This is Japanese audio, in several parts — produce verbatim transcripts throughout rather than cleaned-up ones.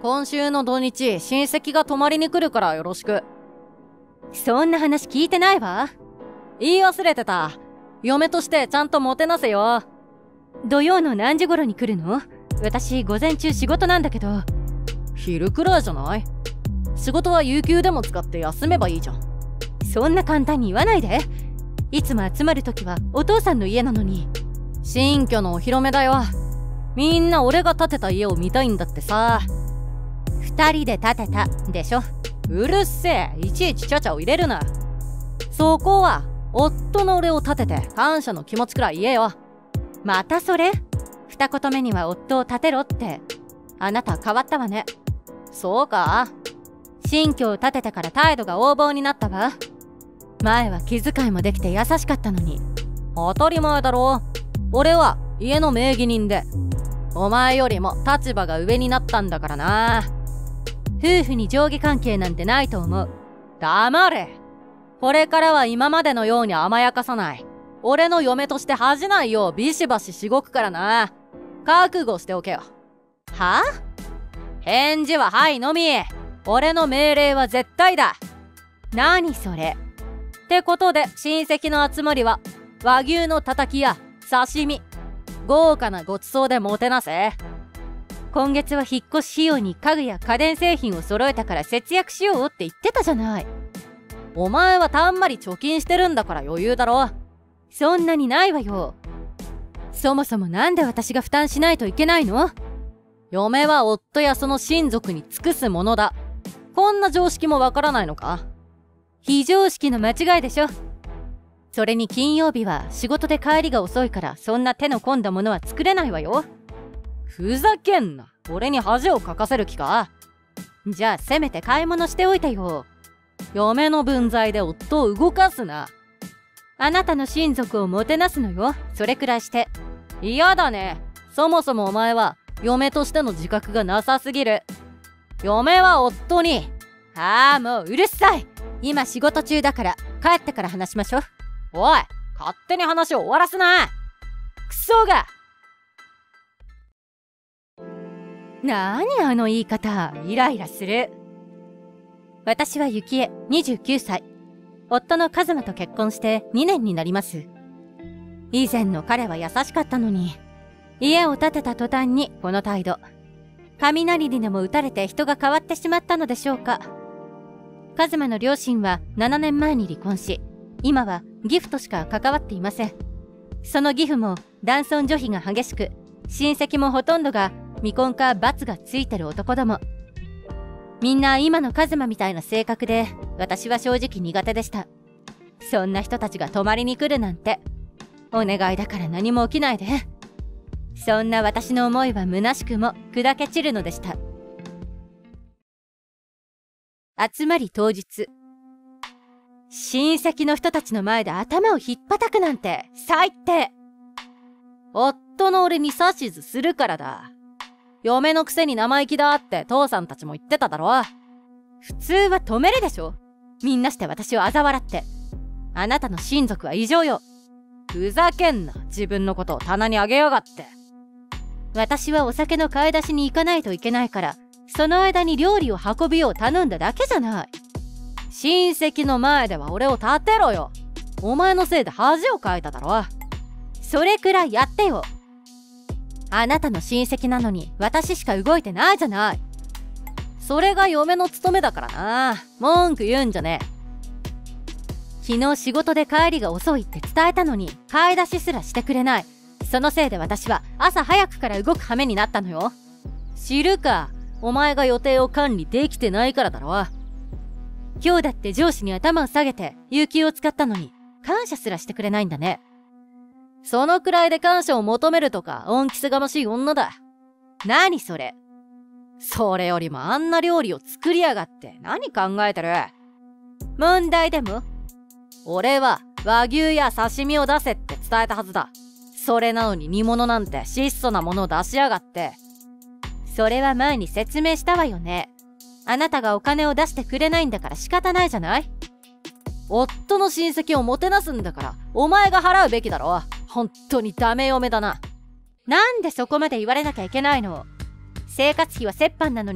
今週の土日、親戚が泊まりに来るからよろしく。 そんな話聞いてないわ。 言い忘れてた。嫁としてちゃんともてなせよ。 土曜の何時頃に来るの？私午前中仕事なんだけど。 昼くらいじゃない？仕事は有給でも使って休めばいいじゃん。 そんな簡単に言わないで。いつも集まるときはお父さんの家なのに。 新居のお披露目だよ。みんな俺が建てた家を見たいんだってさ。 二人で建てたでしょ。 うるせえ、いちいちちゃちゃを入れるな。そこは夫の俺を立てて感謝の気持ちくらい言えよ。 またそれ？二言目には夫を立てろって。あなた変わったわね。 そうか？ 新居を建ててから態度が横暴になったわ。前は気遣いもできて優しかったのに。 当たり前だろ。俺は家の名義人でお前よりも立場が上になったんだからな。 夫婦に上下関係なんてないと思う。 黙れ。これからは今までのように甘やかさない。俺の嫁として恥じないようビシバシしごくからな。覚悟しておけよ。 はあ？ 返事ははいのみ。俺の命令は絶対だ。 何それ？ ってことで親戚の集まりは和牛のたたきや刺身、豪華なごちそうでもてなせ。 今月は引っ越し費用に家具や家電製品を揃えたから節約しようって言ってたじゃない。 お前はたんまり貯金してるんだから余裕だろ。 そんなにないわよ。そもそもなんで私が負担しないといけないの？ 嫁は夫やその親族に尽くすものだ。こんな常識もわからないのか？ 非常識の間違いでしょ。それに金曜日は仕事で帰りが遅いからそんな手の込んだものは作れないわよ。 ふざけんな。俺に恥をかかせる気か？ じゃあせめて買い物しておいてよ。 嫁の分際で夫を動かすな。 あなたの親族をもてなすのよ。それくらいして。 嫌だね。そもそもお前は嫁としての自覚がなさすぎる。嫁は夫に。 ああ、もううるさい。今仕事中だから帰ってから話しましょう。 おい、勝手に話を終わらすな。クソが。 なにあの言い方、イライラする。私は幸恵、にじゅうきゅうさい。夫の一馬と結婚してにねんになります。以前の彼は優しかったのに、家を建てた途端にこの態度。雷にでも打たれて人が変わってしまったのでしょうか。一馬の両親はななねんまえに離婚し、今は義父としか関わっていません。その義父も男尊女卑が激しく、親戚もほとんどが未婚か罰がついてる男ども。みんな今の一馬みたいな性格で、私は正直苦手でした。そんな人たちが泊まりに来るなんて。お願いだから何も起きないで。そんな私の思いは虚しくも砕け散るのでした。集まり当日。親戚の人たちの前で頭をひっぱたくなんて最低。 夫の俺に指図するからだ。嫁のくせに生意気だって父さんたちも言ってただろ。 普通は止めるでしょ。みんなして私を嘲笑って。あなたの親族は異常よ。 ふざけんな。自分のことを棚にあげやがって。 私はお酒の買い出しに行かないといけないから、その間に料理を運ぶよう頼んだだけじゃない。 親戚の前では俺を立てろよ。お前のせいで恥をかいただろ。 それくらいやってよ。あなたの親戚なのに私しか動いてないじゃない。 それが嫁の務めだからな。文句言うんじゃねえ。 昨日仕事で帰りが遅いって伝えたのに買い出しすらしてくれない。そのせいで私は朝早くから動く羽目になったのよ。 知るか。お前が予定を管理できてないからだろ。 今日だって上司に頭を下げて有給を使ったのに感謝すらしてくれないんだね。 そのくらいで感謝を求めるとか恩着せがましい女だ。 何それ。 それよりもあんな料理を作りやがって何考えてる。 問題でも？ 俺は和牛や刺身を出せって伝えたはずだ。それなのに煮物なんて質素なものを出しやがって。 それは前に説明したわよね。あなたがお金を出してくれないんだから仕方ないじゃない。 夫の親戚をもてなすんだからお前が払うべきだろ。本当にダメ嫁だな。 なんでそこまで言われなきゃいけないの。生活費は折半なのに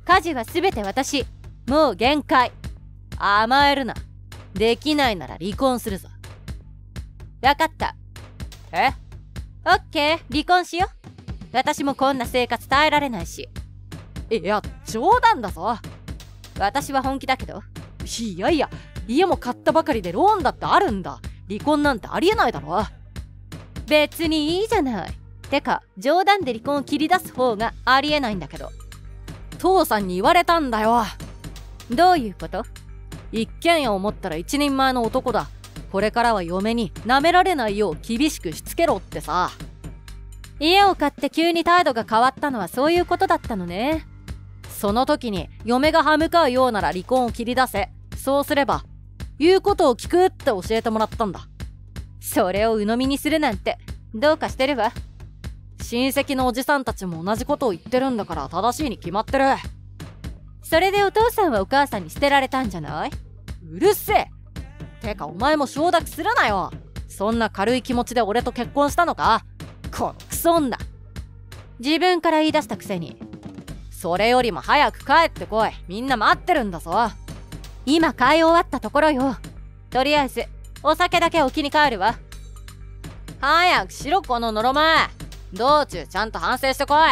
家事はすべて私。もう限界。 甘えるな。できないなら離婚するぞ。 わかった。 え？ オッケー、離婚しよう。私もこんな生活耐えられないし。 いや、冗談だぞ。 私は本気だけど。 いやいや、家も買ったばかりでローンだってあるんだ。離婚なんてありえないだろ。 別にいいじゃない。てか、冗談で離婚を切り出す方がありえないんだけど。 父さんに言われたんだよ。 どういうこと？ 一軒家を持ったら一人前の男だ。これからは嫁に舐められないよう厳しくしつけろってさ。 家を買って急に態度が変わったのはそういうことだったのね。 その時に嫁が歯向かうようなら離婚を切り出せ。そうすれば言うことを聞くって教えてもらったんだ。 それを鵜呑みにするなんてどうかしてるわ。 親戚のおじさんたちも同じことを言ってるんだから正しいに決まってる。 それでお父さんはお母さんに捨てられたんじゃない？ うるせえ。てかお前も承諾するなよ。そんな軽い気持ちで俺と結婚したのか？このクソ女。 自分から言い出したくせに。 それよりも早く帰ってこい。みんな待ってるんだぞ。 今買い終わったところよ。とりあえずお酒だけ置きに帰るわ。 早くしろこののろま。道中ちゃんと反省してこい。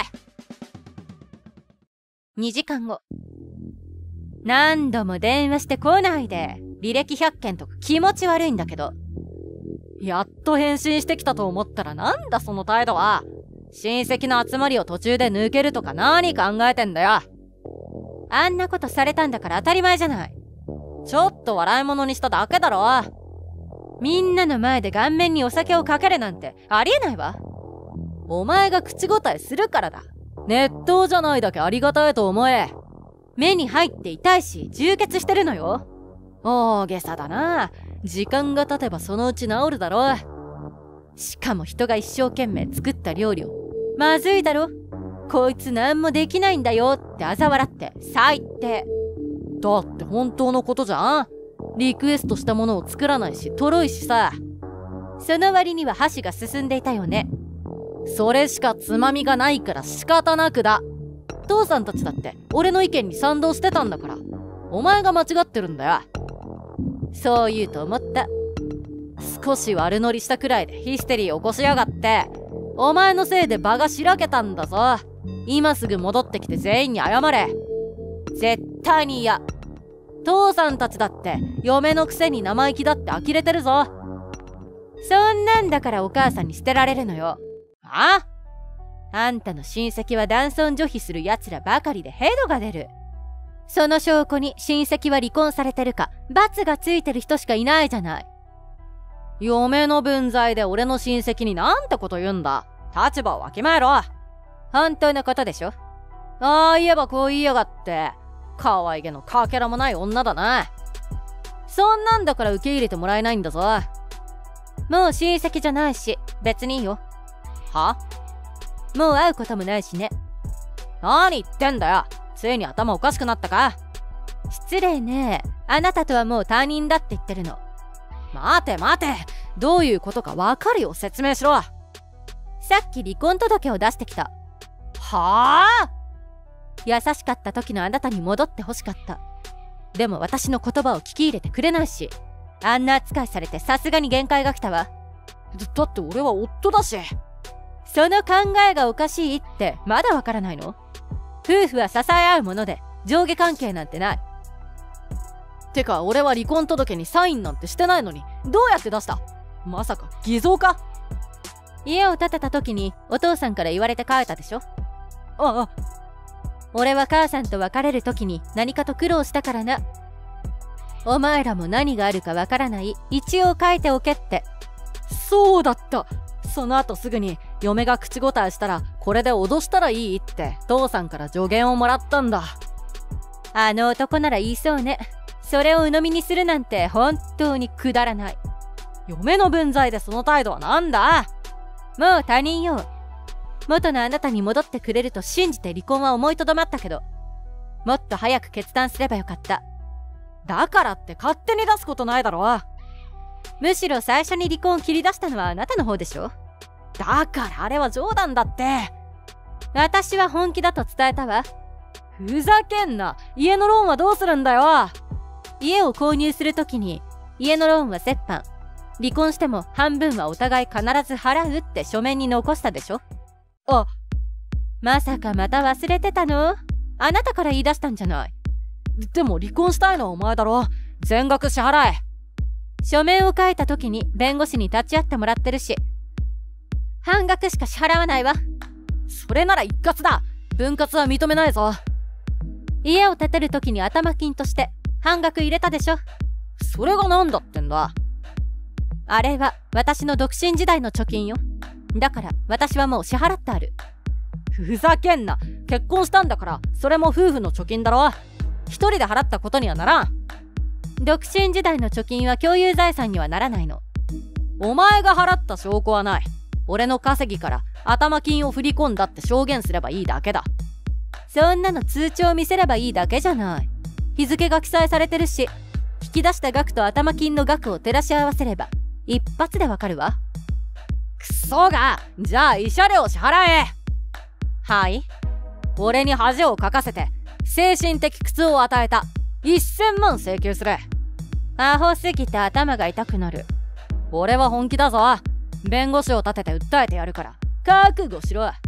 にじかんご。何度も電話してこないで。履歴ひゃっけんとか気持ち悪いんだけど。 やっと返信してきたと思ったらなんだその態度は。親戚の集まりを途中で抜けるとか何考えてんだよ。 あんなことされたんだから当たり前じゃない。 ちょっと笑い物にしただけだろ。 みんなの前で顔面にお酒をかけるなんてありえないわ。 お前が口答えするからだ。熱湯じゃないだけありがたいと思え。 目に入って痛いし充血してるのよ。 大げさだな。時間が経てばそのうち治るだろう。 しかも人が一生懸命作った料理をまずいだろ。こいつ何もできないんだよって嘲笑って最低。 だって本当のことじゃん。リクエストしたものを作らないしとろいしさ。 その割には箸が進んでいたよね。 それしかつまみがないから仕方なくだ。父さんたちだって俺の意見に賛同してたんだから。お前が間違ってるんだよ。 そう言うと思った。 少し悪乗りしたくらいでヒステリー起こしやがって。お前のせいで場がしらけたんだぞ。今すぐ戻ってきて全員に謝れ。絶対に嫌。父さんたちだって嫁のくせに生意気だって呆れてるぞ。 そんなんだからお母さんに捨てられるのよ。 あ？ あんたの親戚は男尊女卑する奴らばかりでヘドが出る。その証拠に親戚は離婚されてるか罰がついてる人しかいないじゃない。 嫁の分際で俺の親戚になんてこと言うんだ。立場をわきまえろ。 本当のことでしょ。 ああ言えばこう言いやがって。可愛げのかけらもない女だな。そんなんだから受け入れてもらえないんだぞ。 もう親戚じゃないし別にいいよ。 は？ もう会うこともないしね。 何言ってんだよ。ついに頭おかしくなったか？ 失礼ね。あなたとはもう他人だって言ってるの。 待て待て。どういうことかわかるよ。説明しろ。 さっき離婚届を出してきた。 はあ？ 優しかった時のあなたに戻ってほしかった。でも私の言葉を聞き入れてくれないし、あんな扱いされてさすがに限界が来たわ。 だ, だって俺は夫だし。 その考えがおかしいってまだわからないの？夫婦は支え合うもので上下関係なんてない。 てか俺は離婚届にサインなんてしてないのにどうやって出した？まさか偽造か？ 家を建てた時にお父さんから言われて帰ったでしょ。 ああ。 俺は母さんと別れる時に何かと苦労したからな。お前らも何があるかわからない。一応書いておけって。 そうだった。その後すぐに嫁が口答えしたらこれで脅したらいいって父さんから助言をもらったんだ。 あの男なら言いそうね。それを鵜呑みにするなんて本当にくだらない。 嫁の分際でその態度はなんだ？ もう他人よ。元のあなたに戻ってくれると信じて離婚は思いとどまったけど、もっと早く決断すればよかった。 だからって勝手に出すことないだろ。 むしろ最初に離婚を切り出したのはあなたの方でしょ。 だからあれは冗談だって。 私は本気だと伝えたわ。 ふざけんな。家のローンはどうするんだよ。 家を購入するときに家のローンは折半、離婚しても半分はお互い必ず払うって書面に残したでしょ。 あ、 まさかまた忘れてたの？あなたから言い出したんじゃない。 でも離婚したいのはお前だろ。全額支払え。 書面を書いた時に弁護士に立ち会ってもらってるし、半額しか支払わないわ。 それなら一括だ。分割は認めないぞ。 家を建てる時に頭金として半額入れたでしょ。 それが何だってんだ。 あれは私の独身時代の貯金よ。だから私はもう支払ってある。 ふざけんな。結婚したんだからそれも夫婦の貯金だろ。一人で払ったことにはならん。 独身時代の貯金は共有財産にはならないの。 お前が払った証拠はない。俺の稼ぎから頭金を振り込んだって証言すればいいだけだ。 そんなの通帳を見せればいいだけじゃない。日付が記載されてるし、引き出した額と頭金の額を照らし合わせれば一発でわかるわ。 くそが。じゃあ慰謝料支払え。 はい。 俺に恥をかかせて精神的苦痛を与えた。せんまん請求する。 アホすぎて頭が痛くなる。 俺は本気だぞ。弁護士を立てて訴えてやるから覚悟しろ。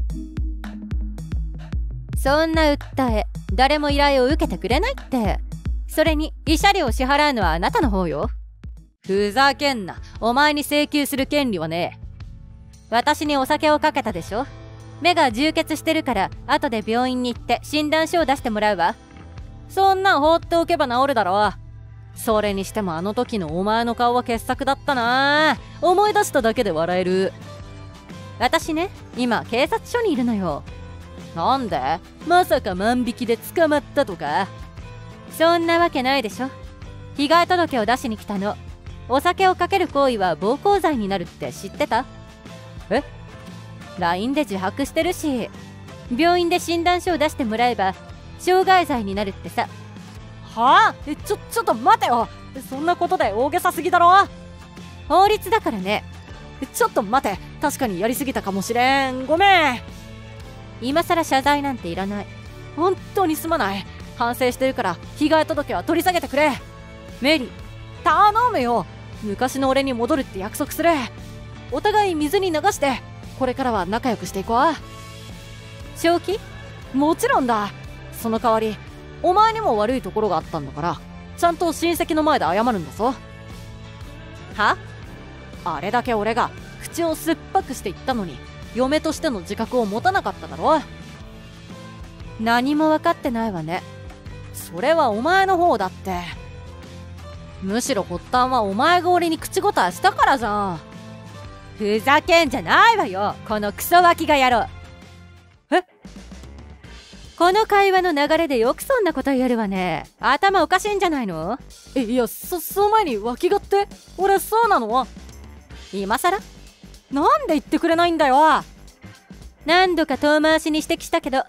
そんな訴え誰も依頼を受けてくれないって。それに慰謝料を支払うのはあなたの方よ。 ふざけんな。お前に請求する権利はねえ。 私にお酒をかけたでしょ。目が充血してるから後で病院に行って診断書を出してもらうわ。 そんなん放っておけば治るだろ。それにしてもあの時のお前の顔は傑作だったな。思い出しただけで笑える。 私ね、今警察署にいるのよ。 なんで？まさか万引きで捕まったとか？ そんなわけないでしょ。被害届を出しに来たの。お酒をかける行為は暴行罪になるって知ってた？ え？ ライン で自白してるし、病院で診断書を出してもらえば傷害罪になるってさ。 はあ？え、ちょ、ちょっと待てよ。そんなことで大げさすぎだろ。 法律だからね。 ちょっと待て。確かにやりすぎたかもしれん。ごめん。 今さら謝罪なんていらない。 本当にすまない。反省してるから被害届は取り下げてくれ。メリー、頼むよ。昔の俺に戻るって約束する。お互い水に流してこれからは仲良くしていこう。 正気？ もちろんだ。その代わりお前にも悪いところがあったんだからちゃんと親戚の前で謝るんだぞ。 は？ あれだけ俺が口を酸っぱくして言ったのに嫁としての自覚を持たなかっただろ。 何も分かってないわね。 それはお前の方だって。むしろ発端はお前が俺に口答えしたからじゃん。 ふざけんじゃないわよ、このクソ脇が野郎。 え？ この会話の流れでよくそんなこと言えるわね。頭おかしいんじゃないの？ え、いや、そ、その前に脇がって。俺そうなの？ 今さら？ なんで言ってくれないんだよ。 何度か遠回しに指摘したけど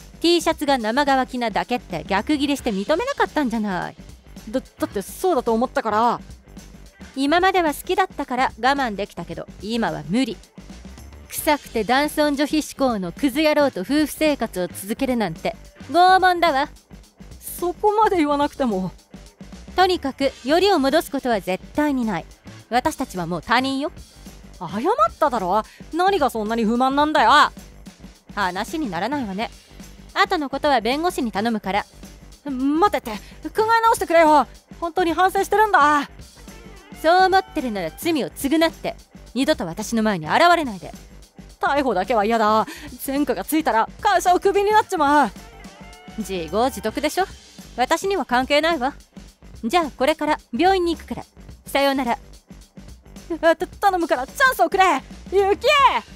T シャツが生乾きなだけって逆ギレして認めなかったんじゃない。 だ、だってそうだと思ったから。 今までは好きだったから我慢できたけど今は無理。臭くて男尊女卑志向のクズ野郎と夫婦生活を続けるなんて拷問だわ。 そこまで言わなくても。 とにかくよりを戻すことは絶対にない。私たちはもう他人よ。 謝っただろ。何がそんなに不満なんだよ。 話にならないわね。後のことは弁護士に頼むから。 待てって、考え直してくれよ。本当に反省してるんだ。 そう思ってるなら罪を償って二度と私の前に現れないで。 逮捕だけは嫌だ。前科がついたら会社をクビになっちまう。 自業自得でしょ。私には関係ないわ。じゃあこれから病院に行くから。さようなら。 た頼むからチャンスをくれ、ユキエ。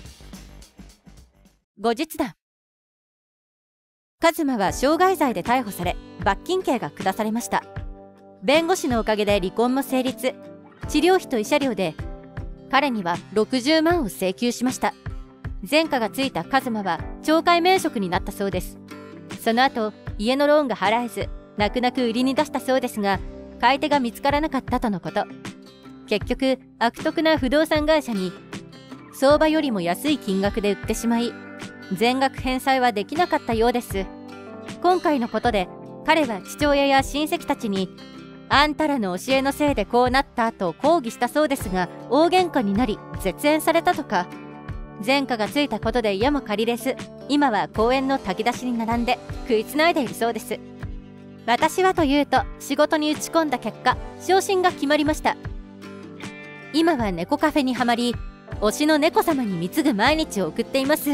後日談。カズマは傷害罪で逮捕され罰金刑が下されました。弁護士のおかげで離婚も成立。治療費と慰謝料で彼にはろくじゅうまんを請求しました。前科がついたカズマは懲戒免職になったそうです。その後家のローンが払えず泣く泣く売りに出したそうですが買い手が見つからなかったとのこと。結局悪徳な不動産会社に相場よりも安い金額で売ってしまい全額返済はできなかったようです。 今回のことで彼は父親や親戚たちにあんたらの教えのせいでこうなったと抗議したそうですが、大喧嘩になり絶縁されたとか。前科がついたことで家も借りれず、今は公園の炊き出しに並んで食いつないでいるそうです。私はというと、仕事に打ち込んだ結果昇進が決まりました。今は猫カフェにはまり、推しの猫様に貢ぐ毎日を送っています。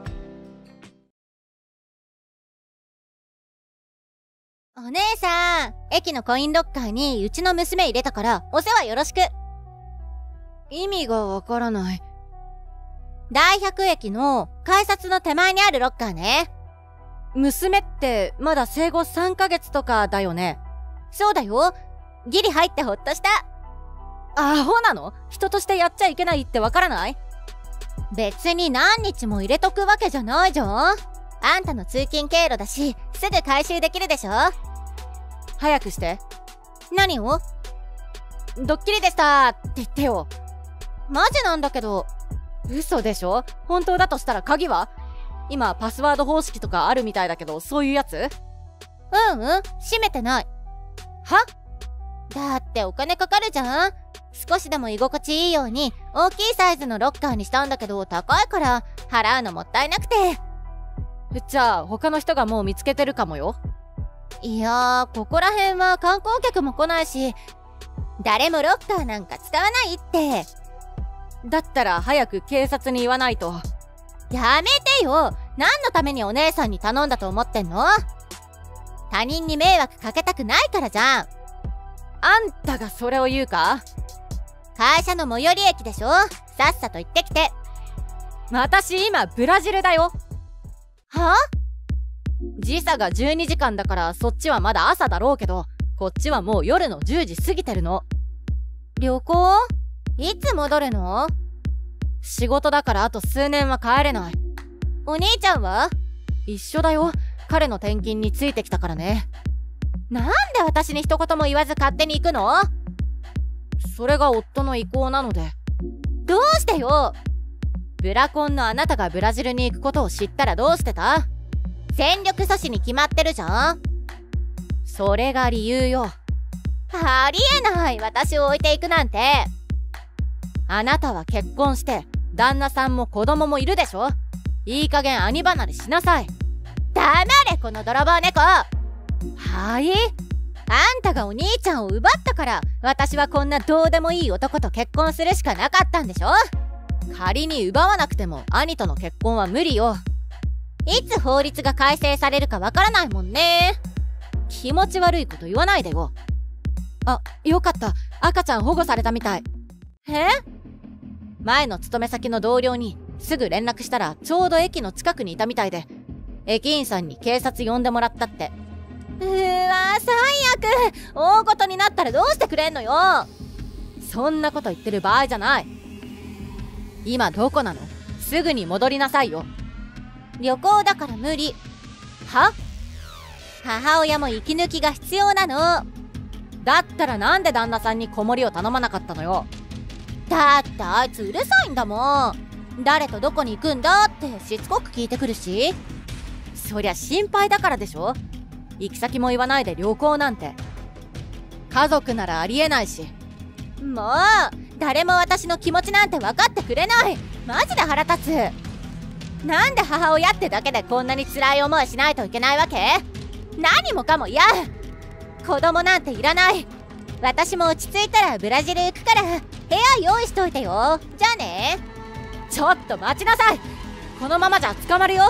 お姉さん、駅のコインロッカーにうちの娘入れたからお世話よろしく。 意味がわからない。 大百駅の改札の手前にあるロッカーね。 娘ってまだ生後さんかげつとかだよね。 そうだよ。ギリ入ってほっとした。 アホなの？人としてやっちゃいけないってわからない？ 別に何日も入れとくわけじゃないじゃん。あんたの通勤経路だし、すぐ回収できるでしょ。 早くして。 何を？ ドッキリでしたって言ってよ。 マジなんだけど。 嘘でしょ？本当だとしたら鍵は？今パスワード方式とかあるみたいだけど、そういうやつ？ うんうん、閉めてない。 は？ だってお金かかるじゃん。少しでも居心地いいように大きいサイズのロッカーにしたんだけど、高いから払うのもったいなくて。 じゃあ他の人がもう見つけてるかもよ。 いやー、ここら辺は観光客も来ないし、誰もロッカーなんか使わないって。 だったら早く警察に言わないと。 やめてよ。何のためにお姉さんに頼んだと思ってんの？他人に迷惑かけたくないからじゃん。 あんたがそれを言うか？ 会社の最寄り駅でしょ。さっさと行ってきて。 私今ブラジルだよ。 は？ 時差がじゅうにじかんだからそっちはまだ朝だろうけど、こっちはもう夜のじゅうじ過ぎてるの。 旅行？いつ戻るの？ 仕事だからあと数年は帰れない。 お兄ちゃんは？ 一緒だよ。彼の転勤についてきたからね。 なんで私に一言も言わず勝手に行くの？ それが夫の意向なので。 どうしてよ。 ブラコンのあなたがブラジルに行くことを知ったらどうしてた？ 戦力阻止に決まってるじゃん。 それが理由よ。 ありえない。私を置いていくなんて。 あなたは結婚して旦那さんも子供もいるでしょ。いい加減兄離れしなさい。 黙れこの泥棒猫。はい？ あんたがお兄ちゃんを奪ったから私はこんなどうでもいい男と結婚するしかなかったんでしょ。 仮に奪わなくても兄との結婚は無理よ。 いつ法律が改正されるかわからないもんね。 気持ち悪いこと言わないでよ。あ、よかった。赤ちゃん保護されたみたい。 え？ 前の勤め先の同僚にすぐ連絡したらちょうど駅の近くにいたみたいで、駅員さんに警察呼んでもらったって。 うーわ、最悪。大ごとになったらどうしてくれんのよ。 そんなこと言ってる場合じゃない。今どこなの？すぐに戻りなさいよ。 旅行だから無理。 は？ 母親も息抜きが必要なの。 だったらなんで旦那さんに子守を頼まなかったのよ。 だってあいつうるさいんだもん。誰とどこに行くんだってしつこく聞いてくるし。 そりゃ心配だからでしょ。行き先も言わないで旅行なんて。家族ならありえないし。 もう誰も私の気持ちなんて分かってくれない。マジで腹立つ。なんで母親ってだけでこんなに辛い思いしないといけないわけ？何もかも嫌。子供なんていらない。私も落ち着いたらブラジル行くから部屋用意しといてよ。じゃあね。 ちょっと待ちなさい。このままじゃ捕まるよ。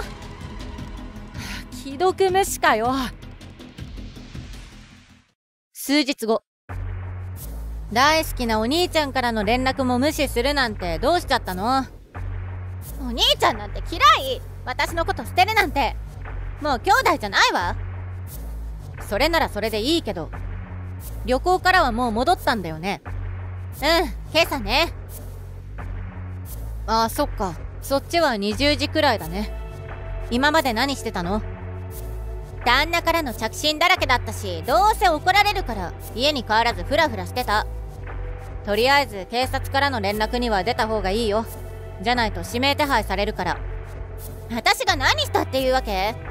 既読無視かよ。数日後。大好きなお兄ちゃんからの連絡も無視するなんてどうしちゃったの？ お兄ちゃんなんて嫌い。私のこと捨てるなんて。もう兄弟じゃないわ。 それならそれでいいけど、旅行からはもう戻ったんだよね。 うん、今朝ね。 ああ、そっか。そっちはにじゅうじくらいだね。今まで何してたの？ 旦那からの着信だらけだったし、どうせ怒られるから家に帰らずフラフラしてた。 とりあえず警察からの連絡には出た方がいいよ。じゃないと指名手配されるから。 私が何したっていうわけ？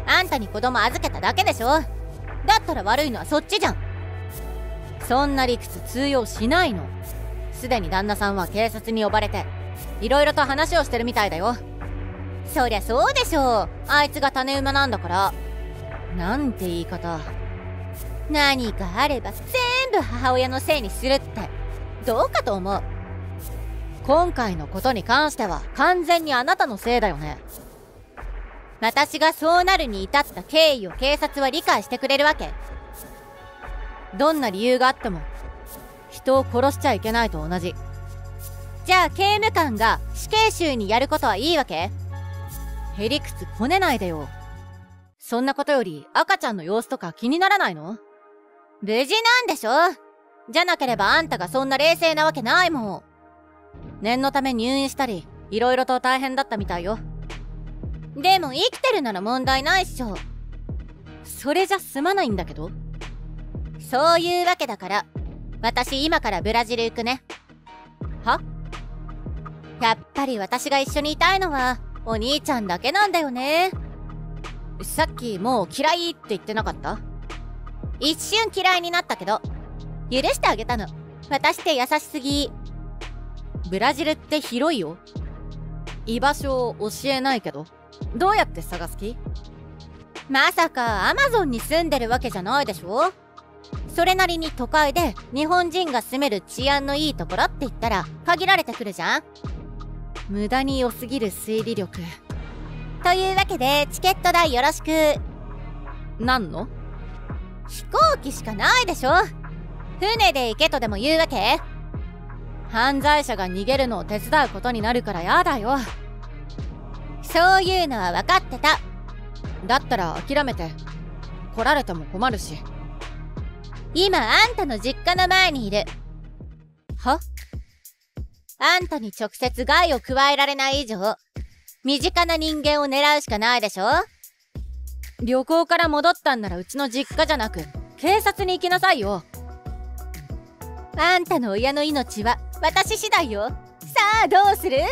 あんたに子供預けただけでしょ。だったら悪いのはそっちじゃん。そんな理屈通用しないの。すでに旦那さんは警察に呼ばれていろいろと話をしてるみたいだよ。そりゃそうでしょう。あいつが種馬なんだから。なんて言い方。何かあれば全部母親のせいにするってどうかと思う。今回のことに関しては完全にあなたのせいだよね。私がそうなるに至った経緯を警察は理解してくれるわけ？どんな理由があっても人を殺しちゃいけないと同じ。じゃあ刑務官が死刑囚にやることはいいわけ？へりくつこねないでよ。そんなことより赤ちゃんの様子とか気にならないの？無事なんでしょ？じゃなければあんたがそんな冷静なわけないもん。念のため入院したりいろいろと大変だったみたいよ。でも生きてるなら問題ないっしょ。それじゃ済まないんだけど。そういうわけだから私今からブラジル行くね。は？やっぱり私が一緒にいたいのはお兄ちゃんだけなんだよね。さっきもう嫌いって言ってなかった？一瞬嫌いになったけど許してあげたの。私って優しすぎ。ブラジルって広いよ。居場所を教えないけどどうやって探す気？まさかアマゾンに住んでるわけじゃないでしょ。それなりに都会で日本人が住める治安のいいところって言ったら限られてくるじゃん。無駄に良すぎる推理力。というわけでチケット代よろしく。何の？飛行機しかないでしょ。船で行けとでも言うわけ？犯罪者が逃げるのを手伝うことになるからやだよ。そういうのは分かってた。だったら諦めて。来られても困るし。今あんたの実家の前にいる。は？あんたに直接害を加えられない以上身近な人間を狙うしかないでしょ。旅行から戻ったんならうちの実家じゃなく警察に行きなさいよ。あんたの親の命は私次第よ。さあどうする？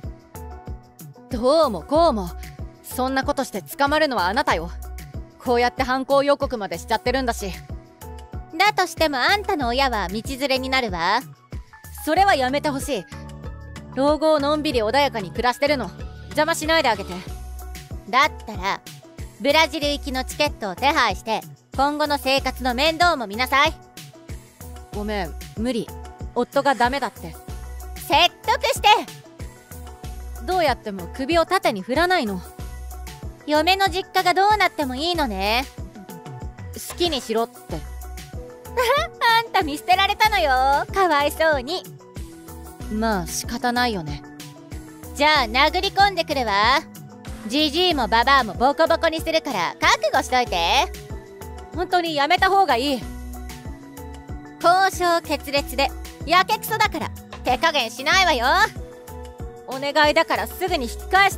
どうもこうもそんなことして捕まるのはあなたよ。こうやって犯行予告までしちゃってるんだし。だとしてもあんたの親は道連れになるわ。それはやめてほしい。老後をのんびり穏やかに暮らしてるの邪魔しないであげて。だったらブラジル行きのチケットを手配して今後の生活の面倒も見なさい。ごめん無理。夫がダメだって。説得して。どうやっても首を縦に振らないの。嫁の実家がどうなってもいいのね。好きにしろって。あんた見捨てられたのよ。かわいそうに。まあ仕方ないよね。じゃあ殴り込んでくるわ。ジジイもババアもボコボコにするから覚悟しといて。本当にやめた方がいい。交渉決裂でやけくそだから手加減しないわよ。お願いだからすぐに引き返して。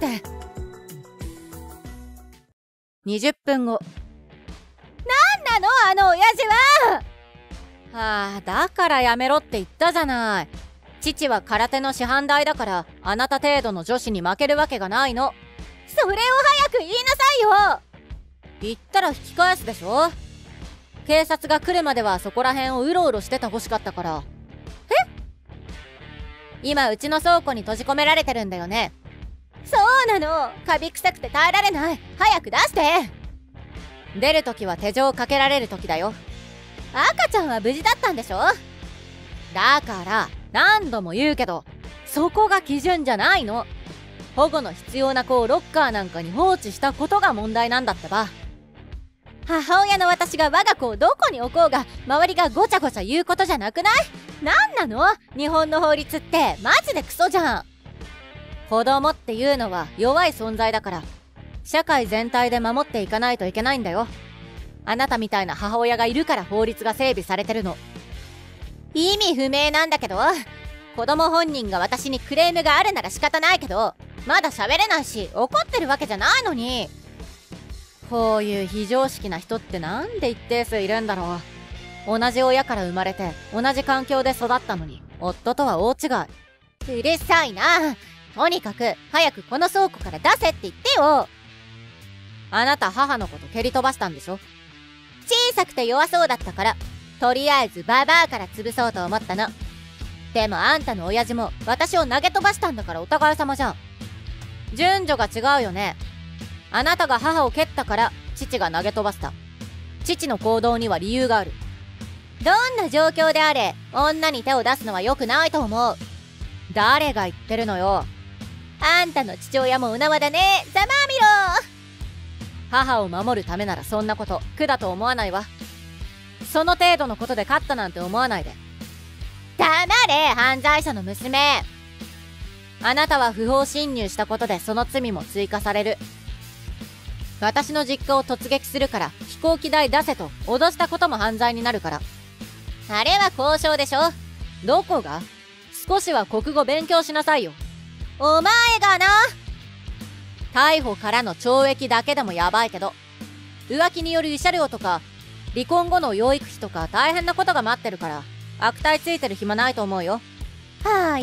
にじゅっぷんご。なんなのあの親父は。ああ、だからやめろって言ったじゃない。父は空手の師範代だからあなた程度の女子に負けるわけがないの。それを早く言いなさいよ。言ったら引き返すでしょ。警察が来るまではそこら辺をうろうろしててほしかったから。え？今うちの倉庫に閉じ込められてるんだよね。そうなの。カビ臭くて耐えられない。早く出して。出るときは手錠をかけられるときだよ。赤ちゃんは無事だったんでしょ。だから何度も言うけどそこが基準じゃないの。保護の必要な子をロッカーなんかに放置したことが問題なんだってば。母親の私が我が子をどこに置こうが周りがごちゃごちゃ言うことじゃなくない？なんなの？日本の法律ってマジでクソじゃん。子供っていうのは弱い存在だから社会全体で守っていかないといけないんだよ。あなたみたいな母親がいるから法律が整備されてるの。意味不明なんだけど。子供本人が私にクレームがあるなら仕方ないけどまだ喋れないし怒ってるわけじゃないのに。こういう非常識な人ってなんで一定数いるんだろう。同じ親から生まれて同じ環境で育ったのに夫とは大違い。うるさいな。とにかく早くこの倉庫から出せって言ってよ。 あなた母のこと蹴り飛ばしたんでしょ。 小さくて弱そうだったから、とりあえずババアから潰そうと思ったの。でもあんたの親父も私を投げ飛ばしたんだからお互い様じゃん。 順序が違うよね。あなたが母を蹴ったから父が投げ飛ばした。父の行動には理由がある。 どんな状況であれ女に手を出すのは良くないと思う。 誰が言ってるのよ。 あんたの父親もお縄だね。ざまあみろ。 母を守るためならそんなこと苦だと思わないわ。その程度のことで勝ったなんて思わないで。 黙れ犯罪者の娘。 あなたは不法侵入したことでその罪も追加される。私の実家を突撃するから飛行機代出せと脅したことも犯罪になるから。 あれは交渉でしょ。 どこが？少しは国語勉強しなさいよ。 お前がな。 逮捕からの懲役だけでもヤバいけど、浮気による慰謝料とか離婚後の養育費とか大変なことが待ってるから、悪態ついてる暇ないと思うよ。 はい、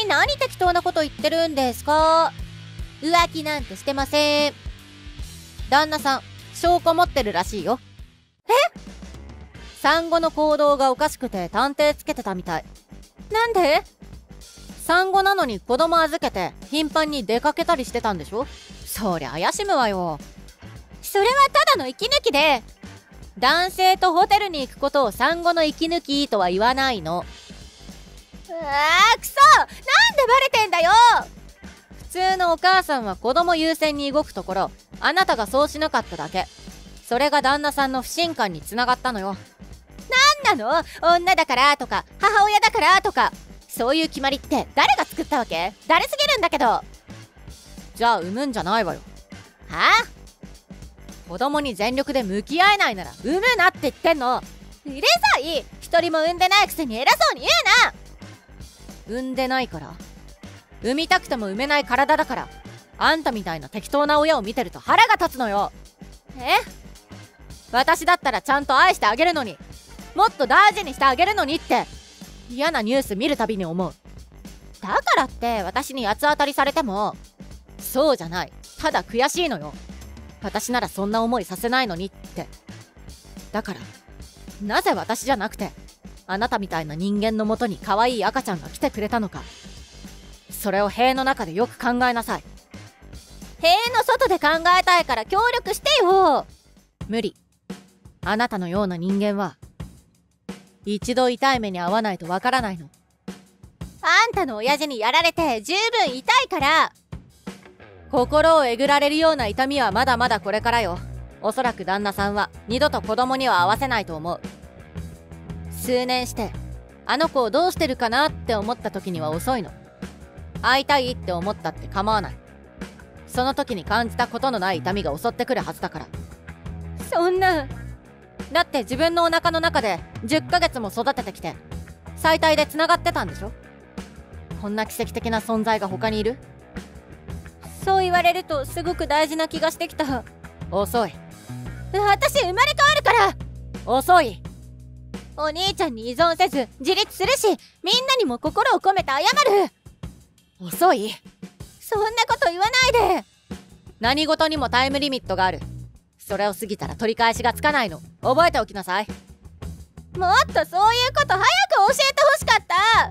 何適当なこと言ってるんですか。浮気なんてしてません。 旦那さん証拠持ってるらしいよ。 え？ 産後の行動がおかしくて探偵つけてたみたい。 なんで？ 産後なのに子供預けて頻繁に出かけたりしてたんでしょ。そりゃ怪しむわよ。 それはただの息抜きで、 男性とホテルに行くことを産後の息抜きとは言わないの。 うわーくそ、なんでバレてんだよ。 普通のお母さんは子供優先に動くところ、あなたがそうしなかっただけ。それが旦那さんの不信感につながったのよ。 なんなの？女だからとか母親だからとか、そういう決まりって誰が作ったわけ？だるすぎるんだけど。 じゃあ産むんじゃないわよ。 はあ？ 子供に全力で向き合えないなら産むなって言ってんの。 うるさい。一人も産んでないくせに偉そうに言うな。 産んでないから？産みたくても産めない体だから。あんたみたいな適当な親を見てると腹が立つのよ。 え？ 私だったらちゃんと愛してあげるのに、もっと大事にしてあげるのにって嫌なニュース見るたびに思う。 だからって私に八つ当たりされても。 そうじゃない。ただ悔しいのよ。私ならそんな思いさせないのにって。だからなぜ私じゃなくてあなたみたいな人間のもとに可愛い赤ちゃんが来てくれたのか。それを塀の中でよく考えなさい。 塀の外で考えたいから協力してよ。 無理。あなたのような人間は一度痛い目に遭わないとわからないの。 あんたの親父にやられて十分痛いから。 心をえぐられるような痛みはまだまだこれからよ。おそらく旦那さんは二度と子供には会わせないと思う。数年してあの子をどうしてるかなって思った時には遅いの。会いたいって思ったって構わない。その時に感じたことのない痛みが襲ってくるはずだから。 そんな。 だって自分のお腹の中でじゅっかげつも育ててきて最大でつながってたんでしょ。こんな奇跡的な存在が他にいる？ そう言われるとすごく大事な気がしてきた。 遅い。 私生まれ変わるから。 遅い。 お兄ちゃんに依存せず自立するし、みんなにも心を込めて謝る。 遅い。 そんなこと言わないで。 何事にもタイムリミットがある。それを過ぎたら取り返しがつかないの。覚えておきなさい。 もっとそういうこと早く教えてほしかった。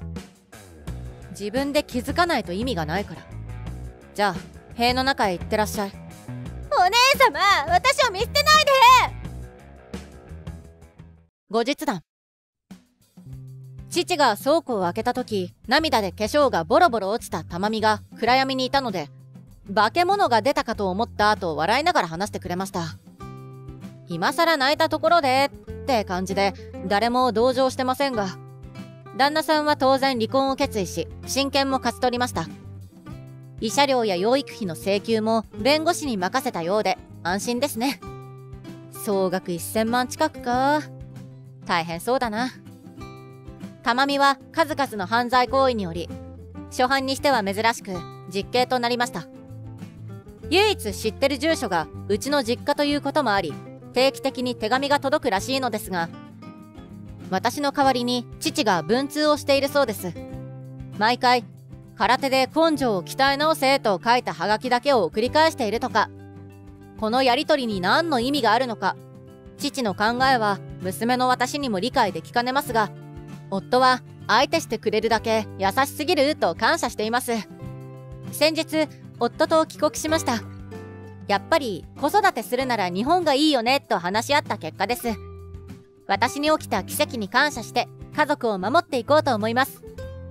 自分で気づかないと意味がないから。じゃあ塀の中へ行ってらっしゃい。 お姉様、私を見捨てないで。 後日談。父が倉庫を開けた時、涙で化粧がボロボロ落ちた玉美が暗闇にいたので、化け物が出たかと思った後笑いながら話してくれました。今更泣いたところでって感じで誰も同情してませんが、旦那さんは当然離婚を決意し親権も勝ち取りました。慰謝料や養育費の請求も弁護士に任せたようで安心ですね。総額せんまん近くか。大変そうだな。玉美は数々の犯罪行為により初犯にしては珍しく実刑となりました。唯一知ってる住所がうちの実家ということもあり、定期的に手紙が届くらしいのですが、私の代わりに父が文通をしているそうです。毎回空手で根性を鍛え直せと書いたハガキだけを送り返しているとか。 このやりとりに何の意味があるのか。父の考えは娘の私にも理解できかねますが、夫は相手してくれるだけ優しすぎると感謝しています。先日夫と帰国しました。やっぱり子育てするなら日本がいいよねと話し合った結果です。私に起きた奇跡に感謝して家族を守っていこうと思います。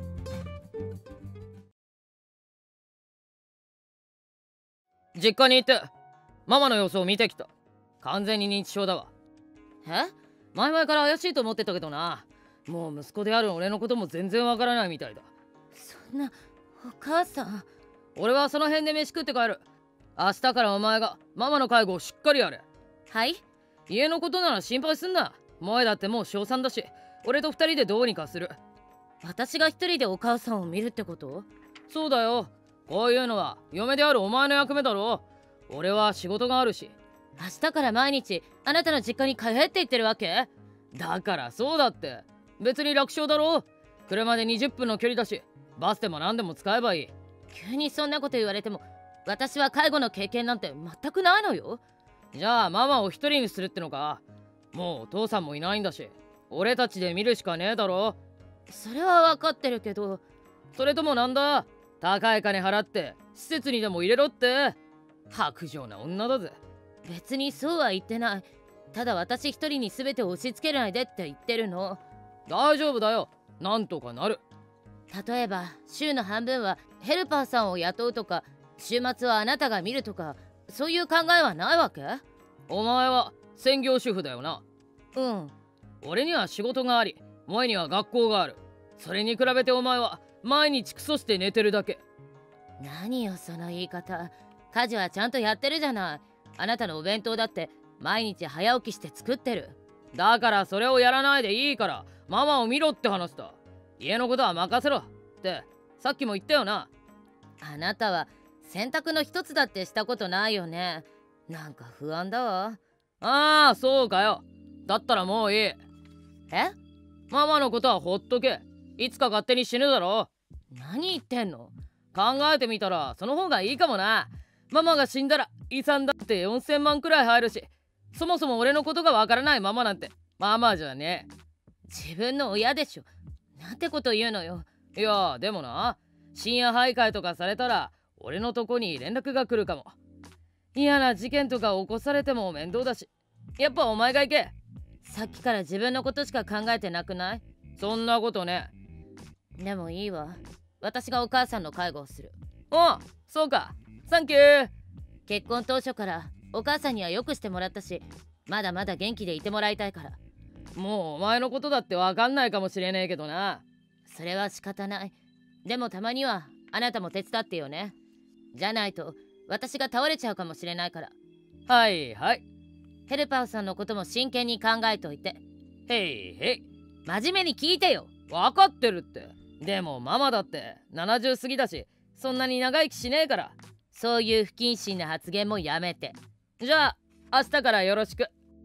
実家に行ってママの様子を見てきた。完全に認知症だわ。え？前々から怪しいと思ってたけどな。もう息子である俺のことも全然わからないみたいだ。 そんな、お母さん。 俺はその辺で飯食って帰る。明日からお前がママの介護をしっかりやれ。 はい？ 家のことなら心配すんな。萌だってもう小さんだし、俺と二人でどうにかする。 私が一人でお母さんを見るってこと？ そうだよ。こういうのは嫁であるお前の役目だろ。俺は仕事があるし。 明日から毎日あなたの実家に帰って行ってるわけ？ だからそうだって。別に楽勝だろ。車でにじゅっぷんの距離だし、バスでも何でも使えばいい。 急にそんなこと言われても、私は介護の経験なんて全くないのよ。 じゃあママを一人にするってのか。もうお父さんもいないんだし、俺たちで見るしかねえだろ。 それは分かってるけど。 それともなんだ、高い金払って施設にでも入れろって。薄情な女だぜ。 別にそうは言ってない。ただ私一人に全てを押し付けないでって言ってるの。 大丈夫だよ、なんとかなる。 例えば週の半分はヘルパーさんを雇うとか、週末はあなたが見るとか、そういう考えはないわけ？ お前は専業主婦だよな。 うん。 俺には仕事があり、萌には学校がある。それに比べてお前は毎日クソして寝てるだけ。 何よその言い方。家事はちゃんとやってるじゃない。あなたのお弁当だって毎日早起きして作ってる。 だからそれをやらないでいいからママを見ろって話だ。家のことは任せろってさっきも言ったよな。 あなたは洗濯の一つだってしたことないよね。なんか不安だわ。 ああ、そうかよ。だったらもういい。 え？ ママのことはほっとけ。いつか勝手に死ぬだろ。 何言ってんの？ 考えてみたらその方がいいかもな。ママが死んだら遺産だってよんせんまんくらい入るし、そもそも俺のことがわからないママなんてママじゃねえ。 自分の親でしょ。なんてこと言うのよ。 いやでもな、深夜徘徊とかされたら俺のとこに連絡が来るかも。嫌な事件とか起こされても面倒だし、やっぱお前が行け。 さっきから自分のことしか考えてなくない？ そんなことね。 でもいいわ。私がお母さんの介護をする。 おう、そうか。サンキュー。 結婚当初からお母さんにはよくしてもらったし、まだまだ元気でいてもらいたいから。 もうお前のことだってわかんないかもしれねえけどな。 それは仕方ない。でもたまにはあなたも手伝ってよね。じゃないと私が倒れちゃうかもしれないから。 はいはい。 ヘルパーさんのことも真剣に考えといて。 へいへい。 真面目に聞いてよ。 わかってるって。でもママだってななじゅう過ぎだし、そんなに長生きしねえから。 そういう不謹慎な発言もやめて。 じゃあ明日からよろしく。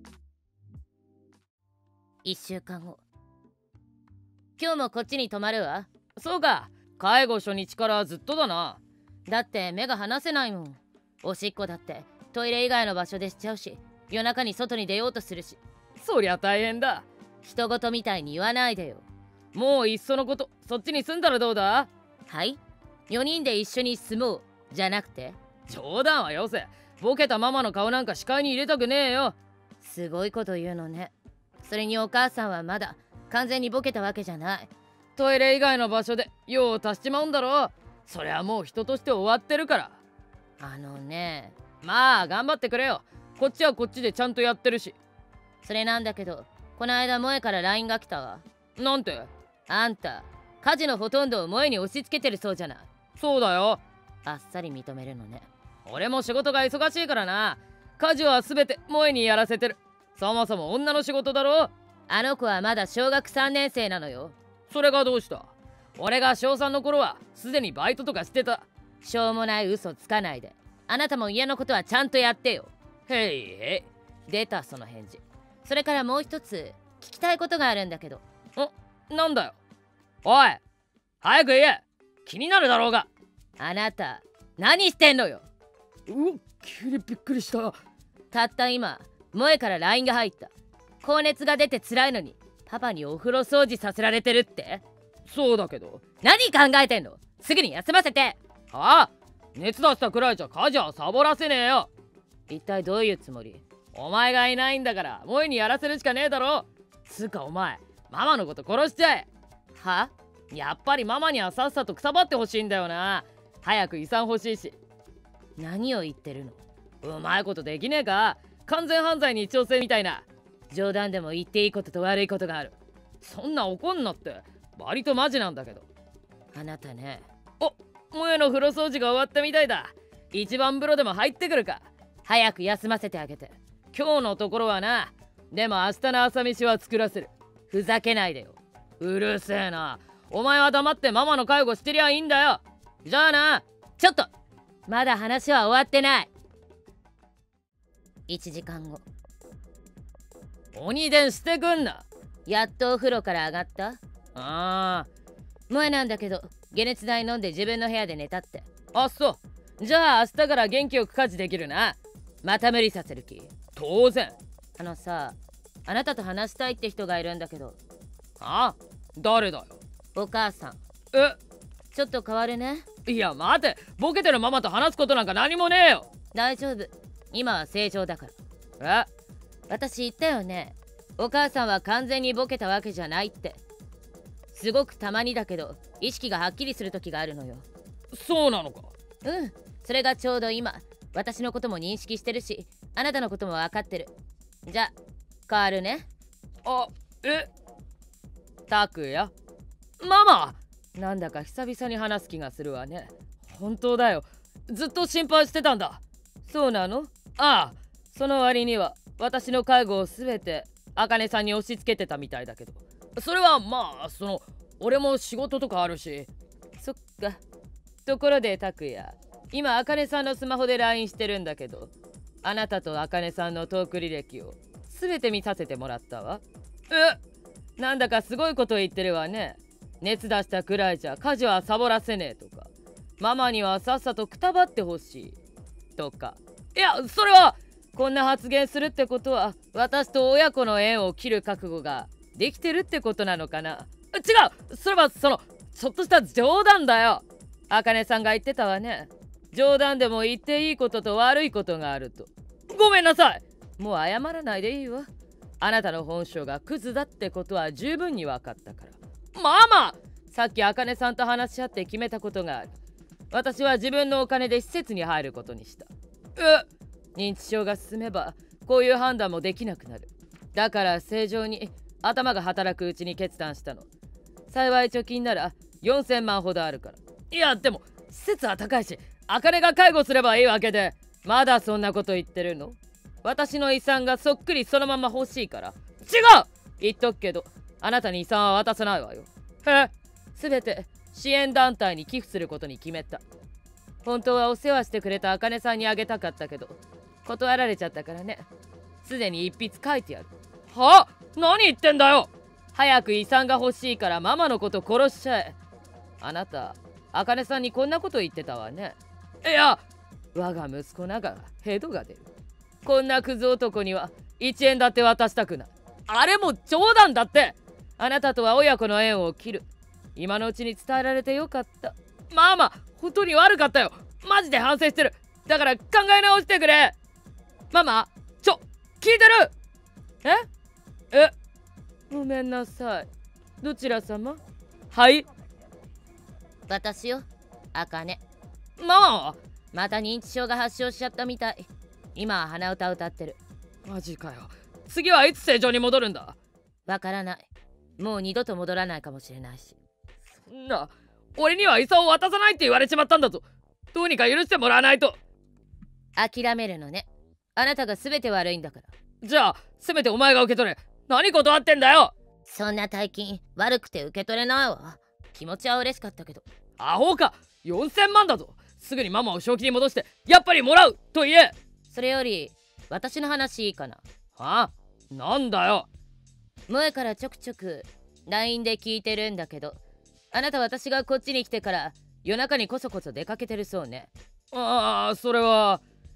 いっしゅうかんご。今日もこっちに泊まるわ。 そうか。介護初日からずっとだな。 だって目が離せないもん。おしっこだってトイレ以外の場所でしちゃうし、夜中に外に出ようとするし。 そりゃ大変だ。 人事みたいに言わないでよ。 もういっそのことそっちに住んだらどうだ？ はい？よにんで一緒に住もうじゃなくて？ 冗談はよせ。ボケたママの顔なんか視界に入れたくねえよ。 すごいこと言うのね。それにお母さんはまだ完全にボケたわけじゃない。 トイレ以外の場所で用を足しちまうんだろ。そりゃもう人として終わってるから。 あのね。 まあ頑張ってくれよ。こっちはこっちでちゃんとやってるし。 それなんだけど、この間萌から ライン が来たわ。 なんて？ あんた家事のほとんどを萌に押し付けてるそうじゃない。 そうだよ。 あっさり認めるのね。 俺も仕事が忙しいからな。家事は全て萌にやらせてる。そもそも女の仕事だろ。 あの子はまだ小学さんねん生なのよ。 それがどうした？俺が小さんの頃はすでにバイトとかしてた。 しょうもない嘘つかないで。あなたも家のことはちゃんとやってよ。 へいへい。出たその返事。それからもう一つ聞きたいことがあるんだけど。 ん？なんだよ。おい早く言え。気になるだろうが。 あなた何してんのよ。 うわ、急にびっくりした。 たった今萌えから ライン が入った。高熱が出て辛いのにパパにお風呂掃除させられてるって。そうだけど何考えてんの。すぐに休ませて。はあ、熱出したくらいじゃ家事はサボらせねえよ。一体どういうつもり。お前がいないんだから萌えにやらせるしかねえだろ。つうかお前ママのこと殺しちゃえ。は、やっぱりママにはさっさとくたばってほしいんだよな。早く遺産欲しいし。何を言ってるの。うまいことできねえか。完全犯罪に一応性みたいな。冗談でも言っていいことと悪いことがある。そんな怒んなって。割とマジなんだけど。あなたね。お、萌えの風呂掃除が終わったみたいだ。一番風呂でも入ってくるか。早く休ませてあげて。今日のところはな。でも明日の朝飯は作らせる。ふざけないでよ。うるせえな。お前は黙ってママの介護してりゃいいんだよ。じゃあな。ちょっとまだ話は終わってない。いちじかんご。鬼伝してくんな。やっとお風呂から上がった。ああ、萌えなんだけど解熱剤飲んで自分の部屋で寝たって。あ、そう。じゃあ明日から元気よく家事できるな。また無理させる気。当然。あのさ、あなたと話したいって人がいるんだけど。ああ、誰だよ。お母さん。え、ちょっと変わるね。いや待て、ボケてるママと話すことなんか何もねえよ。大丈夫、今は正常だから。え、私言ったよね。お母さんは完全にボケたわけじゃないって。すごくたまにだけど意識がはっきりする時があるのよ。そうなのか。うん、それがちょうど今。私のことも認識してるし、あなたのことも分かってる。じゃ、変わるね。あ、え、たくや。ママ、なんだか久々に話す気がするわね。本当だよ、ずっと心配してたんだ。そうなの。ああ、その割には私の介護をすべて茜さんに押し付けてたみたいだけど。それはまあ、その俺も仕事とかあるし。そっか。ところでたくや、今茜さんのスマホで ライン してるんだけど、あなたと茜さんのトーク履歴をすべて見させてもらったわ。え、なんだかすごいこと言ってるわね。熱出したくらいじゃ家事はサボらせねえとか、ママにはさっさとくたばってほしいとか。いや、それはこんな発言するってことは私と親子の縁を切る覚悟ができてるってことなのかな。違う、それはそのちょっとした冗談だよ。茜さんが言ってたわね。冗談でも言っていいことと悪いことがあると。ごめんなさい。もう謝らないでいいわ。あなたの本性がクズだってことは十分に分かったから。ママ、さっき茜さんと話し合って決めたことがある。私は自分のお金で施設に入ることにした。え、認知症が進めばこういう判断もできなくなる。だから正常に頭が働くうちに決断したの。幸い貯金ならよんせんまんほどあるから。いやでも施設は高いし、茜が介護すればいいわけで。まだそんなこと言ってるの。私の遺産がそっくりそのまま欲しいから。違う、言っとくけどあなたに遺産は渡さないわよ。へえ、すべて支援団体に寄付することに決めた。本当はお世話してくれた茜さんにあげたかったけど断られちゃったからね。すでに一筆書いてある。は？何言ってんだよ。早く遺産が欲しいからママのこと殺しちゃえ。あなた茜さんにこんなこと言ってたわね。いや、我が息子ながらヘドが出る。こんなクズ男にはいちえんだって渡したくない。あれも冗談だって。あなたとは親子の縁を切る。今のうちに伝えられてよかった。ママ、本当に悪かったよ。マジで反省してる。だから考え直してくれ。ママ、ちょ、聞いてる？え？え？ごめんなさい。どちら様？はい。私よ、茜。ママ、また認知症が発症しちゃったみたい。今は鼻歌歌ってる。マジかよ。次はいつ正常に戻るんだ？わからない。もう二度と戻らないかもしれないし。そんな、俺には遺産を渡さないって言われちまったんだぞ。どうにか許してもらわないと。諦めるのね。あなたが全て悪いんだから。じゃあせめてお前が受け取れ。何断ってんだよ。そんな大金悪くて受け取れないわ。気持ちは嬉しかったけど。アホか。よんせんまんだぞ。すぐにママを正気に戻してやっぱりもらうと言え。それより私の話いいかな。はあ、なんだよ。萌えからちょくちょく ライン で聞いてるんだけど、あなた私がこっちに来てから夜中にこそこそ出かけてるそうね。ああ、それは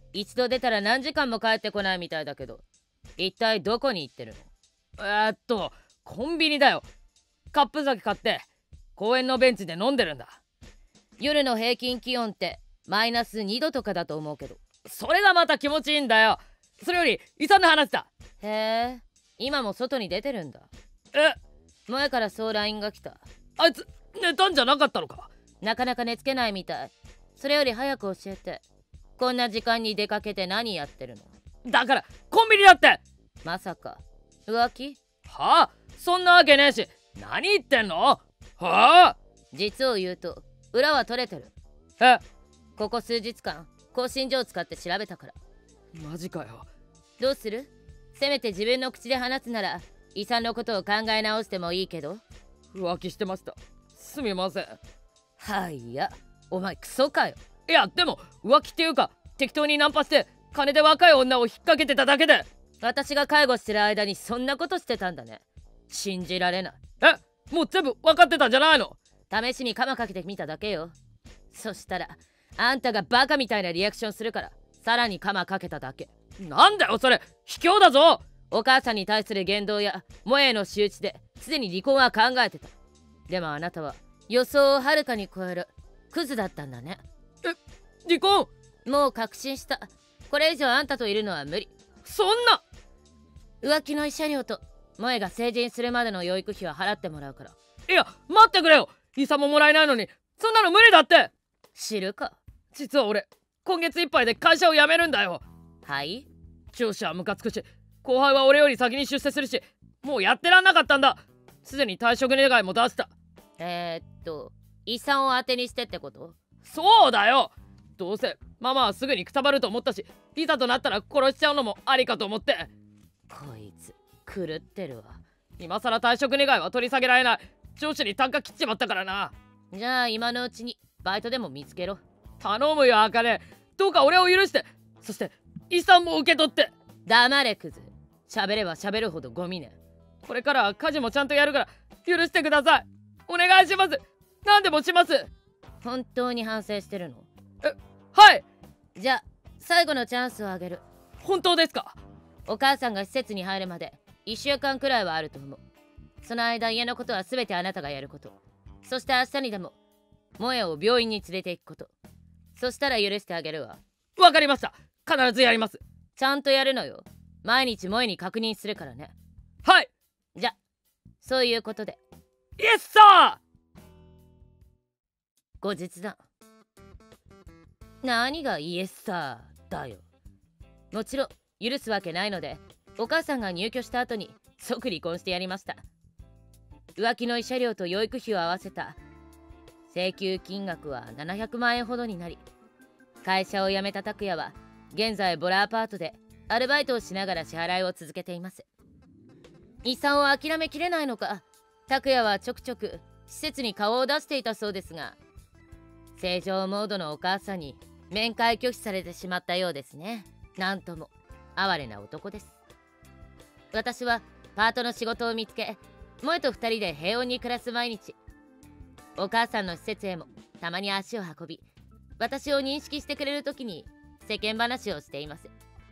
一度出たら何時間も帰ってこないみたいだけど、一体どこに行ってるの？えー、っとコンビニだよ。カップ酒買って公園のベンチで飲んでるんだ。夜の平均気温ってマイナスにどとかだと思うけど、それがまた気持ちいいんだよ。それより遺産の話だ。へえ、今も外に出てるんだ。え、前からそう ライン が来た。あいつ寝たんじゃなかったのか？なかなか寝つけないみたい。それより早く教えて、こんな時間に出かけて何やってるの？だからコンビニだって。まさか浮気？はあ、そんなわけねえし。何言ってんの？はあ。実を言うと裏は取れてる。え？ここ数日間更新所を使って調べたから。マジかよ。どうする？せめて自分の口で話すなら遺産のことを考え直してもいいけど。浮気してました。すみません。はいや、お前クソかよ。いやでも浮気っていうか、適当にナンパして金で若い女を引っ掛けてただけで。私が介護してる間にそんなことしてたんだね。信じられない。え、もう全部分かってたんじゃないの？試しにカマかけてみただけよ。そしたらあんたがバカみたいなリアクションするから、さらにカマかけただけ。なんだよそれ、卑怯だぞ。お母さんに対する言動や萌えへの仕打ちですでに離婚は考えてた。でもあなたは予想をはるかに超えるクズだったんだね。え、離婚？もう確信した。これ以上あんたといるのは無理。そんな。浮気の慰謝料と萌えが成人するまでの養育費は払ってもらうから。いや待ってくれよ、遺産ももらえないのにそんなの無理だって。知るか。実は俺今月いっぱいで会社を辞めるんだよ。はい？上司はムカつくし、後輩は俺より先に出世するし、もうやってらんなかったんだ。すでに退職願いも出した。えー、っと遺産を当てにしてってこと？そうだよ。どうせママはすぐにくたばると思ったし、いざとなったら殺しちゃうのもありかと思って。こいつ狂ってるわ。今さら退職願いは取り下げられない。上司に単価切っちまったからな。じゃあ今のうちにバイトでも見つけろ。頼むよあかね。どうか俺を許して、そして遺産も受け取って。黙れクズ。喋れば喋るほどゴミね。これからは家事もちゃんとやるから許してください。お願いします。何でもします。本当に反省してるの？え、はい。じゃあ最後のチャンスをあげる。本当ですか？お母さんが施設に入るまでいっしゅうかんくらいはあると思う。その間家のことは全てあなたがやること。そして明日にでも萌えを病院に連れて行くこと。そしたら許してあげるわ。わかりました。必ずやります。ちゃんとやるのよ。毎日萌えに確認するからね。はい。じゃそういうことで。イエスサー。後日談。何がイエスサーだよ。もちろん許すわけないので、お母さんが入居した後に即離婚してやりました。浮気の慰謝料と養育費を合わせた請求金額はななひゃくまんえんほどになり、会社を辞めた拓也は現在ボラアパートでアルバイトをしながら支払いを続けています。遺産を諦めきれないのか、拓也はちょくちょく施設に顔を出していたそうですが、正常モードのお母さんに面会拒否されてしまったようですね。なんとも哀れな男です。私はパートの仕事を見つけ、萌えと二人で平穏に暮らす毎日。お母さんの施設へもたまに足を運び、私を認識してくれるときに世間話をしています。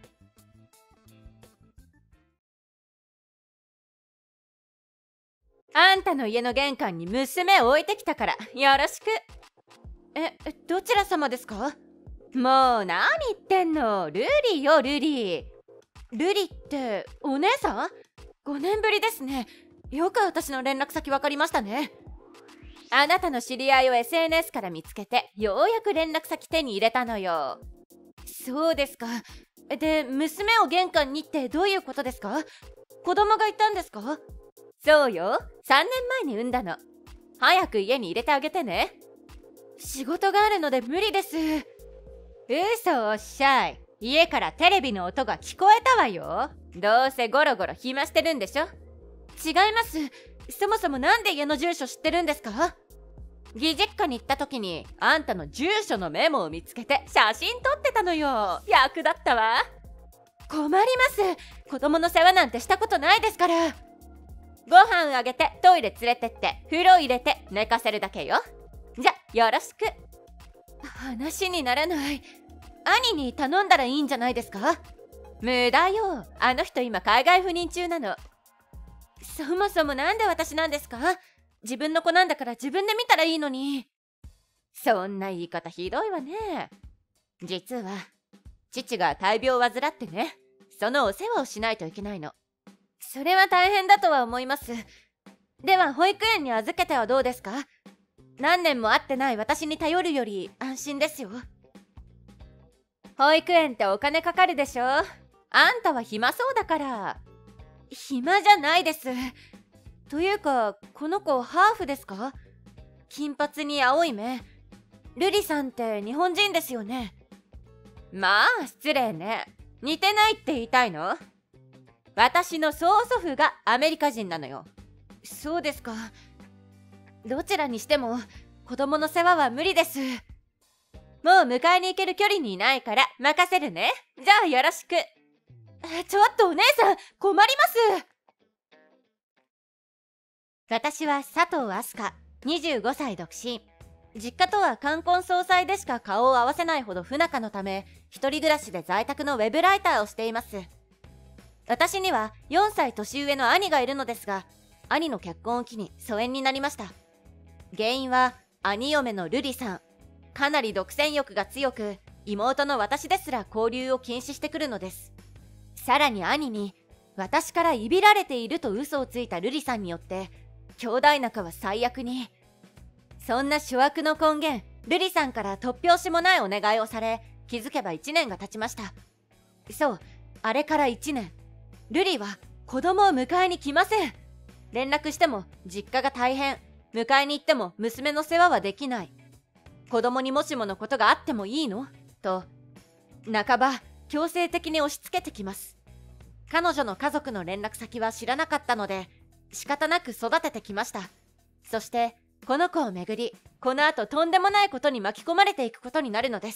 あんたの家の玄関に娘を置いてきたからよろしく。え、どちら様ですか？もう何言ってんの。ルリよルリ。ルリってお姉さん？ごねんぶりですね。よく私の連絡先分かりましたね。あなたの知り合いを エスエヌエス から見つけてようやく連絡先手に入れたのよ。そうですか。で、娘を玄関にってどういうことですか？子供がいたんですか？そうよ、さんねんまえに産んだの。早く家に入れてあげてね。仕事があるので無理です。嘘おっしゃい。家からテレビの音が聞こえたわよ。どうせゴロゴロ暇してるんでしょ。違います。そもそもなんで家の住所知ってるんですか？義実家に行った時にあんたの住所のメモを見つけて写真撮ってたのよ。役立ったわ。困ります。子供の世話なんてしたことないですから。ご飯あげてトイレ連れてって風呂入れて寝かせるだけよ。じゃよろしく。話にならない。 兄に頼んだらいいんじゃないですか？無駄よ。あの人今海外赴任中なの。そもそもなんで私なんですか？自分の子なんだから自分で見たらいいのに。そんな言い方ひどいわね。実は父が大病を患ってね、そのお世話をしないといけないの。それは大変だとは思います。では保育園に預けてはどうですか？何年も会ってない私に頼るより安心ですよ。保育園ってお金かかるでしょ？あんたは暇そうだから。暇じゃないです。というか、この子ハーフですか？金髪に青い目。ルリさんって日本人ですよね。まあ失礼ね。似てないって言いたいの？私の曽祖父がアメリカ人なのよ。そうですか。どちらにしても子供の世話は無理です。もう迎えに行ける距離にいないから任せるね。じゃあよろしく。ちょっとお姉さん、困ります。私は佐藤飛鳥、にじゅうごさい独身。実家とは冠婚葬祭でしか顔を合わせないほど不仲のため、一人暮らしで在宅のウェブライターをしています。私にはよんさい年上の兄がいるのですが、兄の結婚を機に疎遠になりました。原因は兄嫁の瑠璃さん。かなり独占欲が強く、妹の私ですら交流を禁止してくるのです。さらに兄に私からいびられていると嘘をついた瑠璃さんによって兄弟仲は最悪に。そんな諸悪の根源、瑠璃さんから突拍子もないお願いをされ、気づけばいちねんが経ちました。そう、あれからいちねん。瑠璃は子供を迎えに来ません。連絡しても実家が大変、迎えに行っても娘の世話はできない。子供にもしものことがあってもいいのと、半ば強制的に押し付けてきます。彼女の家族の連絡先は知らなかったので、仕方なく育ててきました。そしてこの子をめぐり、この後とんでもないことに巻き込まれていくことになるのです。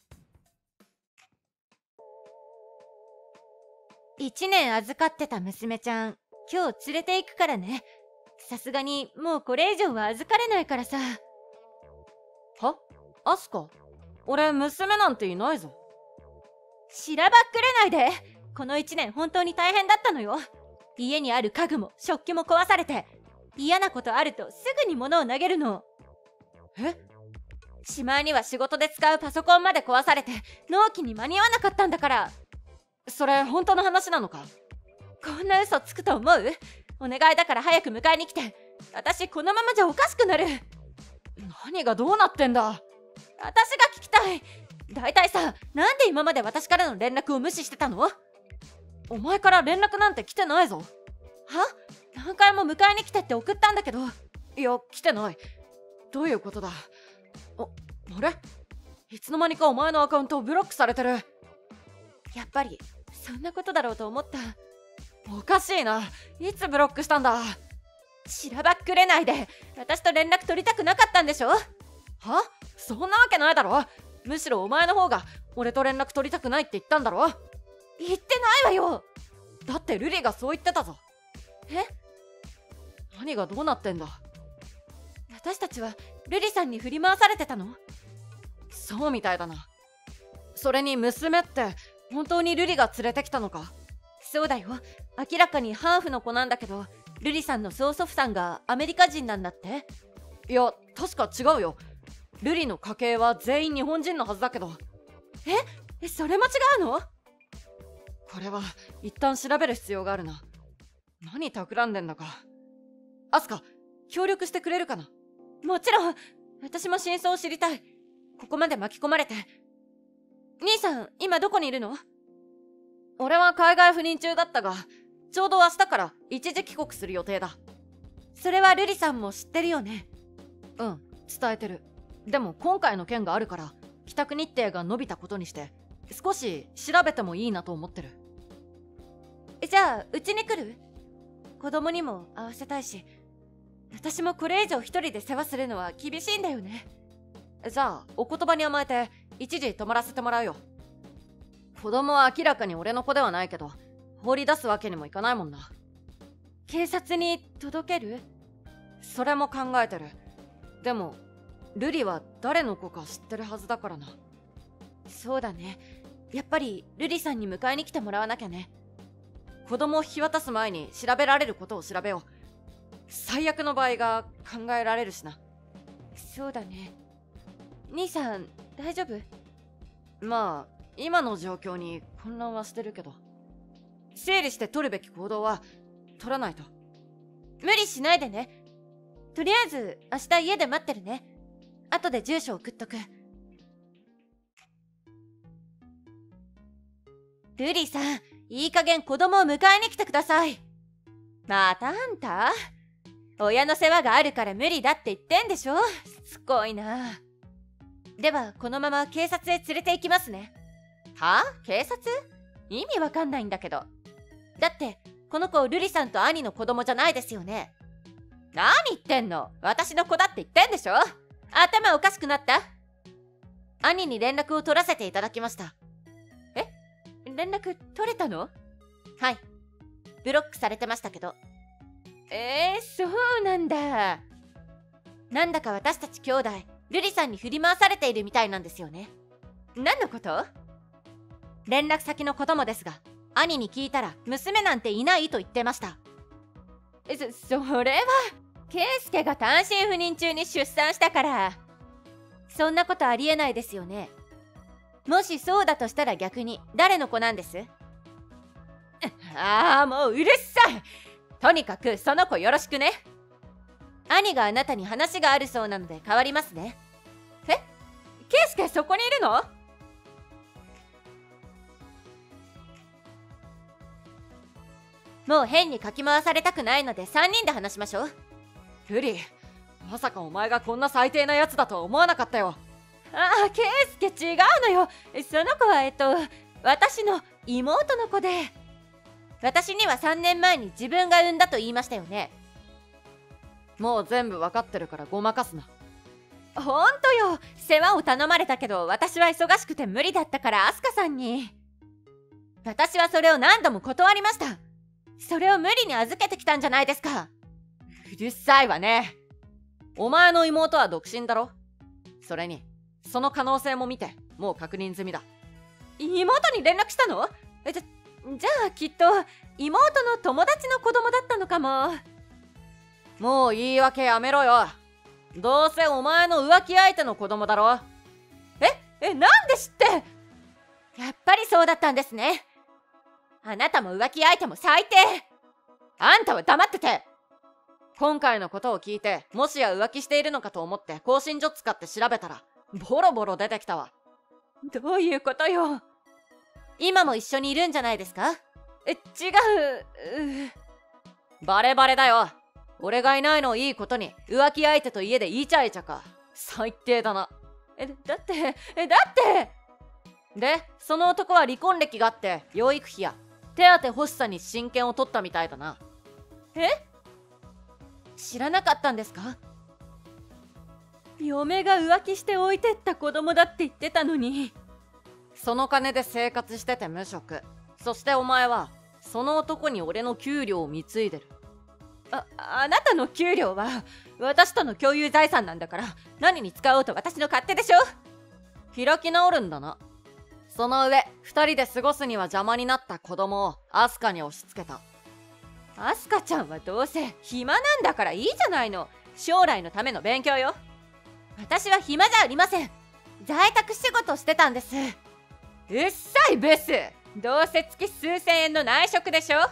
一年預かってた娘ちゃん、今日連れて行くからね。さすがにもうこれ以上は預かれないからさ。 は？アスカ？俺娘なんていないぞ。 しらばっくれないで。この一年本当に大変だったのよ。家にある家具も食器も壊されて、嫌なことあるとすぐに物を投げるの。 え？ しまいには仕事で使うパソコンまで壊されて納期に間に合わなかったんだから。 それ本当の話なのか？ こんな嘘つくと思う？お願いだから早く迎えに来て。私このままじゃおかしくなる。 何がどうなってんだ？ 私が聞きたい。だいたいさ、なんで今まで私からの連絡を無視してたの？ お前から連絡なんて来てないぞ。 は？何回も迎えに来てって送ったんだけど。 いや、来てない。どういうことだ？あ、あれ？いつの間にかお前のアカウントブロックされてる。 やっぱりそんなことだろうと思った。 おかしいな。いつブロックしたんだ？ しらばっくれないで。私と連絡取りたくなかったんでしょ？ は？そんなわけないだろ。むしろお前の方が俺と連絡取りたくないって言ったんだろ。 言ってないわよ。 だってルリがそう言ってたぞ。 え？ 何がどうなってんだ？ 私たちはルリさんに振り回されてたの？ そうみたいだな。それに娘って本当にルリが連れてきたのか？ そうだよ。明らかにハーフの子なんだけど、ルリさんの曽祖父さんがアメリカ人なんだって。 いや、確か違うよ。ルリの家系は全員日本人のはずだけど。 え？それも違うの？ これは一旦調べる必要があるな。何企んでんだか。アスカ、協力してくれるかな？ もちろん。私も真相を知りたい。ここまで巻き込まれて。兄さん、今どこにいるの？ 俺は海外赴任中だったが、ちょうど明日から一時帰国する予定だ。 それはルリさんも知ってるよね？ うん、伝えてる。でも今回の件があるから帰宅日程が延びたことにして少し調べてもいいなと思ってる。 じゃあうちに来る？子供にも会わせたいし、私もこれ以上一人で世話するのは厳しいんだよね。 じゃあお言葉に甘えて一時泊まらせてもらうよ。子供は明らかに俺の子ではないけど放り出すわけにもいかないもんな。 警察に届ける？ それも考えてる。でもルリは誰の子か知ってるはずだからな。 そうだね。やっぱり瑠璃さんに迎えに来てもらわなきゃね。子供を引き渡す前に調べられることを調べよう。最悪の場合が考えられるしな。そうだね。兄さん大丈夫？まあ今の状況に混乱はしてるけど、整理して取るべき行動は取らないと。無理しないでね。とりあえず明日家で待ってるね。後で住所送っとく。瑠璃さん、いい加減子供を迎えに来てください。またあんた？親の世話があるから無理だって言ってんでしょ。しつこいな。ではこのまま警察へ連れて行きますね。はあ？警察？意味わかんないんだけど。だってこの子瑠璃さんと兄の子供じゃないですよね。何言ってんの？私の子だって言ってんでしょ。頭おかしくなった？兄に連絡を取らせていただきました。え？連絡取れたの？はい。ブロックされてましたけど。えー、そうなんだ。なんだか私たち兄弟、瑠璃さんに振り回されているみたいなんですよね。何のこと？連絡先のこともですが、兄に聞いたら娘なんていないと言ってました。そ、それは圭介が単身赴任中に出産したから。そんなことありえないですよね。もしそうだとしたら逆に誰の子なんです？ああ、もううるさい。とにかくその子よろしくね。兄があなたに話があるそうなので代わりますね。え？圭介そこにいるの？もう変にかき回されたくないのでさんにんで話しましょう。ルリ、まさかお前がこんな最低なやつだとは思わなかったよ。ああ、圭介違うのよ。その子はえっと私の妹の子で、私にはさんねんまえに自分が産んだと言いましたよね。もう全部わかってるからごまかすな。ほんとよ、世話を頼まれたけど私は忙しくて無理だったからアスカさんに。私はそれを何度も断りました。それを無理に預けてきたんじゃないですか。うるさいわね。お前の妹は独身だろ。それにその可能性も見てもう確認済みだ。妹に連絡したの？え、じゃ、じゃあきっと妹の友達の子供だったのかも。もう言い訳やめろよ。どうせお前の浮気相手の子供だろ。え、え、なんで知って？やっぱりそうだったんですね。あなたも浮気相手も最低。あんたは黙ってて。今回のことを聞いて、もしや浮気しているのかと思って更新所使って調べたらボロボロ出てきたわ。どういうことよ。今も一緒にいるんじゃないですか？え、違う。うバレバレだよ。俺がいないのをいいことに浮気相手と家でイチャイチャか。最低だな。え、だってえだってで、その男は離婚歴があって養育費や手当欲しさに親権を取ったみたいだな。え？知らなかったんですか？嫁が浮気して置いてった子供だって言ってたのに。その金で生活してて無職。そしてお前はその男に俺の給料を貢いでる。あ、あなたの給料は私との共有財産なんだから、何に使おうと私の勝手でしょ。開き直るんだな。その上二人で過ごすには邪魔になった子供をアスカに押し付けた。アスカちゃんはどうせ暇なんだからいいじゃないの。将来のための勉強よ。私は暇じゃありません。在宅仕事してたんです。うっさいブス。どうせ月数千円の内職でしょ。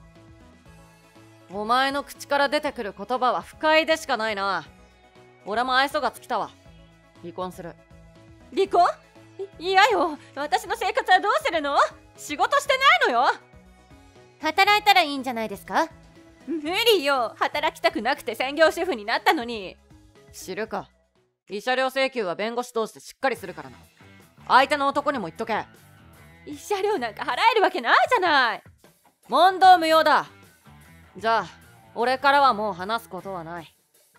お前の口から出てくる言葉は不快でしかないな。俺も愛想が尽きたわ。離婚する。離婚？い嫌よ。私の生活はどうするの？仕事してないのよ。働いたらいいんじゃないですか？無理よ。働きたくなくて専業主婦になったのに。知るか。慰謝料請求は弁護士通してしっかりするからな。相手の男にも言っとけ。慰謝料なんか払えるわけないじゃない。問答無用だ。じゃあ俺からはもう話すことはない。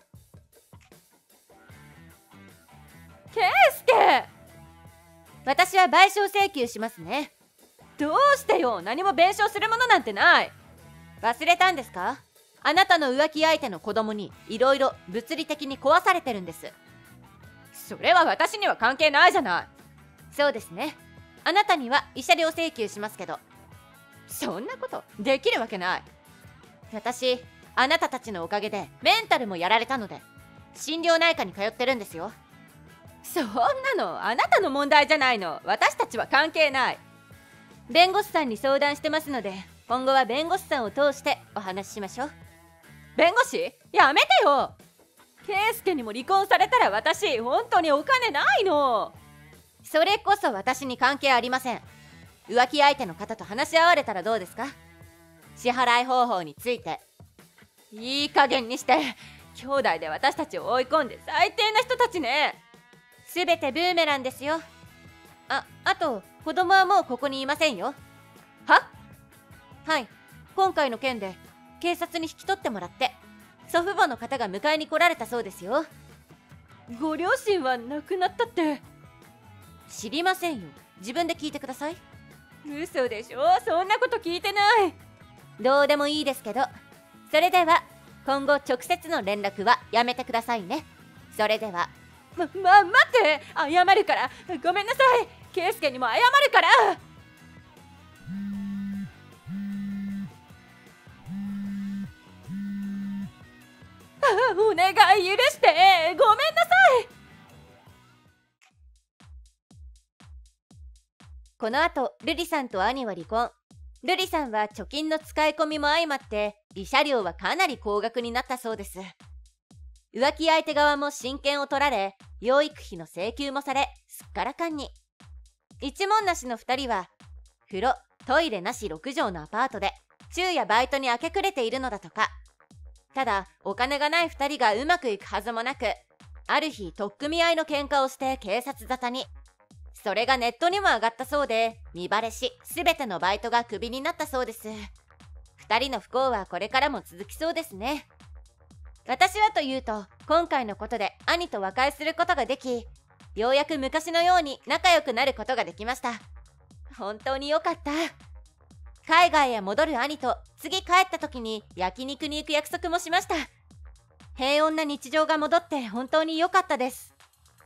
圭介、私は賠償請求しますね。どうしてよ。何も弁償するものなんてない。忘れたんですか？あなたの浮気相手の子供にいろいろ物理的に壊されてるんです。それは私には関係ないじゃない。 そうですね。あなたには慰謝料請求しますけど。そんなことできるわけない。私、あなたたちのおかげでメンタルもやられたので、心療内科に通ってるんですよ。そんなのあなたの問題じゃないの。私たちは関係ない。弁護士さんに相談してますので、今後は弁護士さんを通してお話ししましょう。弁護士？やめてよ。圭介にも離婚されたら私本当にお金ないの。それこそ私に関係ありません。浮気相手の方と話し合われたらどうですか？支払い方法について。いい加減にして。兄弟で私たちを追い込んで最低な人たちね。すべてブーメランですよ。あ、あと子供はもうここにいませんよ。は？はい、今回の件で警察に引き取ってもらって祖父母の方が迎えに来られたそうですよ。ご両親は亡くなったって。知りませんよ。自分で聞いてください。嘘でしょ。そんなこと聞いてない。どうでもいいですけど、それでは今後直接の連絡はやめてくださいね。それでは。ま、ま、待って、謝るから。ごめんなさい。圭介にも謝るから。あ、お願い許して。ごめんなさい。この後、瑠璃さんと兄は離婚。瑠璃さんは貯金の使い込みも相まって慰謝料はかなり高額になったそうです。浮気相手側も親権を取られ、養育費の請求もされ、すっからかんに。一文なしのふたりは風呂トイレなしろく畳のアパートで昼夜バイトに明け暮れているのだとか。ただお金がないふたりがうまくいくはずもなく、ある日取っ組み合いの喧嘩をして警察沙汰に。それがネットにも上がったそうで、見バレし全てのバイトがクビになったそうです。ふたりの不幸はこれからも続きそうですね。私はというと、今回のことで兄と和解することができ、ようやく昔のように仲良くなることができました。本当に良かった。海外へ戻る兄と次帰った時に焼肉に行く約束もしました。平穏な日常が戻って本当に良かったです。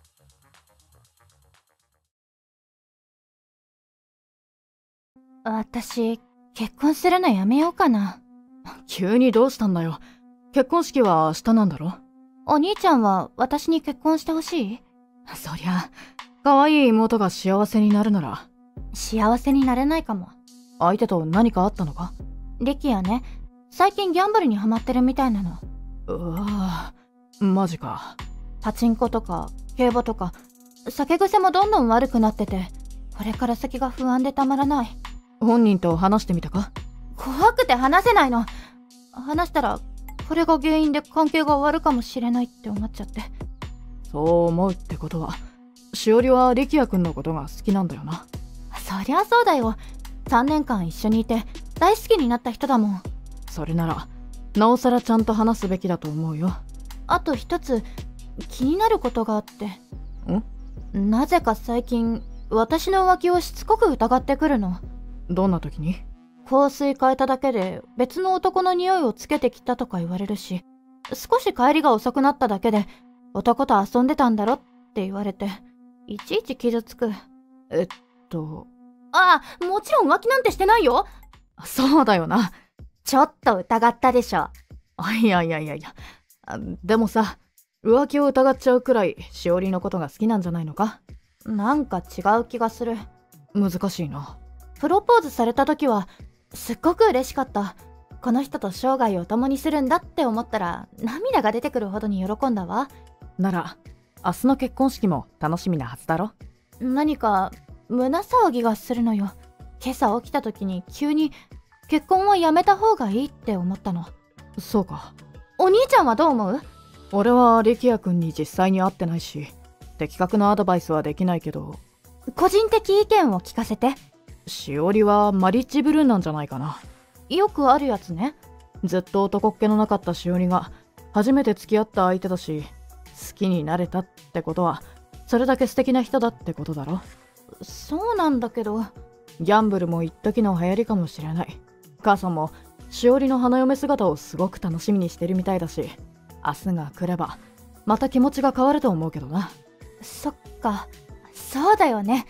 私、結婚するのやめようかな。 急にどうしたんだよ。結婚式は明日なんだろ？ お兄ちゃんは私に結婚してほしい？ そりゃ、可愛い妹が幸せになるなら。 幸せになれないかも。 相手と何かあったのか？ 力也ね、最近ギャンブルにハマってるみたいなの。 うわぁ、マジか。 パチンコとか競馬とか、酒癖もどんどん悪くなってて、これから先が不安でたまらない。 本人と話してみたか？ 怖くて話せないの。話したらこれが原因で関係が終わるかもしれないって思っちゃって。 そう思うってことは、しおりは力也くんのことが好きなんだよな。 そりゃそうだよ。さんねんかん一緒にいて大好きになった人だもん。 それならなおさらちゃんと話すべきだと思うよ。 あと一つ気になることがあって。 ん？ なぜか最近私の浮気をしつこく疑ってくるの。 どんな時に？ 香水変えただけで別の男の匂いをつけてきたとか言われるし、少し帰りが遅くなっただけで男と遊んでたんだろって言われて、いちいち傷つく。 えっとああ、もちろん浮気なんてしてないよ。 そうだよな。 ちょっと疑ったでしょ。 あ、いやいやいやいや。でもさ、浮気を疑っちゃうくらいしおりのことが好きなんじゃないのか？ なんか違う気がする。 難しいな。 プロポーズされた時はすっごく嬉しかった。この人と生涯を共にするんだって思ったら涙が出てくるほどに喜んだわ。 なら明日の結婚式も楽しみなはずだろ？ 何か胸騒ぎがするのよ。今朝起きた時に急に結婚はやめた方がいいって思ったの。 そうか。 お兄ちゃんはどう思う？ 俺は力也くんに実際に会ってないし、的確なアドバイスはできないけど、 個人的意見を聞かせて。 しおりはマリッジブルーなんじゃないかな。 よくあるやつね。 ずっと男っ気のなかったしおりが初めて付き合った相手だし、好きになれたってことはそれだけ素敵な人だってことだろ。 そうなんだけど。 ギャンブルも一時の流行りかもしれない。母さんもしおりの花嫁姿をすごく楽しみにしてるみたいだし、明日が来ればまた気持ちが変わると思うけどな。 そっか、そうだよね。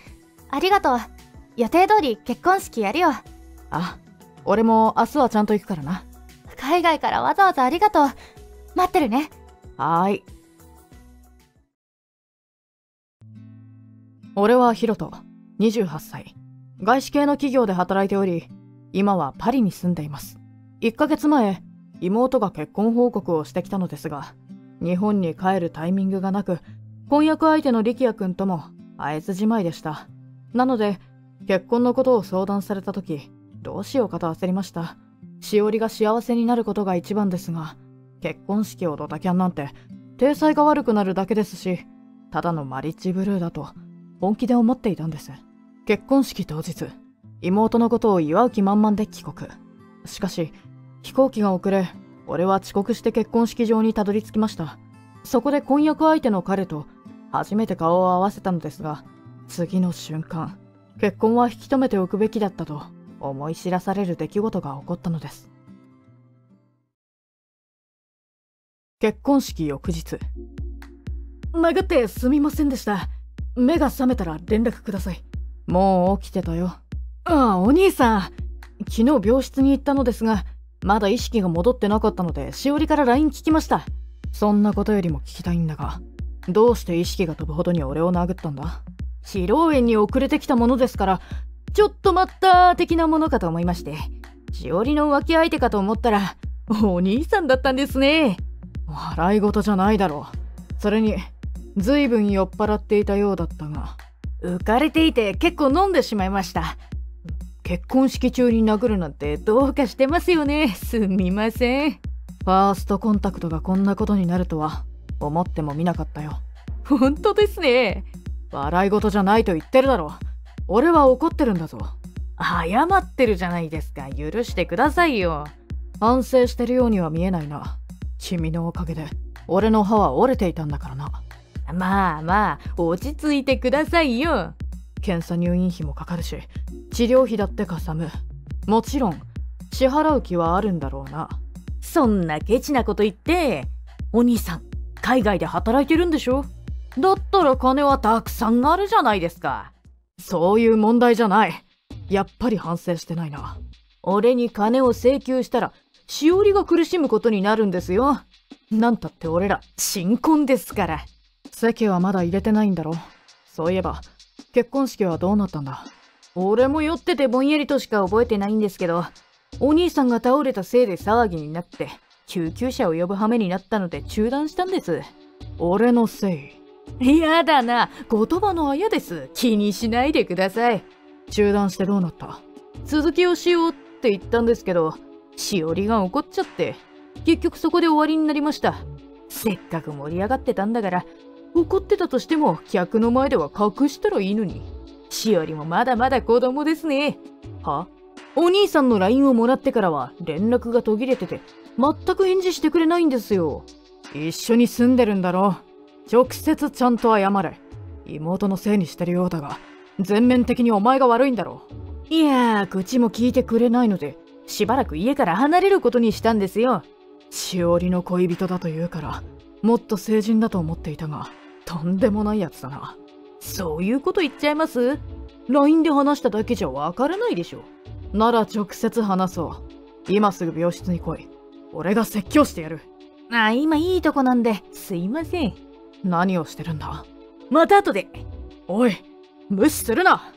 ありがとう。予定通り結婚式やるよ。 あ、俺も明日はちゃんと行くからな。 海外からわざわざありがとう。待ってるね。 はーい。俺はヒロト、にじゅうはっさい。外資系の企業で働いており、今はパリに住んでいます。いっかげつまえ、妹が結婚報告をしてきたのですが、日本に帰るタイミングがなく、婚約相手の力也くんとも会えずじまいでした。なので、結婚のことを相談されたとき、どうしようかと焦りました。しおりが幸せになることが一番ですが、結婚式をドタキャンなんて、体裁が悪くなるだけですし、ただのマリッジブルーだと、本気で思っていたんです。結婚式当日、妹のことを祝う気満々で帰国。しかし、飛行機が遅れ、俺は遅刻して結婚式場にたどり着きました。そこで婚約相手の彼と初めて顔を合わせたのですが、次の瞬間、結婚は引き止めておくべきだったと思い知らされる出来事が起こったのです。結婚式翌日。殴ってすみませんでした。目が覚めたら連絡ください。もう起きてたよ。ああ、お兄さん。昨日病室に行ったのですが、まだ意識が戻ってなかったので、しおりから ライン 聞きました。そんなことよりも聞きたいんだが、どうして意識が飛ぶほどに俺を殴ったんだ？披露宴に遅れてきたものですから、ちょっと待った的なものかと思いまして、しおりの浮気相手かと思ったら、お兄さんだったんですね。笑い事じゃないだろう。それに、ずいぶん酔っ払っていたようだったが、浮かれていて結構飲んでしまいました。結婚式中に殴るなんてどうかしてますよね。すみません。ファーストコンタクトがこんなことになるとは思ってもみなかったよ。本当ですね。笑い事じゃないと言ってるだろ。俺は怒ってるんだぞ。謝ってるじゃないですか。許してくださいよ。反省してるようには見えないな。君のおかげで俺の歯は折れていたんだからな。まあまあ、落ち着いてくださいよ。検査入院費もかかるし、治療費だってかさむ。もちろん、支払う気はあるんだろうな。そんなケチなこと言って、お兄さん、海外で働いてるんでしょ？だったら金はたくさんあるじゃないですか。そういう問題じゃない。やっぱり反省してないな。俺に金を請求したら、しおりが苦しむことになるんですよ。なんたって俺ら、新婚ですから。籍はまだ入れてないんだろ。そういえば、結婚式はどうなったんだ？俺も酔っててぼんやりとしか覚えてないんですけど、お兄さんが倒れたせいで騒ぎになって、救急車を呼ぶ羽目になったので中断したんです。俺のせい？やだな、言葉のあやです。気にしないでください。中断してどうなった？続きをしようって言ったんですけど、しおりが怒っちゃって、結局そこで終わりになりました。せっかく盛り上がってたんだから、怒ってたとしても客の前では隠したらいいのに。しおりもまだまだ子供ですね。は？お兄さんの ライン をもらってからは連絡が途切れてて、全く返事してくれないんですよ。一緒に住んでるんだろう。直接ちゃんと謝れ。妹のせいにしてるようだが、全面的にお前が悪いんだろう。いやー、口も聞いてくれないので、しばらく家から離れることにしたんですよ。しおりの恋人だというから、もっと成人だと思っていたが、とんでもないやつだな。そういうこと言っちゃいます？ ライン で話しただけじゃわからないでしょ。なら直接話そう。今すぐ病室に来い。俺が説教してやる。あ、今いいとこなんで、すいません。何をしてるんだ？また後で。おい、無視するな。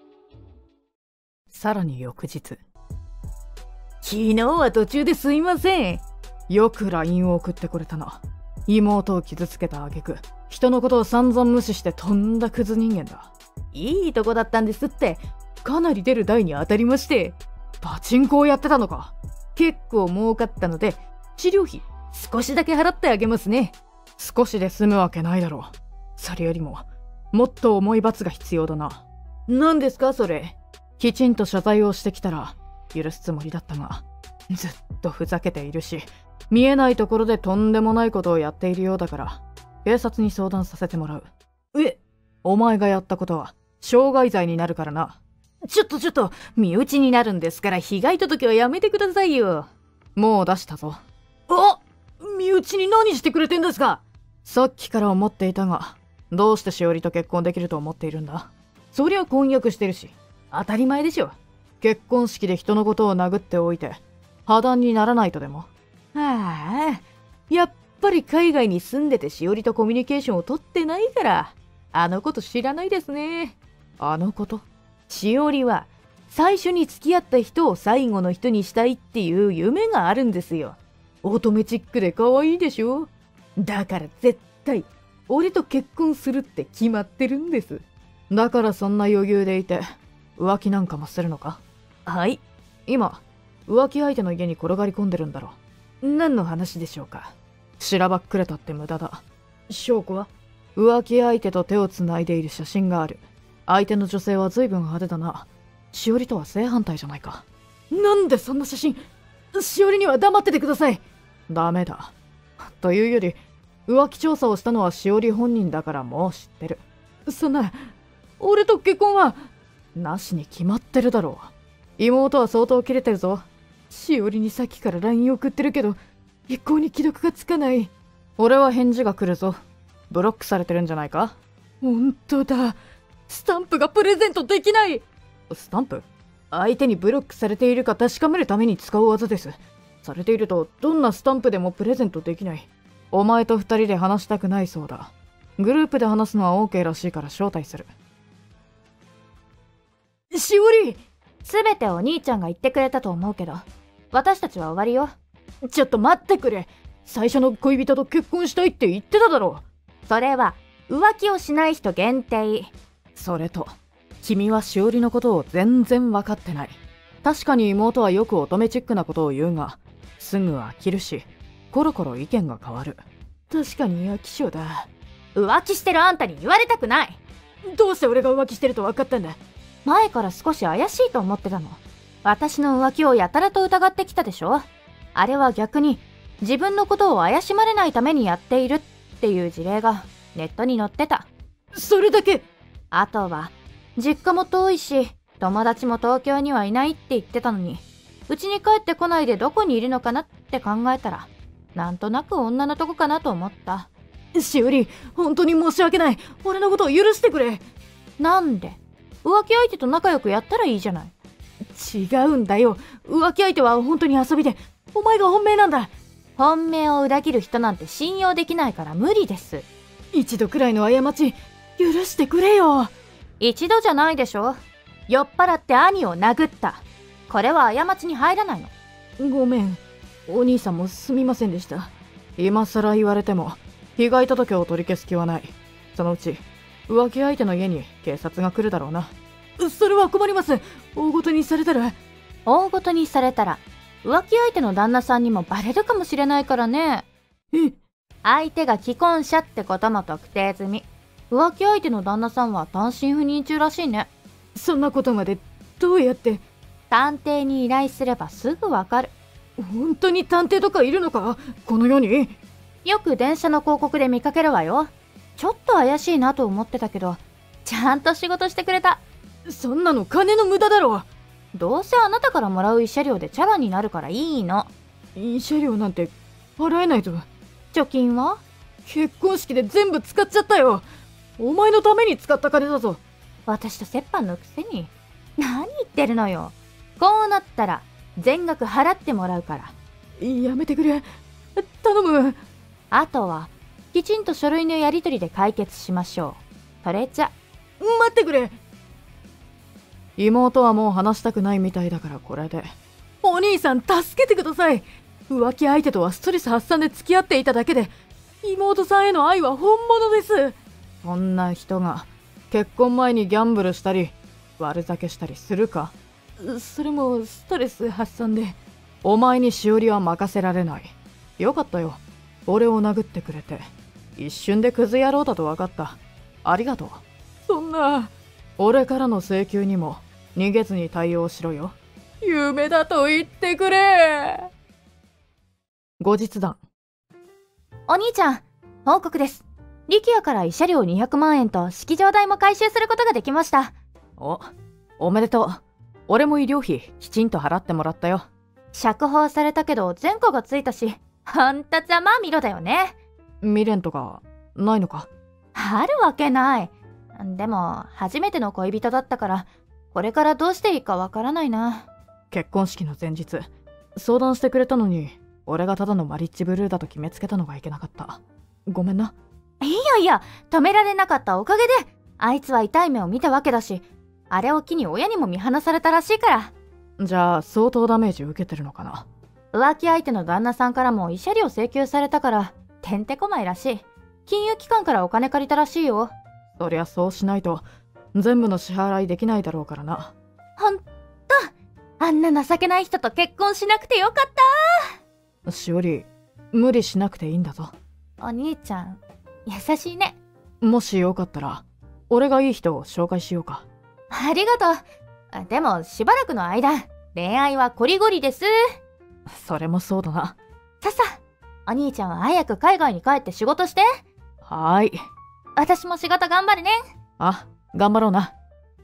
さらに翌日。昨日は途中ですいません。よく ライン を送ってこれたな。妹を傷つけた挙句、人のことを散々無視してとんだクズ人間だ。いいとこだったんですって。かなり出る台に当たりまして。パチンコをやってたのか。結構儲かったので、治療費少しだけ払ってあげますね。少しで済むわけないだろう。それよりも、もっと重い罰が必要だな。何ですかそれ。きちんと謝罪をしてきたら、許すつもりだったが、ずっとふざけているし、見えないところでとんでもないことをやっているようだから、警察に相談させてもらう。え、お前がやったことは、傷害罪になるからな。ちょっとちょっと、身内になるんですから被害届はやめてくださいよ。もう出したぞ。あ、身内に何してくれてんですか？さっきから思っていたが、どうしてしおりと結婚できると思っているんだ？ そりゃ婚約してるし当たり前でしょ。結婚式で人のことを殴っておいて破談にならないとでも。はあ、やっぱり海外に住んでてしおりとコミュニケーションを取ってないからあのこと知らないですね。あのこと？しおりは最初に付き合った人を最後の人にしたいっていう夢があるんですよ。乙女チックで可愛いでしょ。だから絶対俺と結婚するって決まってるんです。だからそんな余裕でいて浮気なんかもするのか？はい、今浮気相手の家に転がり込んでるんだろう。何の話でしょうか。しらばっくれたって無駄だ。証拠は？浮気相手と手をつないでいる写真がある。相手の女性は随分派手だな。しおりとは正反対じゃないか。なんでそんな写真？しおりには黙っててください。ダメだ。というより浮気調査をしたのはしおり本人だからもう知ってる。そんな、俺と結婚はなしに決まってるだろう。妹は相当キレてるぞ。しおりにさっきから ライン 送ってるけど一向に既読がつかない。俺は返事が来るぞ。ブロックされてるんじゃないか？ほんとだ。スタンプがプレゼントできない。スタンプ？相手にブロックされているか確かめるために使う技です。されているとどんなスタンプでもプレゼントできない。お前と二人で話したくないそうだ。グループで話すのは OK らしいから招待する。しおり！ すべてお兄ちゃんが言ってくれたと思うけど、私たちは終わりよ。 ちょっと待ってくれ。最初の恋人と結婚したいって言ってただろう。それは浮気をしない人限定。 それと君はしおりのことを全然分かってない。確かに妹はよく乙女チックなことを言うがすぐ飽きるしコロコロ意見が変わる。確かに飽き性だ。 浮気してるあんたに言われたくない。 どうして俺が浮気してると分かったんだ？ 前から少し怪しいと思ってたの。私の浮気をやたらと疑ってきたでしょ。あれは逆に自分のことを怪しまれないためにやっているっていう事例がネットに載ってた。 それだけ？ あとは実家も遠いし友達も東京にはいないって言ってたのに、うちに帰ってこないでどこにいるのかなって考えたらなんとなく女のとこかなと思った。 しおり、本当に申し訳ない。俺のことを許してくれ。 なんで？浮気相手と仲良くやったらいいじゃない。 違うんだよ。浮気相手は本当に遊びで、お前が本命なんだ。 本命を裏切る人なんて信用できないから無理です。 一度くらいの過ち許してくれよ。 一度じゃないでしょ。酔っ払って兄を殴った。これは過ちに入らないの。 ごめん、お兄さんもすみませんでした。今さら言われても被害届を取り消す気はない。そのうち浮気相手の家に警察が来るだろうな。それは困ります。大ごとにされたら。 大ごとにされたら浮気相手の旦那さんにもバレるかもしれないからね。 え？ 相手が既婚者ってことも特定済み。浮気相手の旦那さんは単身赴任中らしいね。 そんなことまでどうやって？ 探偵に依頼すればすぐわかる。 本当に探偵とかいるのか？この世に。 よく電車の広告で見かけるわよ。ちょっと怪しいなと思ってたけど、ちゃんと仕事してくれた。 そんなの金の無駄だろ。 どうせあなたからもらう慰謝料でチャラになるからいいの。 慰謝料なんて払えないと。 貯金は？ 結婚式で全部使っちゃったよ。お前のために使った金だぞ。 私と折半のくせに。何言ってるのよ。こうなったら全額払ってもらうから。 やめてくれ。頼む。 あとはきちんと書類のやり取りで解決しましょう。それじゃ。 待ってくれ。妹はもう話したくないみたいだからこれで。お兄さん助けてください。浮気相手とはストレス発散で付き合っていただけで妹さんへの愛は本物です。そんな人が結婚前にギャンブルしたり悪酒したりするか？それもストレス発散で。お前にしおりは任せられない。よかったよ、俺を殴ってくれて。一瞬でクズ野郎だと分かった。ありがとう。そんな。俺からの請求にも逃げずに対応しろよ。夢だと言ってくれ。後日談。 お兄ちゃん、報告です。力也から慰謝料にひゃくまんえんと式場代も回収することができました。 お、おめでとう。俺も医療費きちんと払ってもらったよ。 釈放されたけど前科がついたし、ほんとざまあみろだよね。 未練とかないのか？ あるわけない。 でも初めての恋人だったからこれからどうしていいかわからないな。 結婚式の前日相談してくれたのに俺がただのマリッジブルーだと決めつけたのがいけなかった。ごめんな。 いやいや、止められなかったおかげであいつは痛い目を見たわけだし、あれを機に親にも見放されたらしいから。 じゃあ相当ダメージ受けてるのかな。 浮気相手の旦那さんからも慰謝料請求されたからてんてこまいらしい。金融機関からお金借りたらしいよ。 そりゃそうしないと全部の支払いできないだろうからな。 ほんとあんな情けない人と結婚しなくてよかった。 しおり、無理しなくていいんだぞ。 お兄ちゃん優しいね。 もしよかったら俺がいい人を紹介しようか。 ありがとう。でもしばらくの間恋愛はこりごりです。 それもそうだな。 ささお兄ちゃんは早く海外に帰って仕事して。 はーい。 私も仕事頑張るね。 あ、頑張ろうな。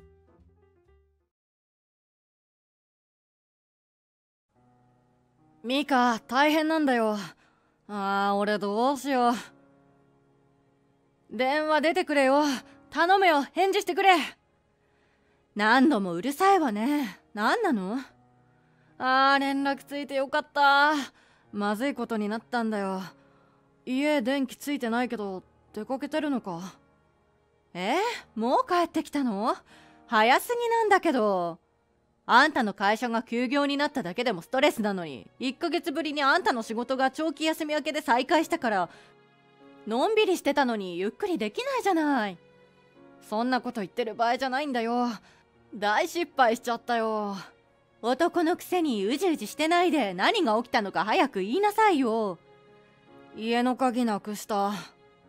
ミカ、大変なんだよ。あー、俺どうしよう。電話出てくれよ。頼むよ、返事してくれ。何度もうるさいわね。何なの？あー、連絡ついてよかった。まずいことになったんだよ。家電気ついてないけど出かけてるのか？え？もう帰ってきたの？早すぎなんだけど。あんたの会社が休業になっただけでもストレスなのに、いっかげつぶりにあんたの仕事が長期休み明けで再開したからのんびりしてたのにゆっくりできないじゃない。そんなこと言ってる場合じゃないんだよ。大失敗しちゃったよ。男のくせにうじうじしてないで何が起きたのか早く言いなさいよ。家の鍵なくした。は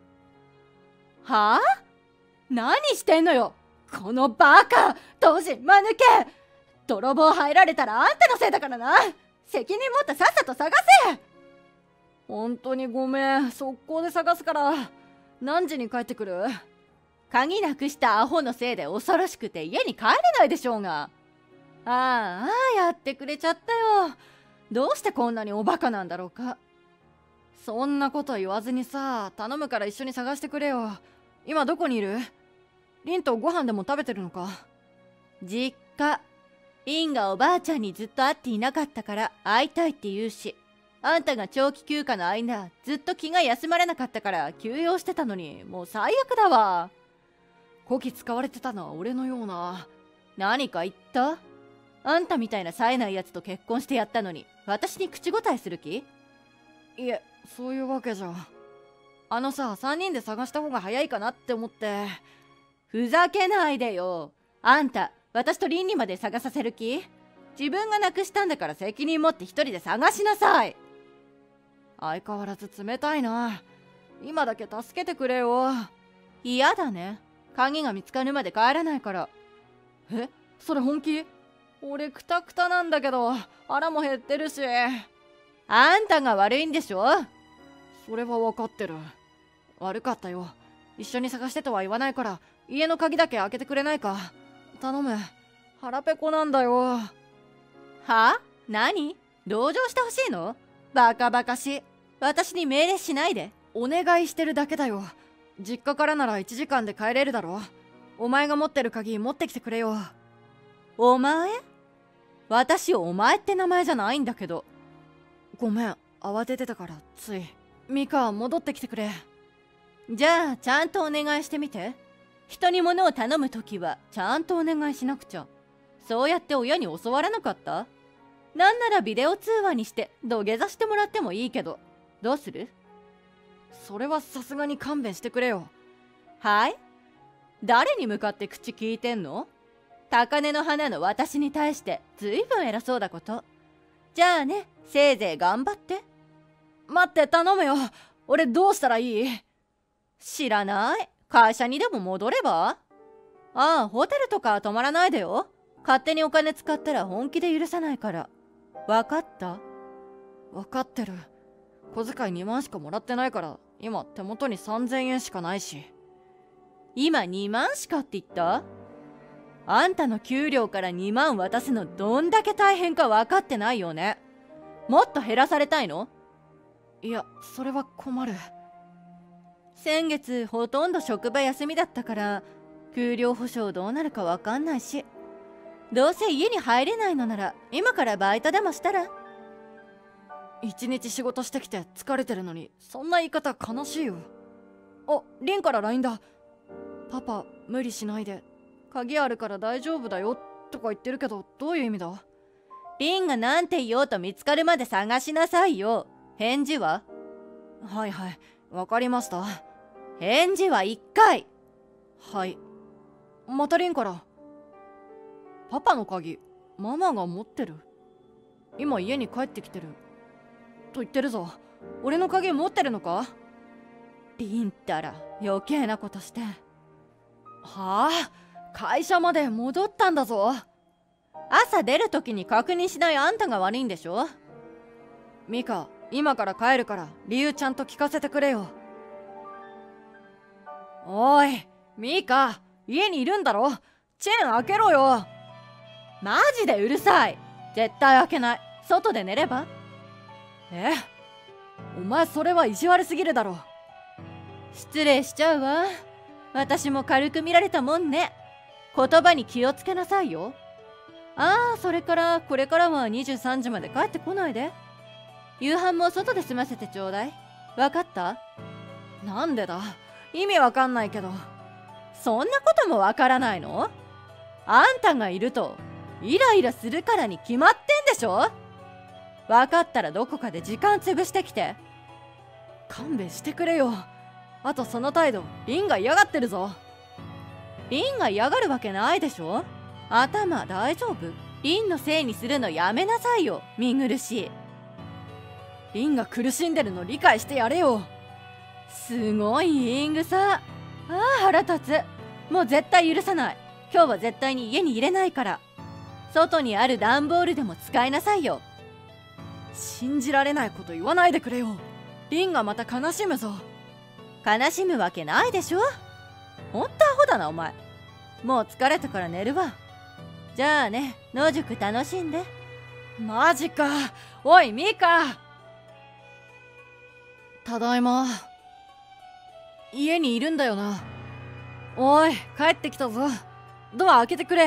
あ？何してんのよこのバカ当時間抜け。泥棒入られたらあんたのせいだからな。責任持ってさっさと探せ。本当にごめん、速攻で探すから。何時に帰ってくる？鍵なくしたアホのせいで恐ろしくて家に帰れないでしょうが。ああ、ああやってくれちゃったよ。どうしてこんなにおバカなんだろうか。そんなこと言わずにさ、頼むから一緒に探してくれよ。今どこにいる？リンとご飯でも食べてるのか？実家。リンがおばあちゃんにずっと会っていなかったから会いたいって言うし、あんたが長期休暇の間ずっと気が休まれなかったから休養してたのにもう最悪だわ。こき使われてたのは俺のような。何か言った？あんたみたいな冴えないやつと結婚してやったのに私に口答えする気？いえ、そういうわけじゃ。あのさ、さんにんで探した方が早いかなって思って。ふざけないでよ。あんた私とリンにまで探させる気？自分がなくしたんだから責任持って一人で探しなさい。相変わらず冷たいな。今だけ助けてくれよ。嫌だね。鍵が見つかるまで帰らないから。え？それ本気？俺クタクタなんだけど腹も減ってるし。あんたが悪いんでしょ？それは分かってる。悪かったよ。一緒に探してとは言わないから家の鍵だけ開けてくれないか。頼む。腹ペコなんだよ。はあ？何？同情してほしいの？バカバカしい。私に命令しないで。お願いしてるだけだよ。実家からならいちじかんで帰れるだろ。お前が持ってる鍵持ってきてくれよ。お前？私お前って名前じゃないんだけど。ごめん、慌ててたからつい。ミカ、戻ってきてくれ。じゃあちゃんとお願いしてみて。人に物を頼むときはちゃんとお願いしなくちゃ。そうやって親に教わらなかった？なんならビデオ通話にして土下座してもらってもいいけど、どうする？それはさすがに勘弁してくれよ。はい？誰に向かって口聞いてんの？高嶺の花の私に対してずいぶん偉そうだこと。じゃあね、せいぜい頑張って。待って、頼むよ。俺どうしたらいい？知らない。会社にでも戻れば？ああ、ホテルとか泊まらないでよ。勝手にお金使ったら本気で許さないから。わかった？わかってる。小遣いにまんしかもらってないから今手元にさんぜんえんしかないし。今にまんしかって言った？あんたの給料からにまん渡すのどんだけ大変か分かってないよね。もっと減らされたいの？いや、それは困る。先月ほとんど職場休みだったから給料保証どうなるかわかんないし、どうせ家に入れないのなら今からバイトでもしたら。 一日仕事してきて疲れてるのにそんな言い方悲しいよ。あ、リンから ライン だ。パパ無理しないで、鍵あるから大丈夫だよとか言ってるけど、どういう意味だ？ リンがなんて言おうと見つかるまで探しなさいよ。返事は？ はいはい、わかりました。 返事は一回。 はい。またリンから。パパの鍵ママが持ってる。今家に帰ってきてると言ってるぞ。俺の鍵持ってるのか？ リンったら余計なことして。 はあ、会社まで戻ったんだぞ。 朝出るときに確認しないあんたが悪いんでしょ。 ミカ、今から帰るから理由ちゃんと聞かせてくれよ。おいミカ、家にいるんだろ。チェーン開けろよ。 マジでうるさい。絶対開けない。外で寝れば？ え？お前それは意地悪すぎるだろ。 失礼しちゃうわ。私も軽く見られたもんね。言葉に気をつけなさいよ。ああ、それからこれからはにじゅうさんじまで帰ってこないで。夕飯も外で済ませてちょうだい。わかった？ なんでだ？意味わかんないけど。 そんなこともわからないの？あんたがいるとイライラするからに決まってんでしょ。わかったらどこかで時間潰してきて。 勘弁してくれよ。あとその態度、リンが嫌がってるぞ。 リンが嫌がるわけないでしょ。頭大丈夫？リンのせいにするのやめなさいよ、見苦しい。 リンが苦しんでるの理解してやれよ。 すごい言い草。ああ、腹立つ。もう絶対許さない。今日は絶対に家に入れないから。外にある段ボールでも使いなさいよ。 信じられないこと言わないでくれよ。リンがまた悲しむぞ。 悲しむわけないでしょ。ほんとアホだなお前。もう疲れたから寝るわ。じゃあね、野宿楽しんで。 マジか。おいミカ。ただいま。家にいるんだよな。おい、帰ってきたぞ。ドア開けてくれ。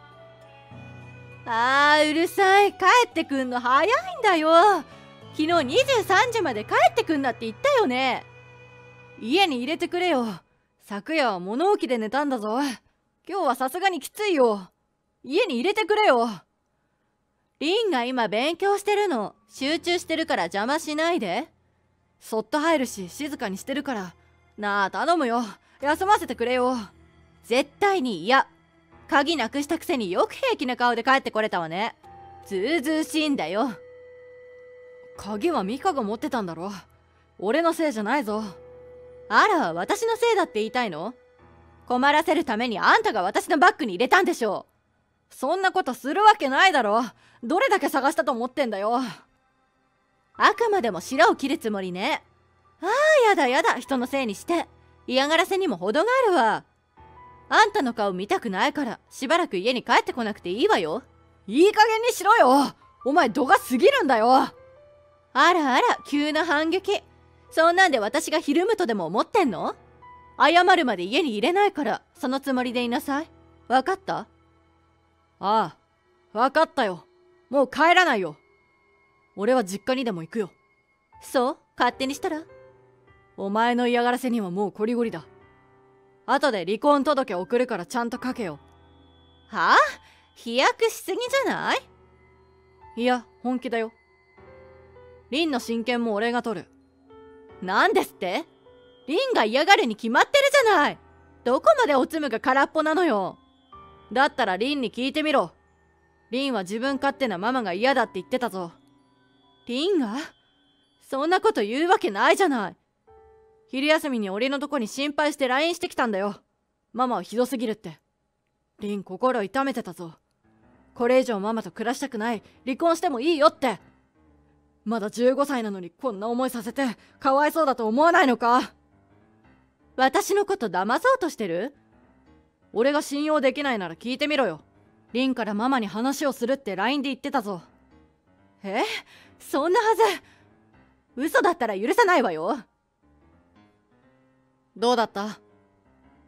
あー、うるさい。帰ってくんの早いんだよ。昨日にじゅうさんじまで帰ってくんなって言ったよね。 家に入れてくれよ。昨夜は物置で寝たんだぞ。今日はさすがにきついよ。家に入れてくれよ。 リンが今勉強してるの。集中してるから邪魔しないで。 そっと入るし静かにしてるから。なあ頼むよ。休ませてくれよ。 絶対に嫌。鍵なくしたくせによく平気な顔で帰ってこれたわね。ずうずうしいんだよ。 鍵はミカが持ってたんだろ。俺のせいじゃないぞ。 あら、私のせいだって言いたいの？困らせるためにあんたが私のバッグに入れたんでしょう。そんなことするわけないだろ。どれだけ探したと思ってんだよ。 あくまでも白を切るつもりね。ああ、やだやだ、人のせいにして。嫌がらせにも程があるわ。あんたの顔見たくないからしばらく家に帰ってこなくていいわよ。 いい加減にしろよ。お前度が過ぎるんだよ。 あらあら、急な反撃。そんなんで私がひるむとでも思ってんの？謝るまで家に入れないからそのつもりでいなさい。わかった？ ああ、わかったよ。もう帰らないよ。俺は実家にでも行くよ。 そう？勝手にしたら？ お前の嫌がらせにはもうこりごりだ。後で離婚届送るからちゃんと書けよ。 はあ？飛躍しすぎじゃない？ いや、本気だよ。リンの親権も俺が取る。 なんですって？リンが嫌がるに決まってるじゃない。どこまでおつむが空っぽなのよ。 だったらリンに聞いてみろ。リンは自分勝手なママが嫌だって言ってたぞ。 リンが？そんなこと言うわけないじゃない。 昼休みに俺のとこに心配して ライン してきたんだよ。ママはひどすぎるって。リン心痛めてたぞ。これ以上ママと暮らしたくない。離婚してもいいよって。まだじゅうごさいなのにこんな思いさせてかわいそうだと思わないのか？ 私のこと騙そうとしてる？ 俺が信用できないなら聞いてみろよ。リンからママに話をするって ライン で言ってたぞ。 え？そんなはず。嘘だったら許さないわよ。 どうだった？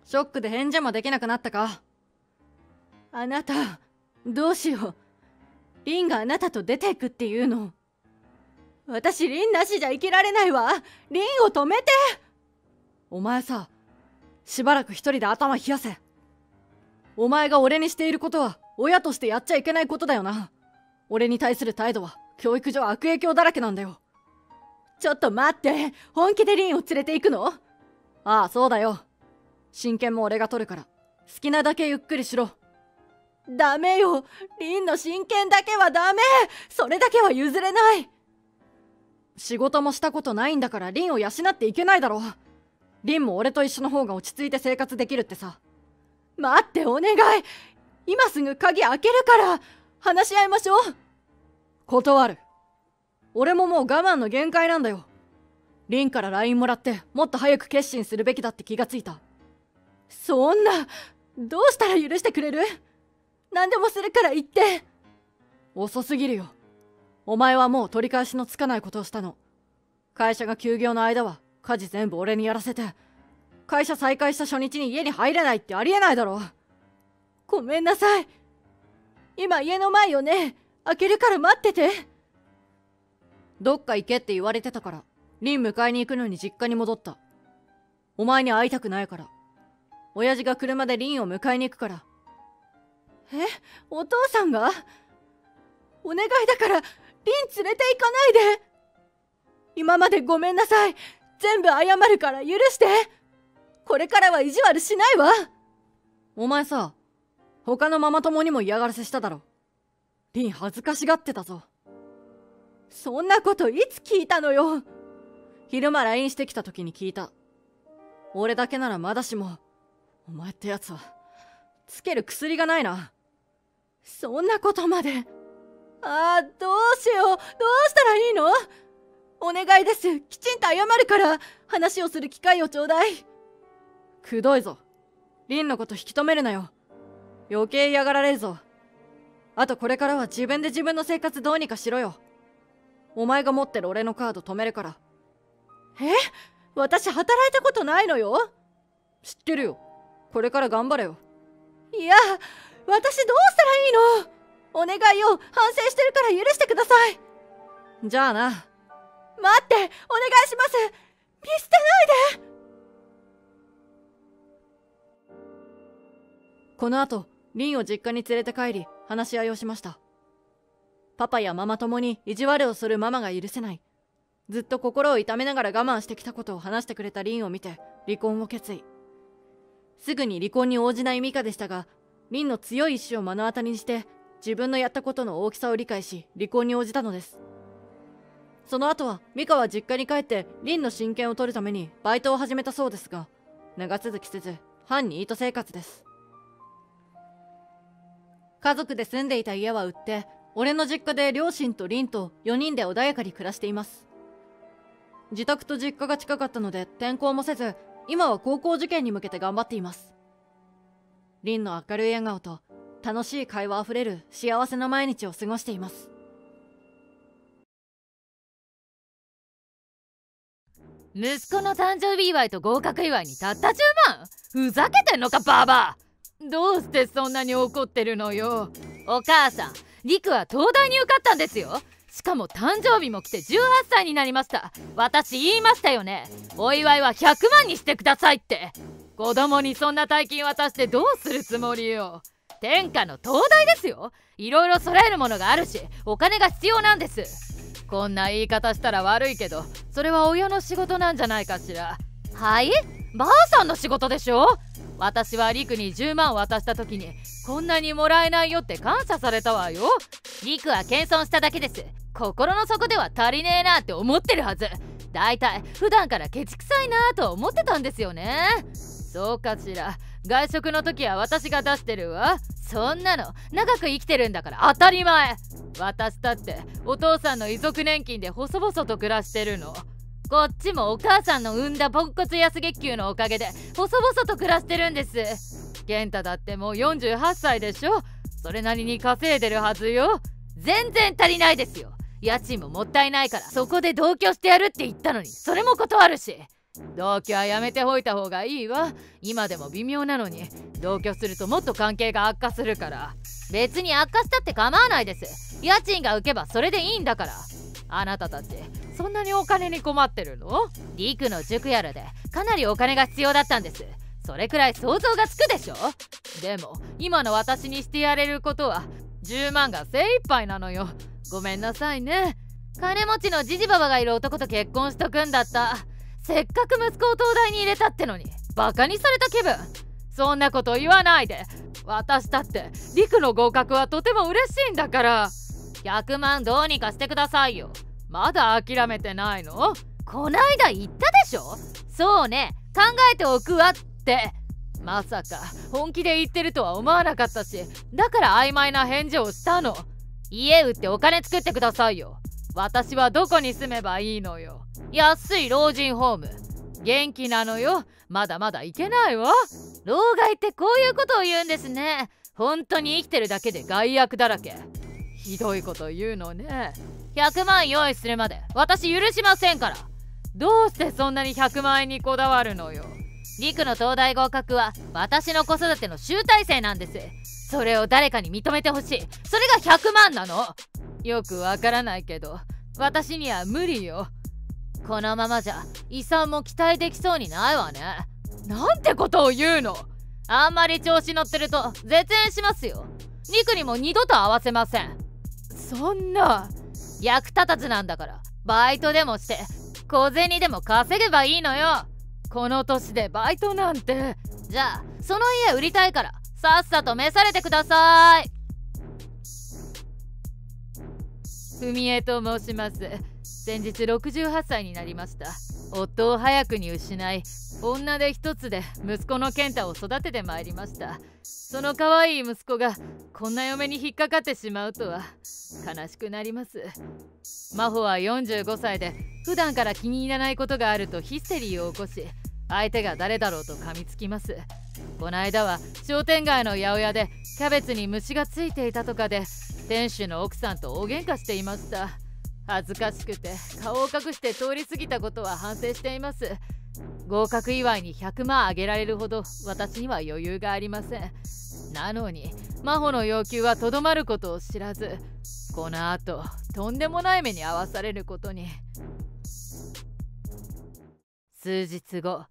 ショックで返事もできなくなったか。あなた、どうしよう。リンがあなたと出ていくっていうの。私、リンなしじゃ生きられないわ。リンを止めて。お前さ、しばらく一人で頭冷やせ。お前が俺にしていることは親としてやっちゃいけないことだよな。俺に対する態度は教育上悪影響だらけなんだよ。ちょっと待って、本気でリンを連れて行くの？ああ、そうだよ。親権も俺が取るから好きなだけゆっくりしろ。ダメよ、リンの親権だけはダメ。それだけは譲れない。仕事もしたことないんだからリンを養っていけないだろう。リンも俺と一緒の方が落ち着いて生活できるってさ。待って、お願い。今すぐ鍵開けるから話し合いましょう。断る。俺ももう我慢の限界なんだよ。リンから ライン もらってもっと早く決心するべきだって気がついた。そんな、どうしたら許してくれる？何でもするから言って。遅すぎるよ。お前はもう取り返しのつかないことをしたの。会社が休業の間は家事全部俺にやらせて、会社再開した初日に家に入れないってありえないだろう。ごめんなさい。今家の前よね。開けるから待ってて。どっか行けって言われてたからリン迎えに行くのに実家に戻った。お前に会いたくないから。親父が車でリンを迎えに行くから。え、お父さんが？お願いだからリン連れて行かないで。今までごめんなさい。全部謝るから許して。これからは意地悪しないわ。お前さ、他のママ友にも嫌がらせしただろ。リン恥ずかしがってたぞ。そんなこといつ聞いたのよ。昼間 ライン してきた時に聞いた。俺だけならまだしも、お前ってやつはつける薬がないな。そんなことまで。ああ、どうしよう。どうしたらいいの？お願いです。きちんと謝るから話をする機会をちょうだい。くどいぞ。リンのこと引き止めるなよ。余計嫌がられるぞ。あとこれからは自分で自分の生活どうにかしろよ。お前が持ってる俺のカード止めるから。え？私働いたことないのよ。知ってるよ。これから頑張れよ。いや、私どうしたらいいの？お願いよ。反省してるから許してください。じゃあな。待って、お願いします。見捨てないで。この後、リンを実家に連れて帰り、話し合いをしました。パパやママともに意地悪をするママが許せない。ずっと心を痛めながら我慢してきたことを話してくれたリンを見て、離婚を決意。すぐに離婚に応じないミカでしたが、リンの強い意志を目の当たりにして、自分のやったことの大きさを理解し、離婚に応じたのです。その後は、ミカは実家に帰って、リンの親権を取るためにバイトを始めたそうですが、長続きせず、半ニート生活です。家族で住んでいた家は売って、俺の実家で両親とリンとよにんで穏やかに暮らしています。自宅と実家が近かったので転校もせず、今は高校受験に向けて頑張っています。リンの明るい笑顔と楽しい会話あふれる幸せな毎日を過ごしています。 息子の誕生日祝いと合格祝いにたったじゅうまん？ふざけてんのかババア！どうしてそんなに怒ってるのよ。お母さん、リクは東大に受かったんですよ。しかも誕生日も来てじゅうはっさいになりました。私言いましたよね。お祝いはひゃくまんにしてくださいって。子供にそんな大金渡してどうするつもりよ。天下の東大ですよ。いろいろ揃えるものがあるし、お金が必要なんです。こんな言い方したら悪いけど、それは親の仕事なんじゃないかしら。はい？ばあさんの仕事でしょ。私はリクにじゅうまん渡した時に、こんなにもらえないよって感謝されたわよ。リクは謙遜しただけです。心の底では足りねえなって思ってるはず。だいたい普段からケチくさいなと思ってたんですよね。そうかしら。外食の時は私が出してるわ。そんなの長く生きてるんだから当たり前。私だってお父さんの遺族年金で細々と暮らしてるの。こっちもお母さんの産んだポンコツ安月給のおかげで細々と暮らしてるんです。健太だってもうよんじゅうはっさいでしょ。それなりに稼いでるはずよ。全然足りないですよ。家賃ももったいないからそこで同居してやるって言ったのに、それも断るし。 同居はやめておいた方がいいわ。今でも微妙なのに同居するともっと関係が悪化するから。 別に悪化したって構わないです。家賃が浮けばそれでいいんだから。 あなたたちそんなにお金に困ってるの？ リクの塾やらでかなりお金が必要だったんです。それくらい想像がつくでしょ。 でも今の私にしてやれることはじゅうまんが精一杯なのよ。ごめんなさいね。 金持ちのジジババがいる男と結婚しとくんだった。せっかく息子を東大に入れたってのにバカにされた気分。 そんなこと言わないで。私だってリクの合格はとても嬉しいんだから。 ひゃくまんどうにかしてくださいよ。 まだ諦めてないの？ こないだ言ったでしょ。そうね、考えておくわって。 まさか本気で言ってるとは思わなかったし、だから曖昧な返事をしたの。 家売ってお金作ってくださいよ。 私はどこに住めばいいのよ。 安い老人ホーム。 元気なのよ。まだまだ行けないわ。 老害ってこういうことを言うんですね。本当に生きてるだけで害悪だらけ。 ひどいこと言うのね。 ひゃくまん用意するまで私許しませんから。 どうしてそんなにひゃくまんえんにこだわるのよ。 リクの東大合格は私の子育ての集大成なんです。それを誰かに認めてほしい。それがひゃくまんなの。 よくわからないけど私には無理よ。 このままじゃ遺産も期待できそうにないわね。 なんてことを言うの。 あんまり調子乗ってると絶縁しますよ。リクにも二度と会わせません。 そんな。 役立たずなんだからバイトでもして小銭でも稼げばいいのよ。 この年でバイトなんて。 じゃあその家売りたいからさっさと召されてください。 ふみえと申します。先日ろくじゅうはっさいになりました。夫を早くに失い、女手一つで息子の健太を育ててまいりました。その可愛い息子がこんな嫁に引っかかってしまうとは悲しくなります。真帆はよんじゅうごさいで普段から気に入らないことがあるとヒステリーを起こし、相手が誰だろうと噛みつきます。この間は商店街の八百屋でキャベツに虫がついていたとかで店主の奥さんと大喧嘩していました。恥ずかしくて顔を隠して通り過ぎたことは反省しています。合格祝いにひゃくまんあげられるほど私には余裕がありません。なのに真帆の要求はとどまることを知らず、このあととんでもない目に遭わされることに。数日後。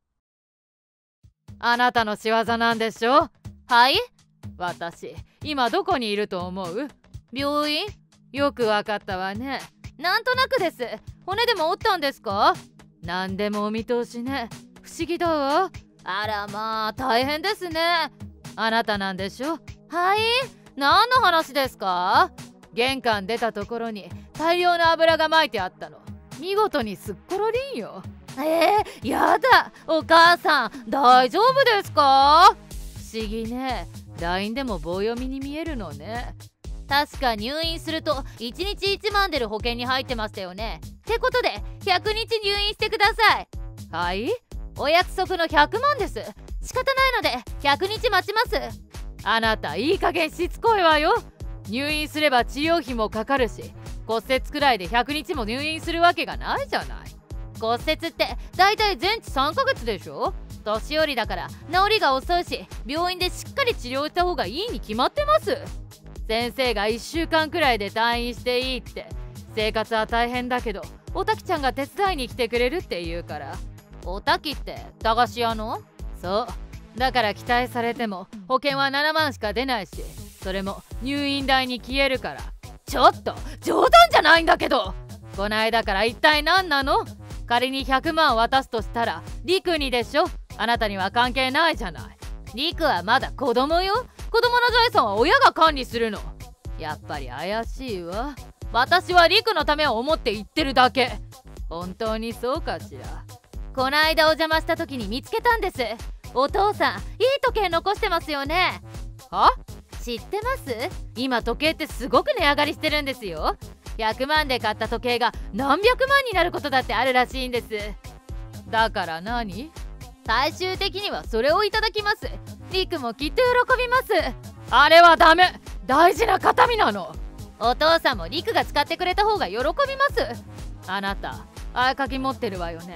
あなたの仕業なんでしょ？ はい？ 私今どこにいると思う？ 病院？ よくわかったわね。 なんとなくです。骨でも折ったんですか？ なんでもお見通しね。不思議だわ。 あらまあ大変ですね。 あなたなんでしょ？ はい？何の話ですか？ 玄関出たところに大量の油が巻いてあったの。見事にすっころりんよ。 えー、やだ。お母さん大丈夫ですか？ 不思議ね。ラインでも棒読みに見えるのね。 確か入院するといちにちいちまん出る保険に入ってましたよね。ってことでひゃくにち入院してください。 はい？ お約束のひゃくまんです。仕方ないのでひゃくにち待ちます。 あなたいい加減しつこいわよ。入院すれば治療費もかかるし、骨折くらいでひゃくにちも入院するわけがないじゃない。 骨折ってだいたい全治さんかげつでしょ。年寄りだから治りが遅いし、病院でしっかり治療した方がいいに決まってます。 先生がいっしゅうかんくらいで退院していいって。生活は大変だけどおたきちゃんが手伝いに来てくれるって言うから。 おたきって駄菓子屋の？ そうだから期待されても保険はななまんしか出ないし、それも入院代に消えるから。 ちょっと冗談じゃないんだけど。 こないだから一体何なの？仮にひゃくまん渡すとしたらリクにでしょ。あなたには関係ないじゃない。 リクはまだ子供よ。子供の財産は親が管理するの。 やっぱり怪しいわ。私はリクのためを思って言ってるだけ。本当にそうかしら。 こないだお邪魔した時に見つけたんです。お父さんいい時計残してますよね。 は？ 知ってます？今時計ってすごく値上がりしてるんですよ。ひゃくまんで買った時計が何百万になることだってあるらしいんです。 だから何？ 最終的にはそれをいただきます。リクもきっと喜びます。 あれはダメ。大事な形見なの。 お父さんもリクが使ってくれた方が喜びます。 あなた合鍵持ってるわよね。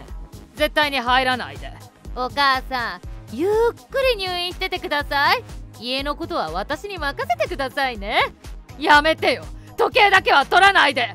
絶対に入らないで。 お母さん、ゆっくり入院しててください。家のことは私に任せてくださいね。 やめてよ、時計だけは取らないで。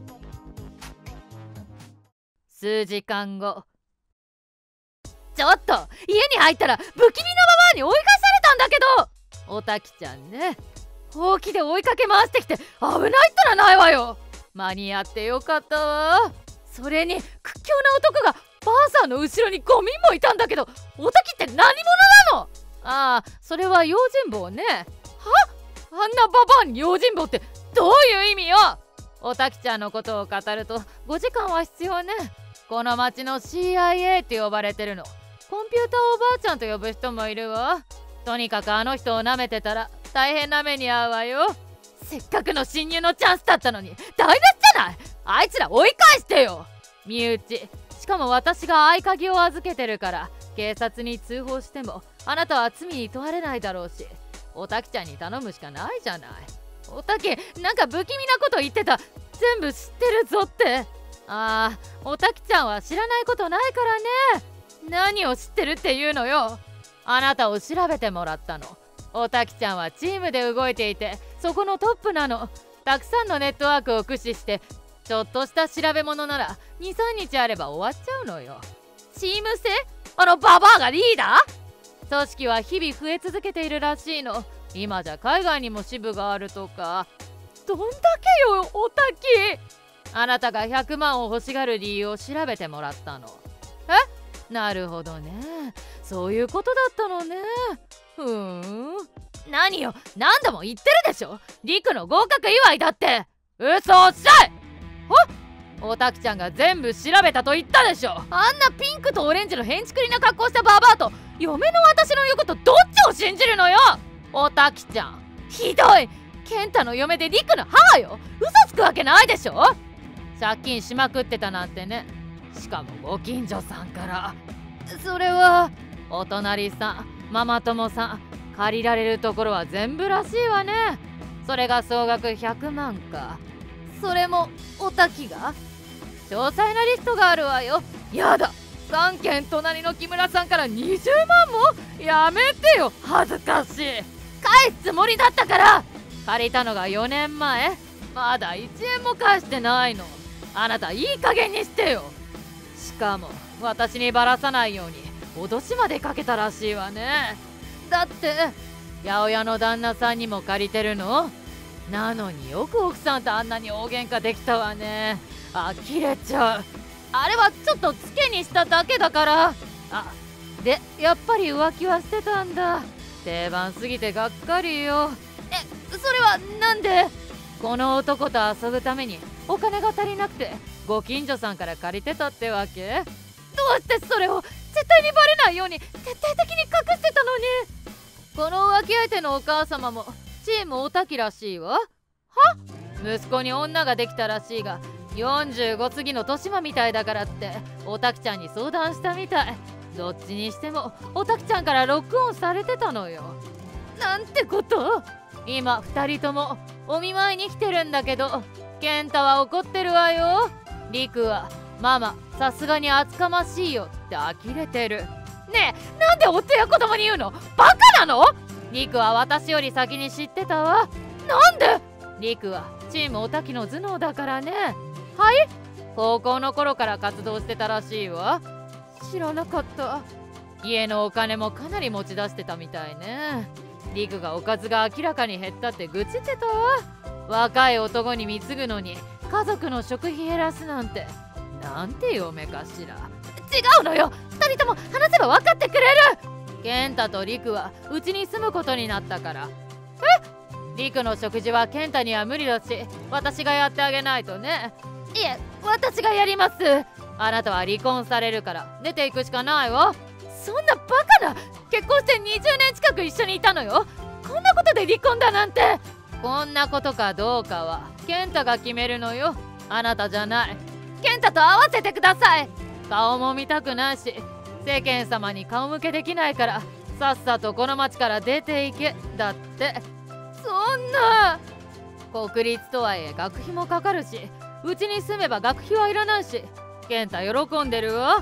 数時間後。ちょっと、家に入ったら不気味なババアに追い返されたんだけど。おたきちゃんね、ほうきで追いかけ回してきて危ないったらないわよ。間に合ってよかったわ。それに屈強な男がばあさんの後ろにごにんもいたんだけど、おたきって何者なの？ああ、それは用心棒ね。は？あんなババアに用心棒ってどういう意味よ。おたきちゃんのことを語るとごじかんは必要ね。この町の シーアイエー って呼ばれてるの。コンピューターおばあちゃんと呼ぶ人もいるわ。とにかくあの人を舐めてたら大変な目に遭うわよ。せっかくの侵入のチャンスだったのに台無しじゃない。あいつら追い返してよ。身内、しかも私が合鍵を預けてるから警察に通報してもあなたは罪に問われないだろうし、おたきちゃんに頼むしかないじゃない。おたき、なんか不気味なこと言ってた。全部知ってるぞって。ああ、おたきちゃんは知らないことないからね。何を知ってるっていうのよ。あなたを調べてもらったの。おたきちゃんはチームで動いていてそこのトップなの。たくさんのネットワークを駆使してちょっとした調べ物ならにさんにちあれば終わっちゃうのよ。チーム制？あのババアがリーダー？組織は日々増え続けているらしいの。今じゃ海外にも支部があるとか。どんだけよ、おたき。あなたがひゃくまんを欲しがる理由を調べてもらったの。え？なるほどね。そういうことだったのね。ふーん。何よ、何度も言ってるでしょ。リクの合格祝いだって。嘘おっしゃい。ほっ、おたきちゃんが全部調べたと言ったでしょ。あんなピンクとオレンジのヘンチクリな格好したババアと嫁の私の言うことどっちを信じるのよ。おたきちゃん、ひどい。健太の嫁でリクの母よ。嘘つくわけないでしょ。借金しまくってたなんてね。しかもご近所さんから。それはお隣さん、ママ友さん、借りられるところは全部らしいわね。それが総額ひゃくまんか。それもおたきが？詳細なリストがあるわよ。やだ、さんけん隣の木村さんからにじゅうまんも？やめてよ、恥ずかしい。返すつもりだったから。借りたのがよねんまえ。まだいちえんも返してないの。あなたいい加減にしてよ。しかも私にばらさないように脅しまでかけたらしいわね。だって八百屋の旦那さんにも借りてるの。なのによく奥さんとあんなに大喧嘩できたわね。呆れちゃう。あれはちょっとツケにしただけだから。あ、でやっぱり浮気はしてたんだ。定番すぎてがっかりよ。え、それはなんで？この男と遊ぶためにお金が足りなくてご近所さんから借りてたってわけ？どうしてそれを絶対にバレないように徹底的に隠してたのに。この浮気相手のお母様もチームおたきらしいわ。は？息子に女ができたらしいがよんじゅうご過ぎの年間みたいだからっておたきちゃんに相談したみたい。どっちにしてもおたきちゃんからロックオンされてたのよ。なんてこと。今ふたりともお見舞いに来てるんだけど健太は怒ってるわよ。リクはママさすがに厚かましいよって呆れてる。ねえ、なんで夫や子供に言うの？バカなの？リクは私より先に知ってたわ。なんで？リクはチームおたきの頭脳だからね。はい、高校の頃から活動してたらしいわ。知らなかった。家のお金もかなり持ち出してたみたいね。リクがおかずが明らかに減ったって愚痴ってたわ。若い男に貢ぐのに家族の食費減らすなんてなんて嫁かしら。違うのよ、二人とも話せば分かってくれる。健太とリクはうちに住むことになったから。え？リクの食事は健太には無理だし私がやってあげないとね。いえ、私がやります。あなたは離婚されるから出ていくしかないわ。そんなバカな。結婚してにじゅうねん近く一緒にいたのよ。こんなことで離婚だなんて。こんなことかどうかは健太が決めるのよ。あなたじゃない。健太と会わせてください。顔も見たくないし世間様に顔向けできないからさっさとこの町から出ていけだって。そんな。国立とはいえ学費もかかるしうちに住めば学費はいらないし健太喜んでるわ。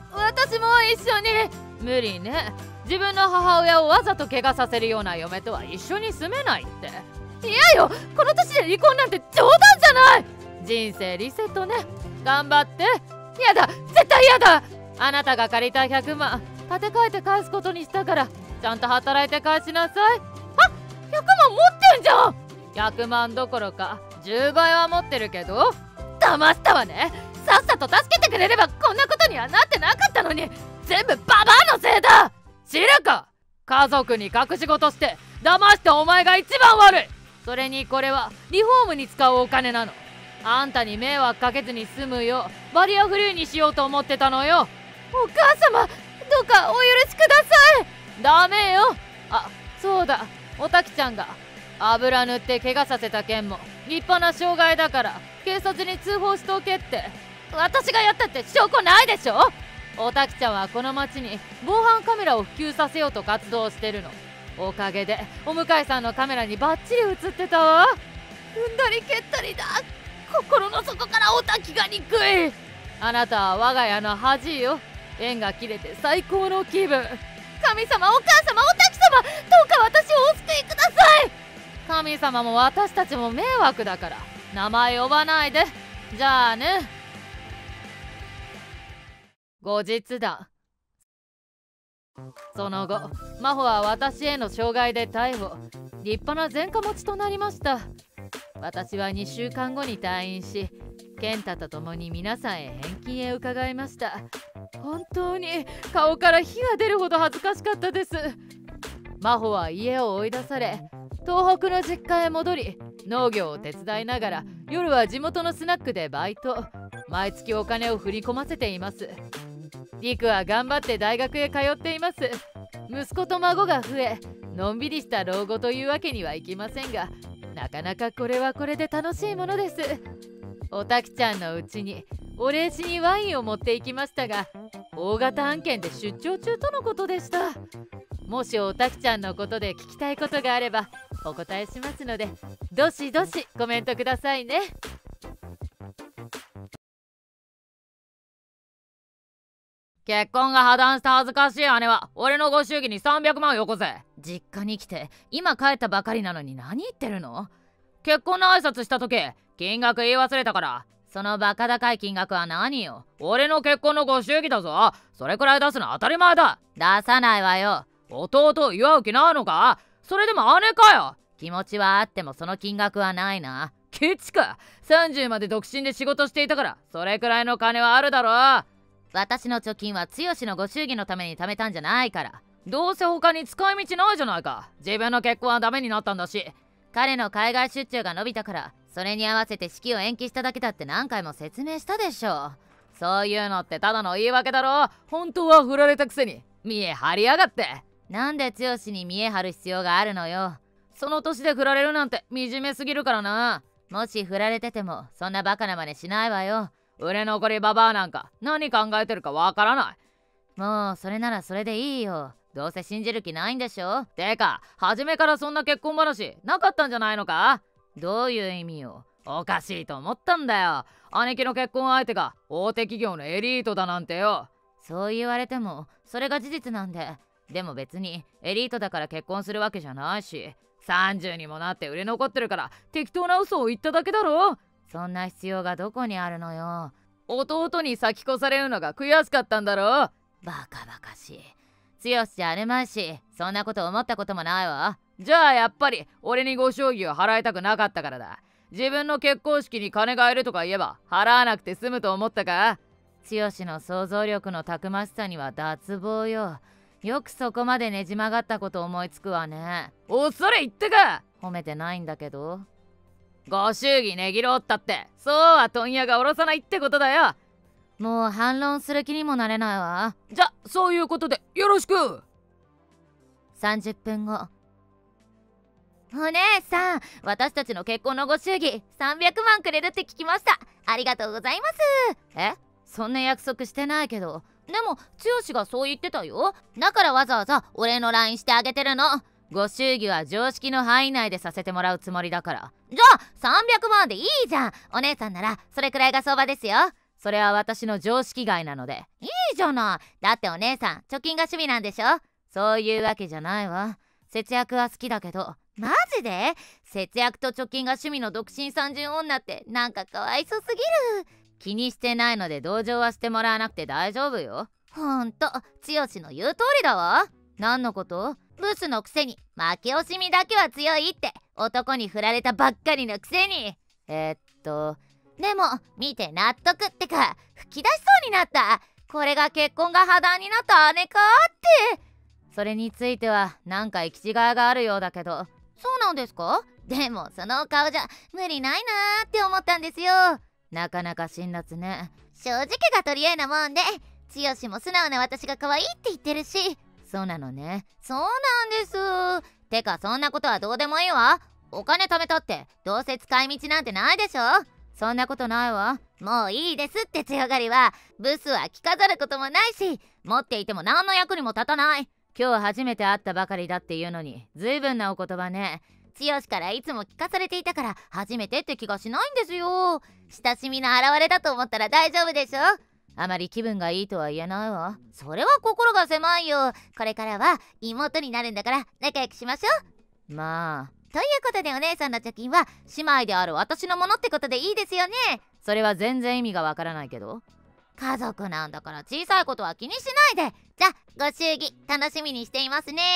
私も一緒に。無理ね。自分の母親をわざと怪我させるような嫁とは一緒に住めないって。嫌よ、この年で離婚なんて冗談じゃない。人生リセットね。頑張って。やだ、絶対やだ。あなたが借りたひゃくまん立て替えて返すことにしたから、ちゃんと働いて返しなさい。あ、ひゃくまん持ってんじゃん。ひゃくまんどころかじゅうばいは持ってるけど。騙したわね。さっさと助けてくれればこんなことにはなってなかったのに、全部ババアのせいだ。知るか。家族に隠し事して騙したお前が一番悪い。それにこれはリフォームに使うお金なの。あんたに迷惑かけずに済むようバリアフリーにしようと思ってたのよ。お母様、どうかお許しください。ダメよ。あ、そうだ、おたきちゃんが油塗って怪我させた件も立派な傷害だから警察に通報しておけって。私がやったって証拠ないでしょ。おたきちゃんはこの町に防犯カメラを普及させようと活動してるの。おかげでお向かいさんのカメラにバッチリ映ってたわ。踏んだり蹴ったりだ。心の底からおたきが憎い。あなたは我が家の恥よ。縁が切れて最高の気分。神様、お母様、おたき様、どうか私をお救いください。神様も私たちも迷惑だから名前呼ばないで。じゃあね。後日だ。その後、真帆は私への傷害で逮捕。立派な前科持ちとなりました。私はにしゅうかんごに退院し、健太と共に皆さんへ返金へ伺いました。本当に顔から火が出るほど恥ずかしかったです。真帆は家を追い出され、東北の実家へ戻り、農業を手伝いながら夜は地元のスナックでバイト。毎月お金を振り込ませています。陸は頑張って大学へ通っています。息子と孫が増え、のんびりした老後というわけにはいきませんが、なかなかこれはこれで楽しいものです。おたきちゃんのうちにお礼しにワインを持っていきましたが、大型案件で出張中とのことでした。もしおたきちゃんのことで聞きたいことがあればお答えしますので、どしどしコメントくださいね。結婚が破談した恥ずかしい姉は俺のご祝儀にさんびゃくまんよこせ。実家に来て今帰ったばかりなのに何言ってるの。結婚の挨拶した時金額言い忘れたから。そのバカ高い金額は何よ。俺の結婚のご祝儀だぞ。それくらい出すの当たり前だ。出さないわよ。弟を祝う気ないのか。それでも姉かよ。気持ちはあってもその金額はないな。ケチか。さんじゅうまで独身で仕事していたからそれくらいの金はあるだろう。私の貯金は剛のご祝儀のために貯めたんじゃないから。どうせ他に使い道ないじゃないか。自分の結婚はダメになったんだし。彼の海外出張が伸びたからそれに合わせて式を延期しただけだって何回も説明したでしょ。そういうのってただの言い訳だろ。本当は振られたくせに見え張りやがって。なんで剛に見え張る必要があるのよ。その年で振られるなんて惨めすぎるからな。もし振られててもそんなバカな真似しないわよ。売れ残りババアなんか何考えてるかわからない。もうそれならそれでいいよ。どうせ信じる気ないんでしょ。てか初めからそんな結婚話なかったんじゃないのか。どういう意味よ。おかしいと思ったんだよ。兄貴の結婚相手が大手企業のエリートだなんてよ。そう言われてもそれが事実なんで。でも別にエリートだから結婚するわけじゃないし、さんじゅうにもなって売れ残ってるから適当な嘘を言っただけだろ。そんな必要がどこにあるのよ。弟に先越されるのが悔しかったんだろ。バカバカしい。強しじゃあるまいし、そんなこと思ったこともないわ。じゃあやっぱり俺にご祝儀を払いたくなかったからだ。自分の結婚式に金がいるとか言えば払わなくて済むと思ったか。強しの想像力のたくましさには脱帽よ。よくそこまでねじ曲がったこと思いつくわね。おそれ言ってか。褒めてないんだけど。ご祝儀ねぎろったってそうは問屋が下ろさないってことだよ。もう反論する気にもなれないわ。じゃそういうことでよろしく。さんじゅっぷんご。お姉さん、私たちの結婚のご祝儀さんびゃくまんくれるって聞きました。ありがとうございます。え、そんな約束してないけど。でも剛がそう言ってたよ。だからわざわざお礼の ライン してあげてるの。ご祝儀は常識の範囲内でさせてもらうつもりだから。じゃあさんびゃくまんでいいじゃん。お姉さんならそれくらいが相場ですよ。 それは私の常識外なので。 いいじゃない。だってお姉さん貯金が趣味なんでしょ。 そういうわけじゃないわ。節約は好きだけど。 マジで？節約と貯金が趣味の独身三十女ってなんかかわいそすぎる。 気にしてないので同情はしてもらわなくて大丈夫よ。 ほんと、剛の言う通りだわ。 何のこと？ ブスのくせに負け惜しみだけは強いって。男に振られたばっかりのくせに。 えー、っとでも見て納得ってか、吹き出しそうになった。これが結婚が破談になった姉かって。 それについてはなんか行き違いがあるようだけど。 そうなんですか？でもそのお顔じゃ無理ないなーって思ったんですよ。 なかなか辛辣ね。 正直が取り柄なもんで、剛も素直な私が可愛いって言ってるし。 そうなのね。 そうなんです。てかそんなことはどうでもいいわ。お金貯めたってどうせ使い道なんてないでしょ。 そんなことないわ。 もういいですって強がりは。ブスは着飾ることもないし、持っていても何の役にも立たない。 今日初めて会ったばかりだっていうのにずいぶんなお言葉ね。 剛からいつも聞かされていたから初めてって気がしないんですよ。親しみの表れだと思ったら大丈夫でしょ。 あまり気分がいいとは言えないわ。 それは心が狭いよ。これからは妹になるんだから仲良くしましょう。まあ。 ということでお姉さんの貯金は姉妹である私のものってことでいいですよね。 それは全然意味がわからないけど。 家族なんだから小さいことは気にしないで。じゃあご祝儀楽しみにしていますね。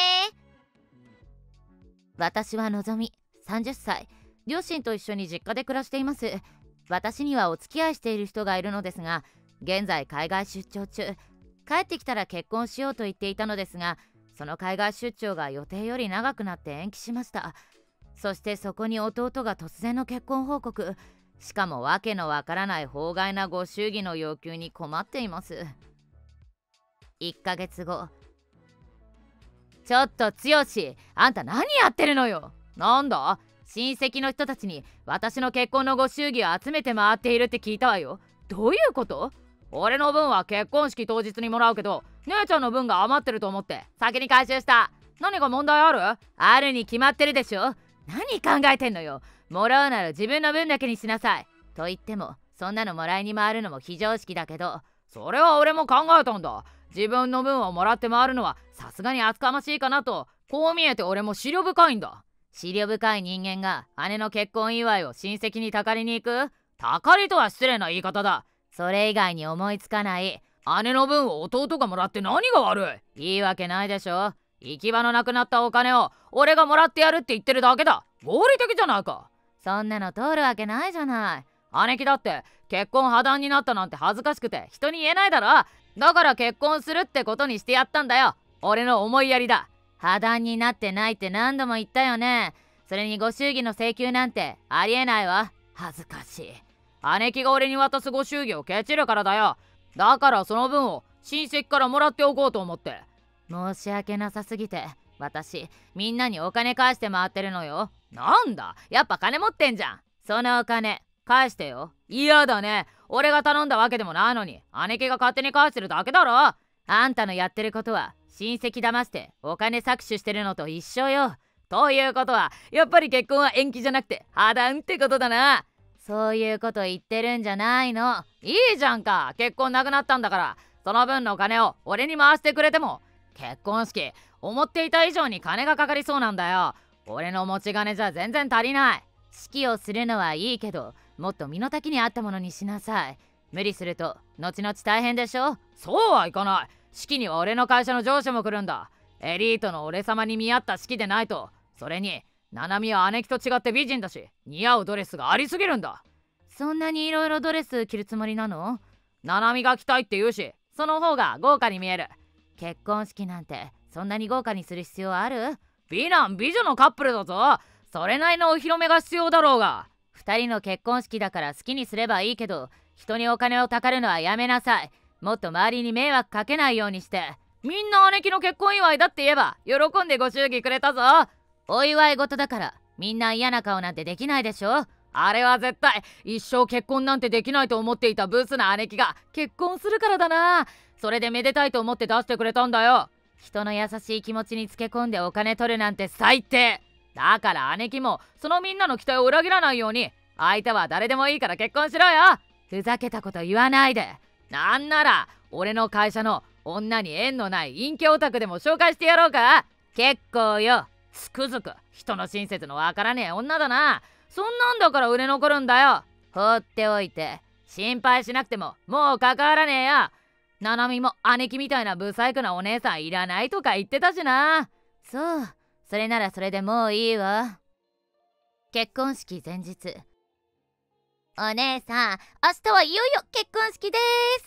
私はのぞみ、さんじゅっさい。両親と一緒に実家で暮らしています。私にはお付き合いしている人がいるのですが、現在海外出張中。帰ってきたら結婚しようと言っていたのですが、その海外出張が予定より長くなって延期しました。そしてそこに弟が突然の結婚報告。しかもわけのわからない法外なご祝儀の要求に困っています。いっかげつご。ちょっと剛、あんた何やってるのよ。なんだ？親戚の人たちに私の結婚のご祝儀を集めて回っているって聞いたわよ。どういうこと？俺の分は結婚式当日にもらうけど、姉ちゃんの分が余ってると思って先に回収した。何か問題ある？あるに決まってるでしょ。何考えてんのよ。もらうなら自分の分だけにしなさい。と言ってもそんなのもらいに回るのも非常識だけど。それは俺も考えたんだ。自分の分をもらって回るのはさすがに厚かましいかなと。こう見えて俺も思慮深いんだ。思慮深い人間が姉の結婚祝いを親戚にたかりに行く？たかりとは失礼な言い方だ。それ以外に思いつかない。姉の分を弟がもらって何が悪い？いいわけないでしょ。行き場のなくなったお金を俺がもらってやるって言ってるだけだ。合理的じゃないか。そんなの通るわけないじゃない。姉貴だって結婚破談になったなんて恥ずかしくて人に言えないだろ。だから結婚するってことにしてやったんだよ。俺の思いやりだ。破談になってないって何度も言ったよね。それにご祝儀の請求なんてありえないわ。恥ずかしい。姉貴が俺に渡すご祝儀をケチるからだよ。だからその分を親戚からもらっておこうと思って。申し訳なさすぎて私みんなにお金返して回ってるのよ。なんだ、やっぱ金持ってんじゃん。そのお金返してよ。嫌だね。俺が頼んだわけでもないのに姉貴が勝手に返してるだけだろ。あんたのやってることは親戚騙してお金搾取してるのと一緒よ。ということはやっぱり結婚は延期じゃなくて破談ってことだな。そういうこと言ってるんじゃないの。いいじゃんか。結婚なくなったんだからその分のお金を俺に回してくれても。結婚式思っていた以上に金がかかりそうなんだよ。俺の持ち金じゃ全然足りない。式をするのはいいけどもっと身の丈に合ったものにしなさい。無理すると後々大変でしょ。そうはいかない。式には俺の会社の上司も来るんだ。エリートの俺様に見合った式でないと。それにナナミは姉貴と違って美人だし似合うドレスがありすぎるんだ。そんなにいろいろドレス着るつもりなの？ナナミが着たいって言うしその方が豪華に見える。結婚式なんてそんなに豪華にする必要ある？美男美女のカップルだぞ。それなりのお披露目が必要だろうが。二人の結婚式だから好きにすればいいけど人にお金をたかるのはやめなさい。もっと周りに迷惑かけないようにして。みんな姉貴の結婚祝いだって言えば喜んでご祝儀くれたぞ。お祝い事だからみんな嫌な顔なんてできないでしょ。あれは絶対一生結婚なんてできないと思っていたブスな姉貴が結婚するからだな。それでめでたいと思って出してくれたんだよ。人の優しい気持ちにつけ込んでお金取るなんて最低だから姉貴もそのみんなの期待を裏切らないように相手は誰でもいいから結婚しろよ。 ふざけたこと言わないで。なんなら俺の会社の女に縁のない陰キャオタクでも紹介してやろうか。結構よ。つくづく人の親切のわからねえ女だな。そんなんだから売れ残るんだよ。放っておいて心配しなくてももう関わらねえよ。ななみも姉貴みたいなブサイクなお姉さんいらないとか言ってたしな。 そう、それならそれでもういいわ。結婚式前日。お姉さん、明日はいよいよ結婚式です。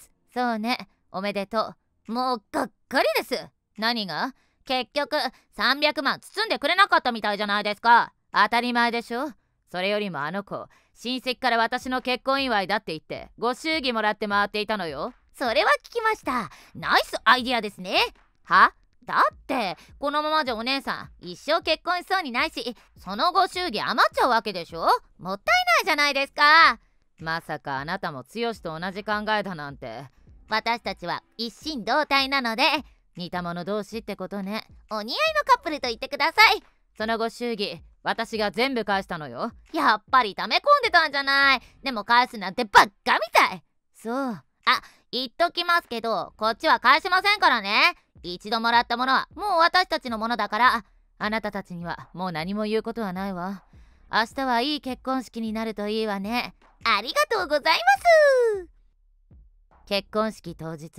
そうね、おめでとう。もうがっかりです。何が？結局さんびゃくまん包んでくれなかったみたいじゃないですか。当たり前でしょ。それよりもあの子、親戚から私の結婚祝いだって言ってご祝儀もらって回っていたのよ。それは聞きました。ナイスアイディアですね。は？だってこのままじゃお姉さん一生結婚しそうにないし、そのご祝儀余っちゃうわけでしょ。もったいないじゃないですか。 まさかあなたも剛と同じ考えだなんて。 私たちは一心同体なので似た者同士ってことね。 お似合いのカップルと言ってください。 そのご祝儀私が全部返したのよ。 やっぱり溜め込んでたんじゃない。でも返すなんてばっかみたい。 そう。 あ、言っときますけど、こっちは返しませんからね。一度もらったものはもう私たちのものだから。 あなたたちにはもう何も言うことはないわ。明日はいい結婚式になるといいわね。 ありがとうございます。 結婚式当日。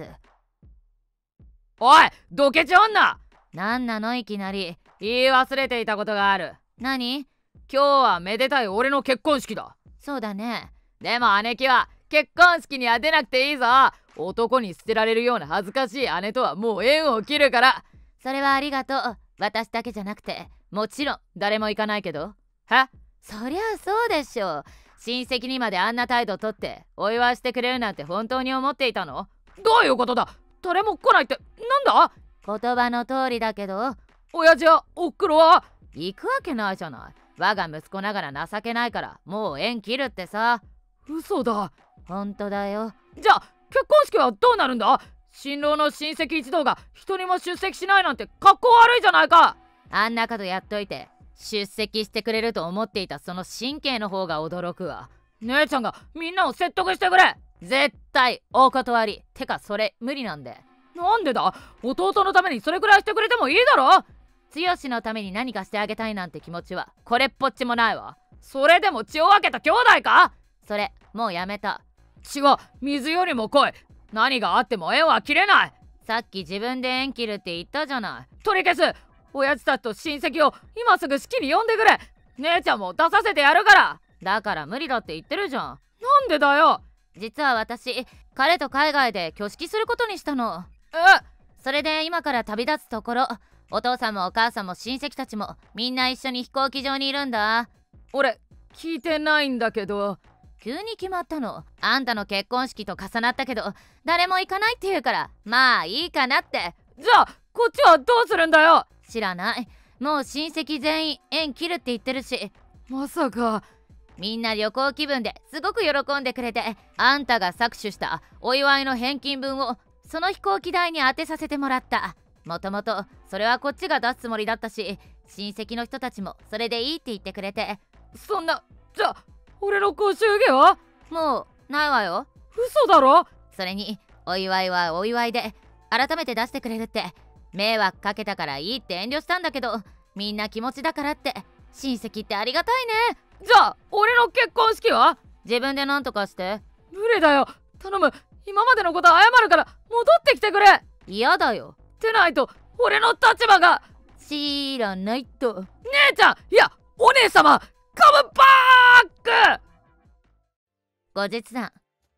おい、ドケチ女！なんなのいきなり。言い忘れていたことがある。 何？ 今日はめでたい俺の結婚式だ。 そうだね。 でも姉貴は結婚式には出なくていいぞ。男に捨てられるような恥ずかしい姉とはもう縁を切るから。 それはありがとう。私だけじゃなくてもちろん誰も行かないけど。は？ そりゃそうでしょう。 親戚にまであんな態度とってお祝いしてくれるなんて本当に思っていたの？どういうことだ？誰も来ないってなんだ？ 言葉の通りだけど。 親父はおっくろは行くわけないじゃない。我が息子ながら情けないからもう縁切るってさ。嘘だ。 本当だよ。 じゃあ結婚式はどうなるんだ？新郎の親戚一同が一人も出席しないなんて格好悪いじゃないか。あんなことやっといて出席してくれると思っていたその神経の方が驚くわ。姉ちゃんがみんなを説得してくれ。絶対お断り。てかそれ無理なんで。なんでだ？弟のためにそれくらいしてくれてもいいだろ。剛のために何かしてあげたいなんて気持ちはこれっぽっちもないわ。それでも血を分けた兄弟か？それもうやめた。血は水よりも濃い。何があっても縁は切れない。さっき自分で縁切るって言ったじゃない。取り消す。親父たちと親戚を今すぐ式に呼んでくれ。姉ちゃんも出させてやるから。だから無理だって言ってるじゃん。なんでだよ。 実は私彼と海外で挙式することにしたの。 え？ それで今から旅立つところ。お父さんもお母さんも親戚たちもみんな一緒に飛行機場にいるんだ。 俺聞いてないんだけど。 急に決まったの。あんたの結婚式と重なったけど誰も行かないって言うからまあいいかなって。 じゃあこっちはどうするんだよ。 知らない。もう親戚全員縁切るって言ってるし。 まさか。 みんな旅行気分ですごく喜んでくれて、あんたが搾取したお祝いの返金分をその飛行機代に当てさせてもらった。もともとそれはこっちが出すつもりだったし、親戚の人たちもそれでいいって言ってくれて。 そんな、じゃあ俺のご祝儀は？ もうないわよ。 嘘だろ。 それにお祝いはお祝いで改めて出してくれるって。迷惑かけたからいいって遠慮したんだけど、みんな気持ちだからって。親戚ってありがたいね。 じゃあ俺の結婚式は？ 自分で何とかして。 無理だよ。頼む。今までのこと謝るから戻ってきてくれ。 嫌だよ。 てないと俺の立場が。 知らないと。 姉ちゃん、いやお姉様、カムバック。 後日談。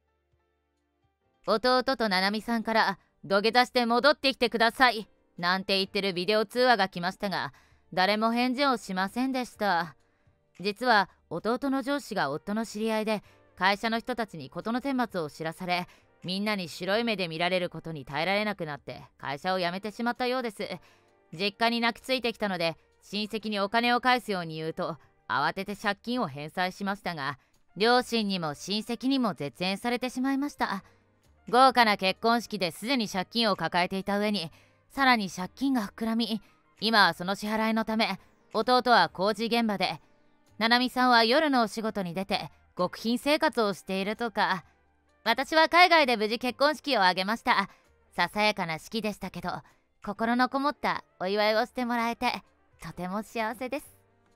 弟とななみさんから土下座して戻ってきてくださいなんて言ってるビデオ通話が来ましたが、誰も返事をしませんでした。実は弟の上司が夫の知り合いで、会社の人たちに事の顛末を知らされ、みんなに白い目で見られることに耐えられなくなって会社を辞めてしまったようです。実家に泣きついてきたので親戚にお金を返すように言うと、慌てて借金を返済しましたが、両親にも親戚にも絶縁されてしまいました。豪華な結婚式ですでに借金を抱えていた上に、さらに借金が膨らみ、今はその支払いのため弟は工事現場で、ななみさんは夜のお仕事に出て極貧生活をしているとか。 私は海外で無事結婚式を挙げました。ささやかな式でしたけど、心のこもったお祝いをしてもらえてとても幸せです。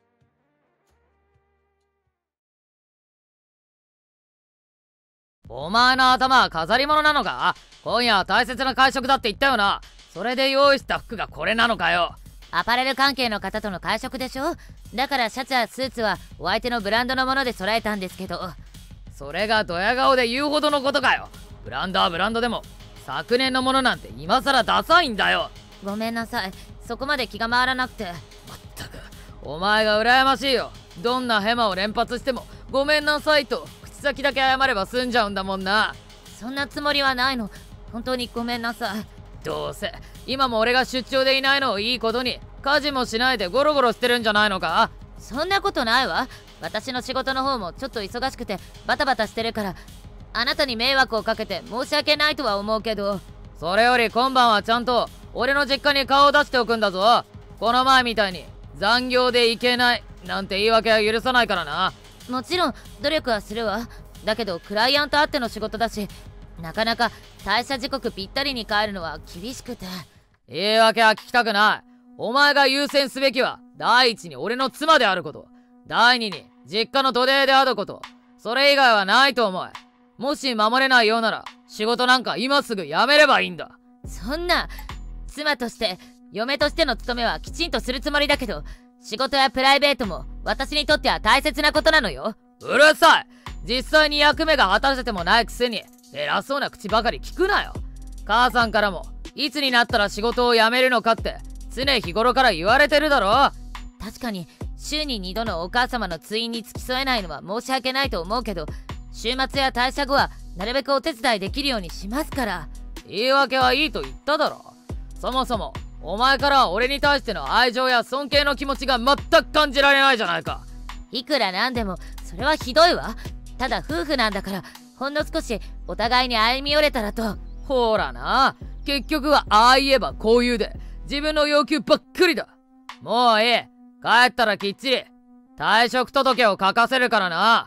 お前の頭は飾り物なのか？今夜は大切な会食だって言ったよな。それで用意した服がこれなのかよ。 アパレル関係の方との会食でしょ。だからシャツやスーツはお相手のブランドのもので揃えたんですけど。 それがドヤ顔で言うほどのことかよ。ブランドはブランドでも昨年のものなんて今さらダサいんだよ。 ごめんなさい、そこまで気が回らなくて。 まったくお前が羨ましいよ。どんなヘマを連発してもごめんなさいと口先だけ謝れば済んじゃうんだもんな。 そんなつもりはないの。本当にごめんなさい。 どうせ今も俺が出張でいないのをいいことに家事もしないでゴロゴロしてるんじゃないのか？ そんなことないわ。私の仕事の方もちょっと忙しくてバタバタしてるから、あなたに迷惑をかけて申し訳ないとは思うけど。 それより今晩はちゃんと俺の実家に顔を出しておくんだぞ。この前みたいに残業で行けないなんて言い訳は許さないからな。 もちろん努力はするわ。だけどクライアントあっての仕事だし、なかなか退社時刻ぴったりに帰るのは厳しくて。 言い訳は聞きたくない。お前が優先すべきは第一に俺の妻であること、第二に実家の土手であること、それ以外はないと思え。もし守れないようなら仕事なんか今すぐ辞めればいいんだ。 そんな、妻として嫁としての務めはきちんとするつもりだけど、仕事やプライベートも私にとっては大切なことなのよ。 うるさい。実際に役目が果たせてもないくせに偉そうな口ばかり聞くなよ。母さんからもいつになったら仕事を辞めるのかって常日頃から言われてるだろ。 確かに週ににどのお母様の通院に付き添えないのは申し訳ないと思うけど、週末や退社後はなるべくお手伝いできるようにしますから。 言い訳はいいと言っただろ。そもそもお前からは俺に対しての愛情や尊敬の気持ちが全く感じられないじゃないか。 いくらなんでもそれはひどいわ。ただ夫婦なんだからほんの少しお互いに歩み寄れたらと。 ほらな、結局はああ言えばこう言うで自分の要求ばっかりだ。もういい。帰ったらきっちり退職届を書かせるからな。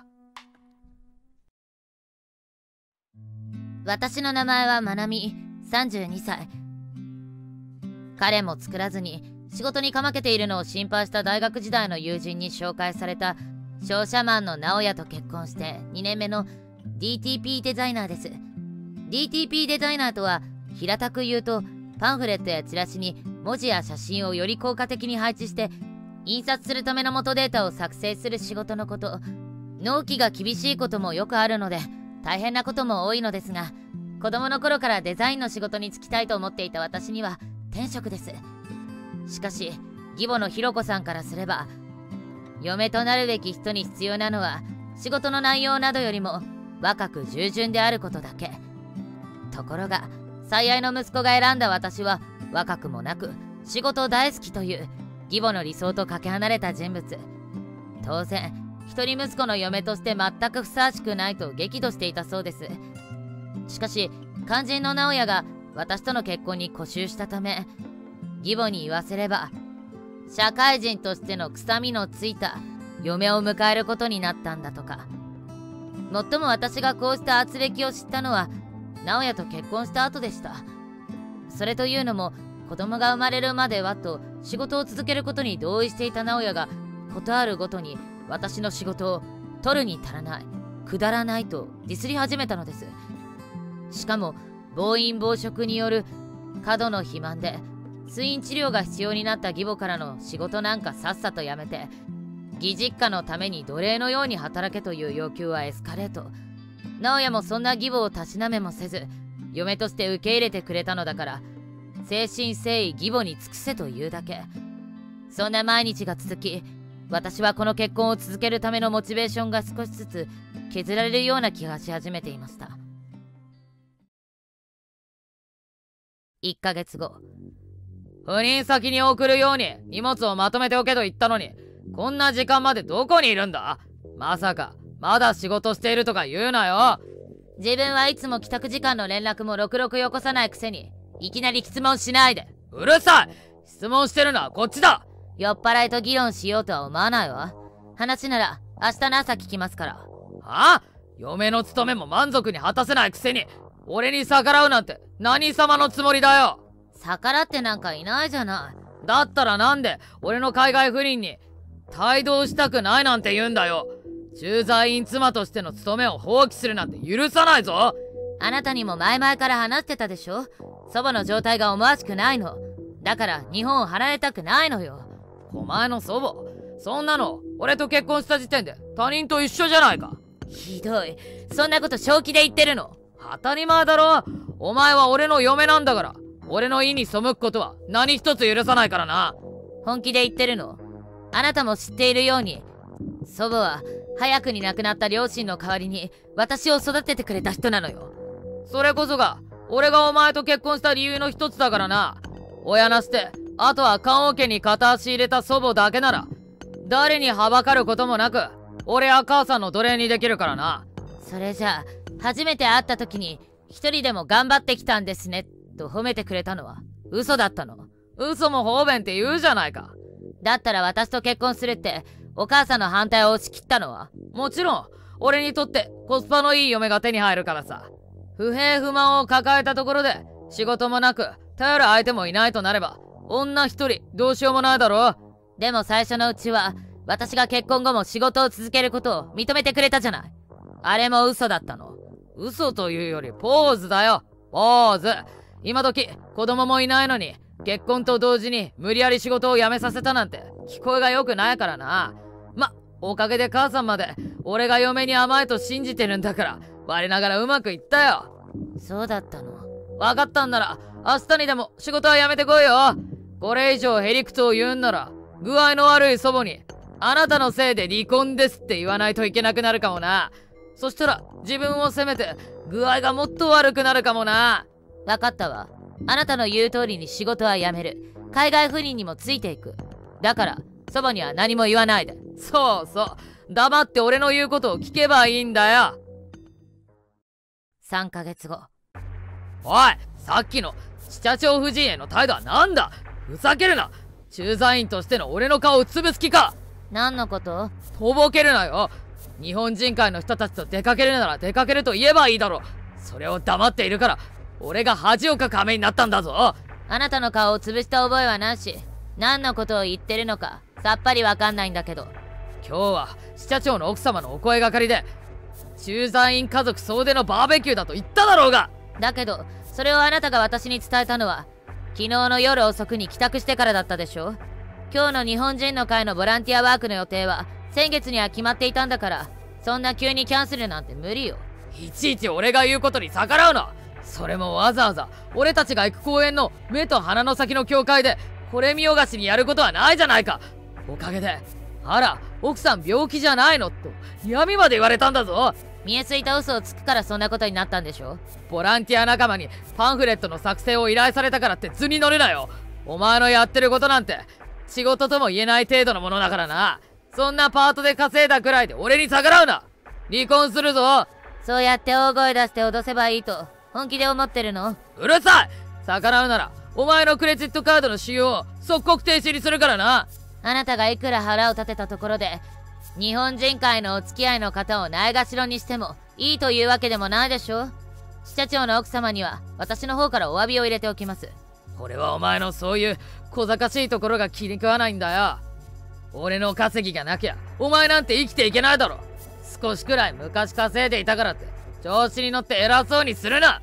私の名前はまなみ、さんじゅうにさい。彼も作らずに仕事にかまけているのを心配した大学時代の友人に紹介された商社マンの直哉と結婚してにねんめの ディーティーピー デザイナーです。 ディーティーピー デザイナーとは平たく言うと、パンフレットやチラシに文字や写真をより効果的に配置して印刷するための元データを作成する仕事のこと。納期が厳しいこともよくあるので大変なことも多いのですが、子供の頃からデザインの仕事に就きたいと思っていた私には天職です。しかし義母のひろこさんからすれば、嫁となるべき人に必要なのは仕事の内容などよりも若く従順であることだけ。ところが最愛の息子が選んだ私は若くもなく仕事大好きという義母の理想とかけ離れた人物。当然一人息子の嫁として全くふさわしくないと激怒していたそうです。しかし肝心の直哉が私との結婚に固執したため、義母に言わせれば社会人としての臭みのついた嫁を迎えることになったんだとか。もっとも私がこうした圧力を知ったのは直哉と結婚した後でした。それというのも、子供が生まれるまではと仕事を続けることに同意していた直哉がことあるごとに私の仕事を取るに足らない、くだらないとディスり始めたのです。しかも暴飲暴食による過度の肥満で通院治療が必要になった義母からの仕事なんかさっさとやめて、義実家のために奴隷のように働けという要求はエスカレート。直哉もそんな義母をたしなめもせず嫁として受け入れてくれたのだから、誠心誠意義母に尽くせというだけ。そんな毎日が続き、私はこの結婚を続けるためのモチベーションが少しずつ削られるような気がし始めていました。いっかげつご、 赴任先に送るように荷物をまとめておけと言ったのに、こんな時間までどこにいるんだ？まさかまだ仕事しているとか言うなよ。 自分はいつも帰宅時間の連絡もろくろくよこさないくせにいきなり質問しないで。 うるさい。質問してるのはこっちだ。 酔っ払いと議論しようとは思わないわ。話なら明日の朝聞きますから。 はあ？ 嫁の務めも満足に果たせないくせに俺に逆らうなんて何様のつもりだよ。 逆らってなんかいないじゃない。 だったらなんで俺の海外不倫に帯同したくないなんて言うんだよ。駐在員妻としての務めを放棄するなんて許さないぞ。 あなたにも前々から話してたでしょ。祖母の状態が思わしくないの。だから日本を離れたくないのよ。 お前の祖母、そんなの俺と結婚した時点で他人と一緒じゃないか。 ひどい。そんなこと正気で言ってるの？ 当たり前だろ。お前は俺の嫁なんだから、俺の意に背くことは何一つ許さないからな。 本気で言ってるの？あなたも知っているように、祖母は早くに亡くなった両親の代わりに私を育ててくれた人なのよ。 それこそが俺がお前と結婚した理由の一つだからな。親なして、あとは棺桶に片足入れた祖母だけなら誰にはばかることもなく俺や母さんの奴隷にできるからな。 それじゃあ初めて会った時に一人でも頑張ってきたんですねと褒めてくれたのは嘘だったの？ 嘘も方便って言うじゃないか。 だったら私と結婚するってお母さんの反対を押し切ったのは？ もちろん俺にとってコスパのいい嫁が手に入るからさ。不平不満を抱えたところで仕事もなく頼る相手もいないとなれば女一人どうしようもないだろ。 でも最初のうちは私が結婚後も仕事を続けることを認めてくれたじゃない。あれも嘘だったの？ 嘘というよりポーズだよ、ポーズ。今時子供もいないのに結婚と同時に無理やり仕事を辞めさせたなんて聞こえが良くないからな。ま、おかげで母さんまで俺が嫁に甘いと信じてるんだから我ながらうまくいったよ。 そうだったの？ 分かったんなら明日にでも仕事は辞めてこいよ。これ以上へりくつを言うんなら具合の悪い祖母にあなたのせいで離婚ですって言わないといけなくなるかもな。そしたら自分を責めて具合がもっと悪くなるかもな。 分かったわ。あなたの言う通りに仕事は辞める。海外不倫にもついていく。だから祖母には何も言わないで。 そうそう、黙って俺の言うことを聞けばいいんだよ。 さんかげつご。 おい、さっきの支社長夫人への態度はなんだ。ふざけるな。駐在員としての俺の顔を潰す気か。 何のこと？ とぼけるなよ。日本人会の人たちと出かけるなら出かけると言えばいいだろ。それを黙っているから俺が恥をかく羽目になったんだぞ。 あなたの顔を潰した覚えはないし、何のことを言ってるのかさっぱりわかんないんだけど。 今日は支社長の奥様のお声がかりで駐在員家族総出のバーベキューだと言っただろうが。 だけどそれをあなたが私に伝えたのは昨日の夜遅くに帰宅してからだったでしょ。今日の日本人の会のボランティアワークの予定は先月には決まっていたんだから、そんな急にキャンセルなんて無理よ。 いちいち俺が言うことに逆らうな。それもわざわざ俺たちが行く公園の目と鼻の先の教会でこれ見よがしにやることはないじゃないか。おかげであら奥さん病気じゃないのと闇まで言われたんだぞ。 見えすいた嘘をつくからそんなことになったんでしょ。 ボランティア仲間にパンフレットの作成を依頼されたからって図に乗るなよ。お前のやってることなんて仕事とも言えない程度のものだからな。そんなパートで稼いだくらいで俺に逆らうな。離婚するぞ。 そうやって大声出して脅せばいいと本気で思ってるの？ うるさい。逆らうならお前のクレジットカードの使用を即刻停止にするからな。 あなたがいくら腹を立てたところで日本人会のお付き合いの方をないがしろにしてもいいというわけでもないでしょ。支社長の奥様には私の方からお詫びを入れておきます。 俺はお前のそういう小賢しいところが気に食わないんだよ。俺の稼ぎがなきゃお前なんて生きていけないだろ。少しくらい昔稼いでいたからって調子に乗って偉そうにするな。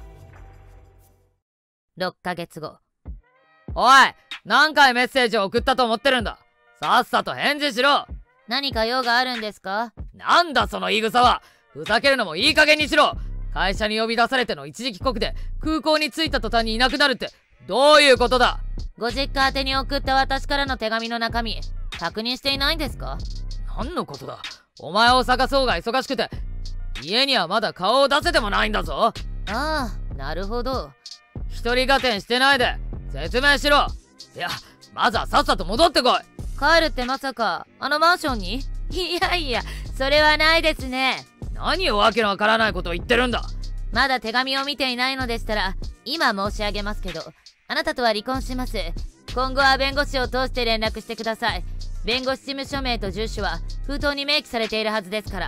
ろっかげつご。 おい、何回メッセージを送ったと思ってるんだ。さっさと返事しろ。 何か用があるんですか？ なんだその言い草は。ふざけるのもいい加減にしろ。会社に呼び出されての一時帰国で空港に着いた途端にいなくなるってどういうことだ。 ご実家宛てに送った私からの手紙の中身確認していないんですか？ 何のことだ。お前を探そうが忙しくて家にはまだ顔を出せてもないんだぞ。 ああ、なるほど。 一人合点してないで説明しろ。いや、まずはさっさと戻ってこい。 帰るってまさかあのマンションに？いやいや、それはないですね。 何をわけのわからないことを言ってるんだ。 まだ手紙を見ていないのでしたら今申し上げますけど、あなたとは離婚します。今後は弁護士を通して連絡してください。弁護士事務所名と住所は封筒に明記されているはずですから。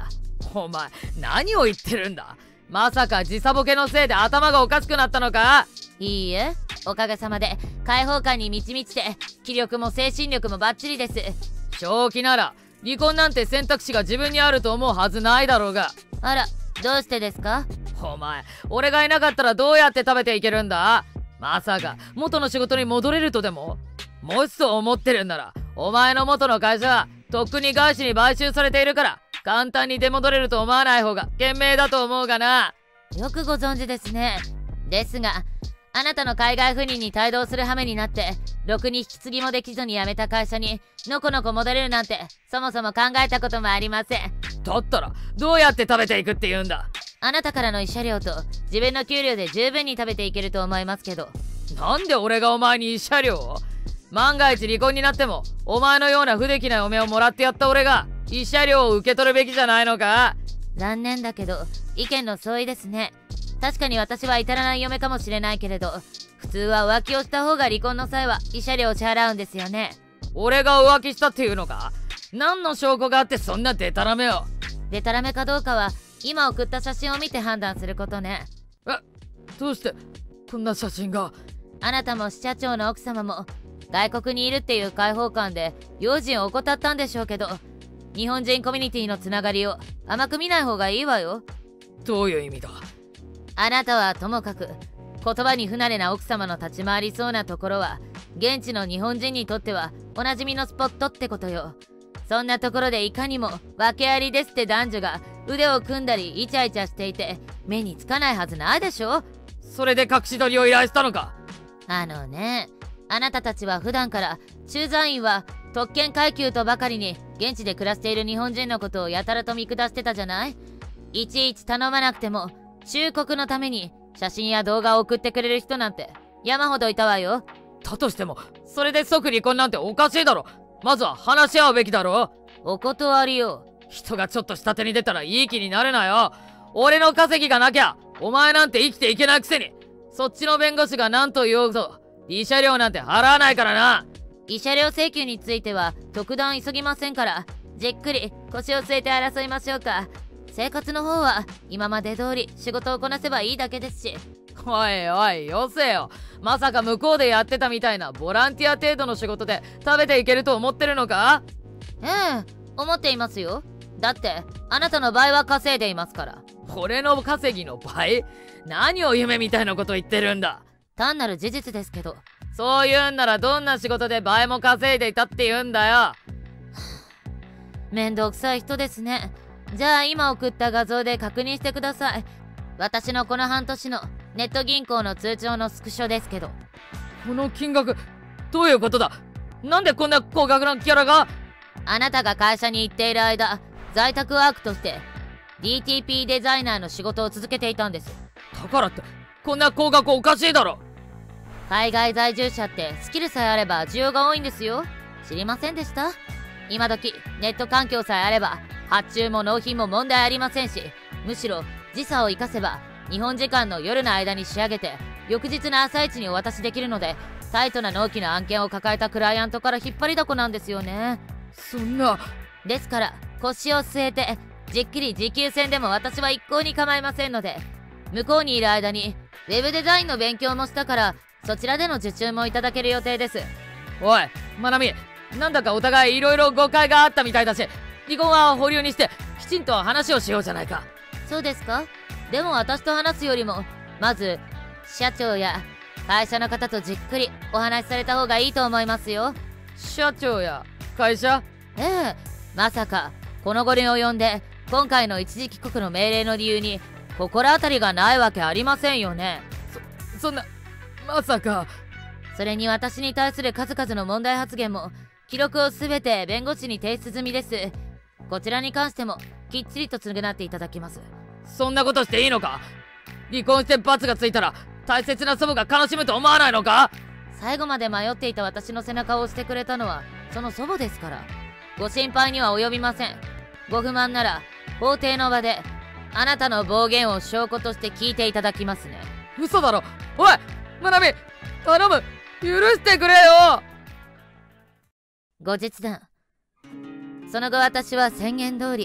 お前何を言ってるんだ。まさか時差ボケのせいで頭がおかしくなったのか。 いいえ、おかげさまで解放感に満ち満ちて気力も精神力もバッチリです。 正気なら離婚なんて選択肢が自分にあると思うはずないだろうが。 あら、どうしてですか？ お前俺がいなかったらどうやって食べていけるんだ。まさか元の仕事に戻れるとでも？もしそう思ってるんならお前の元の会社はとっくに外資に買収されているから簡単に出戻れると思わない方が賢明だと思うがな。 よくご存知ですね。ですがあなたの海外赴任に帯同する羽目になってろくに引き継ぎもできずに辞めた会社にのこのこ戻れるなんてそもそも考えたこともありません。 だったらどうやって食べていくって言うんだ。 あなたからの慰謝料と自分の給料で十分に食べていけると思いますけど。 なんで俺がお前に慰謝料を？万が一離婚になってもお前のような不出来な嫁をもらってやった俺が慰謝料を受け取るべきじゃないのか？ 残念だけど意見の相違ですね。確かに私は至らない嫁かもしれないけれど普通は浮気をした方が離婚の際は慰謝料を支払うんですよね。 俺が浮気したっていうのか？何の証拠があってそんなデタラメを？ デタラメかどうかは今送った写真を見て判断することね。 え、どうしてこんな写真が？ あなたも支社長の奥様も外国にいるっていう解放感で用心を怠ったんでしょうけど日本人コミュニティのつながりを甘く見ない方がいいわよ。 どういう意味だ？ あなたはともかく言葉に不慣れな奥様の立ち回りそうなところは現地の日本人にとってはおなじみのスポットってことよ。そんなところでいかにも訳ありですって男女が腕を組んだりイチャイチャしていて目につかないはずないでしょ。 それで隠し撮りを依頼したのか？ あのね、あなたたちは普段から駐在員は特権階級とばかりに現地で暮らしている日本人のことをやたらと見下してたじゃない。いちいち頼まなくても忠告のために写真や動画を送ってくれる人なんて山ほどいたわよ。 だとしてもそれで即離婚なんておかしいだろ。まずは話し合うべきだろ。 お断りよ。 人がちょっと下手に出たらいい気になるなよ。俺の稼ぎがなきゃお前なんて生きていけないくせにそっちの弁護士が何と言おうと慰謝料なんて払わないからな。 慰謝料請求については特段急ぎませんからじっくり腰を据えて争いましょうか。生活の方は今まで通り仕事をこなせばいいだけですし。 おいおいよせよ。まさか向こうでやってたみたいなボランティア程度の仕事で食べていけると思ってるのか？ ええ、思っていますよ。だってあなたの倍は稼いでいますから。 俺の稼ぎの倍？何を夢みたいなこと言ってるんだ。 単なる事実ですけど。 そう言うんならどんな仕事で倍も稼いでいたって言うんだよ。 めんどくさい人ですね。じゃあ今送った画像で確認してください。私のこの半年のネット銀行の通帳のスクショですけど。 この金額どういうことだ？なんでこんな高額なキャラが？ あなたが会社に行っている間在宅ワークとして ディーティーピー デザイナーの仕事を続けていたんです。 だからってこんな高額おかしいだろ。 海外在住者ってスキルさえあれば需要が多いんですよ。知りませんでした？今時ネット環境さえあれば発注も納品も問題ありませんし、むしろ時差を生かせば日本時間の夜の間に仕上げて翌日の朝一にお渡しできるのでタイトな納期の案件を抱えたクライアントから引っ張りだこなんですよね。 そんな。 ですから腰を据えてじっくり持久戦でも私は一向に構いませんので、向こうにいる間にウェブデザインの勉強もしたからそちらでの受注もいただける予定です。 おいまなみ、なんだかお互いいろいろ誤解があったみたいだし離婚は保留にしてきちんと話をしようじゃないか。 そうですか？でも私と話すよりもまず社長や会社の方とじっくりお話しされた方がいいと思いますよ。 社長や会社？ ええ、まさかこの期に及んで今回の一時帰国の命令の理由に心当たりがないわけありませんよね。 そそんな、まさか。 それに私に対する数々の問題発言も記録をすべて弁護士に提出済みです。こちらに関してもきっちりと償っていただきます。 そんなことしていいのか？離婚して罰がついたら大切な祖母が悲しむと思わないのか？ 最後まで迷っていた私の背中を押してくれたのはその祖母ですから。ご心配には及びません。ご不満なら法廷の場であなたの暴言を証拠として聞いていただきますね。 嘘だろ。おいまなみ、頼む、許してくれよ。 後日談。その後私は宣言通り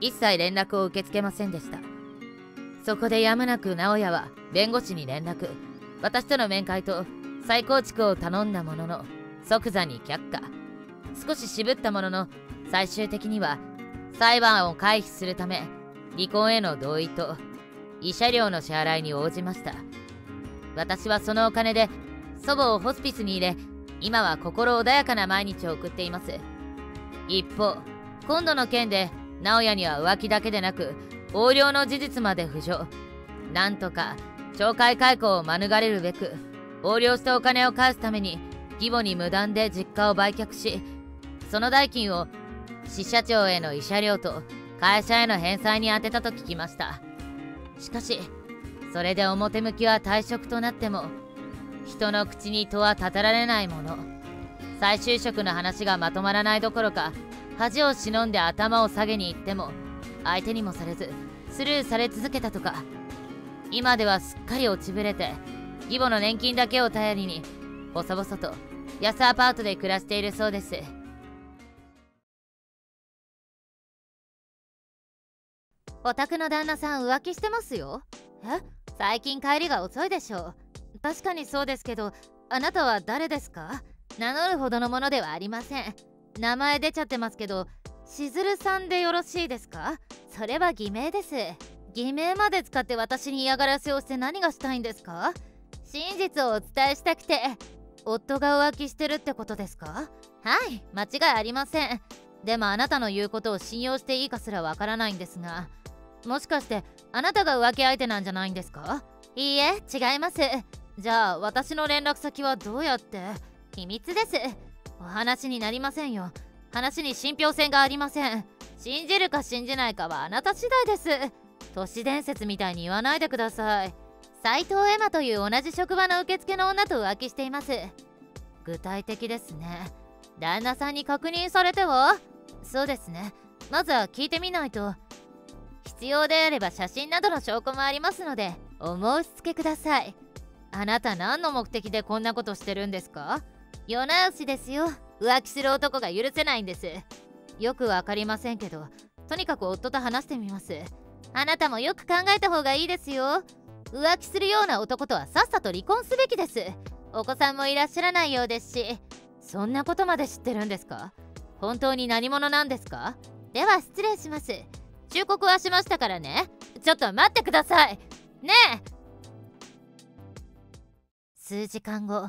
一切連絡を受け付けませんでした。そこでやむなく直哉は弁護士に連絡、私との面会と再構築を頼んだものの即座に却下。少し渋ったものの最終的には裁判を回避するため離婚への同意と慰謝料の支払いに応じました。私はそのお金で祖母をホスピスに入れ、今は心穏やかな毎日を送っています。一方、今度の件で直哉には浮気だけでなく横領の事実まで浮上。なんとか懲戒解雇を免れるべく横領したお金を返すために義母に無断で実家を売却し、その代金を支社長への慰謝料と会社への返済に充てたと聞きました。しかしそれで表向きは退職となっても人の口に戸は立てられないもの。再就職の話がまとまらないどころか恥を忍んで頭を下げに行っても相手にもされずスルーされ続けたとか。今ではすっかり落ちぶれて義母の年金だけを頼りに細々と安アパートで暮らしているそうです。 お宅の旦那さん浮気してますよ。え？最近帰りが遅いでしょ。確かにそうですけど、あなたは誰ですか？名乗るほどのものではありません。名前出ちゃってますけど、しずるさんでよろしいですか？それは偽名です。偽名まで使って私に嫌がらせをして何がしたいんですか？真実をお伝えしたくて。夫が浮気してるってことですか？はい、間違いありません。でもあなたの言うことを信用していいかすらわからないんですが、もしかしてあなたが浮気相手なんじゃないんですか？いいえ、違います。じゃあ私の連絡先はどうやって？秘密です。お話になりませんよ。話に信憑性がありません。信じるか信じないかはあなた次第です。都市伝説みたいに言わないでください。斉藤エマという同じ職場の受付の女と浮気しています。具体的ですね。旦那さんに確認されては？そうですね。まずは聞いてみないと。必要であれば写真などの証拠もありますのでお申し付けください。あなた何の目的でこんなことしてるんですか？世直しですよ。浮気する男が許せないんです。よくわかりませんけど、とにかく夫と話してみます。あなたもよく考えた方がいいですよ。浮気するような男とはさっさと離婚すべきです。お子さんもいらっしゃらないようですし。そんなことまで知ってるんですか？本当に何者なんですか？では失礼します。忠告はしましたからね。ちょっと待ってくださいねえ。数時間後。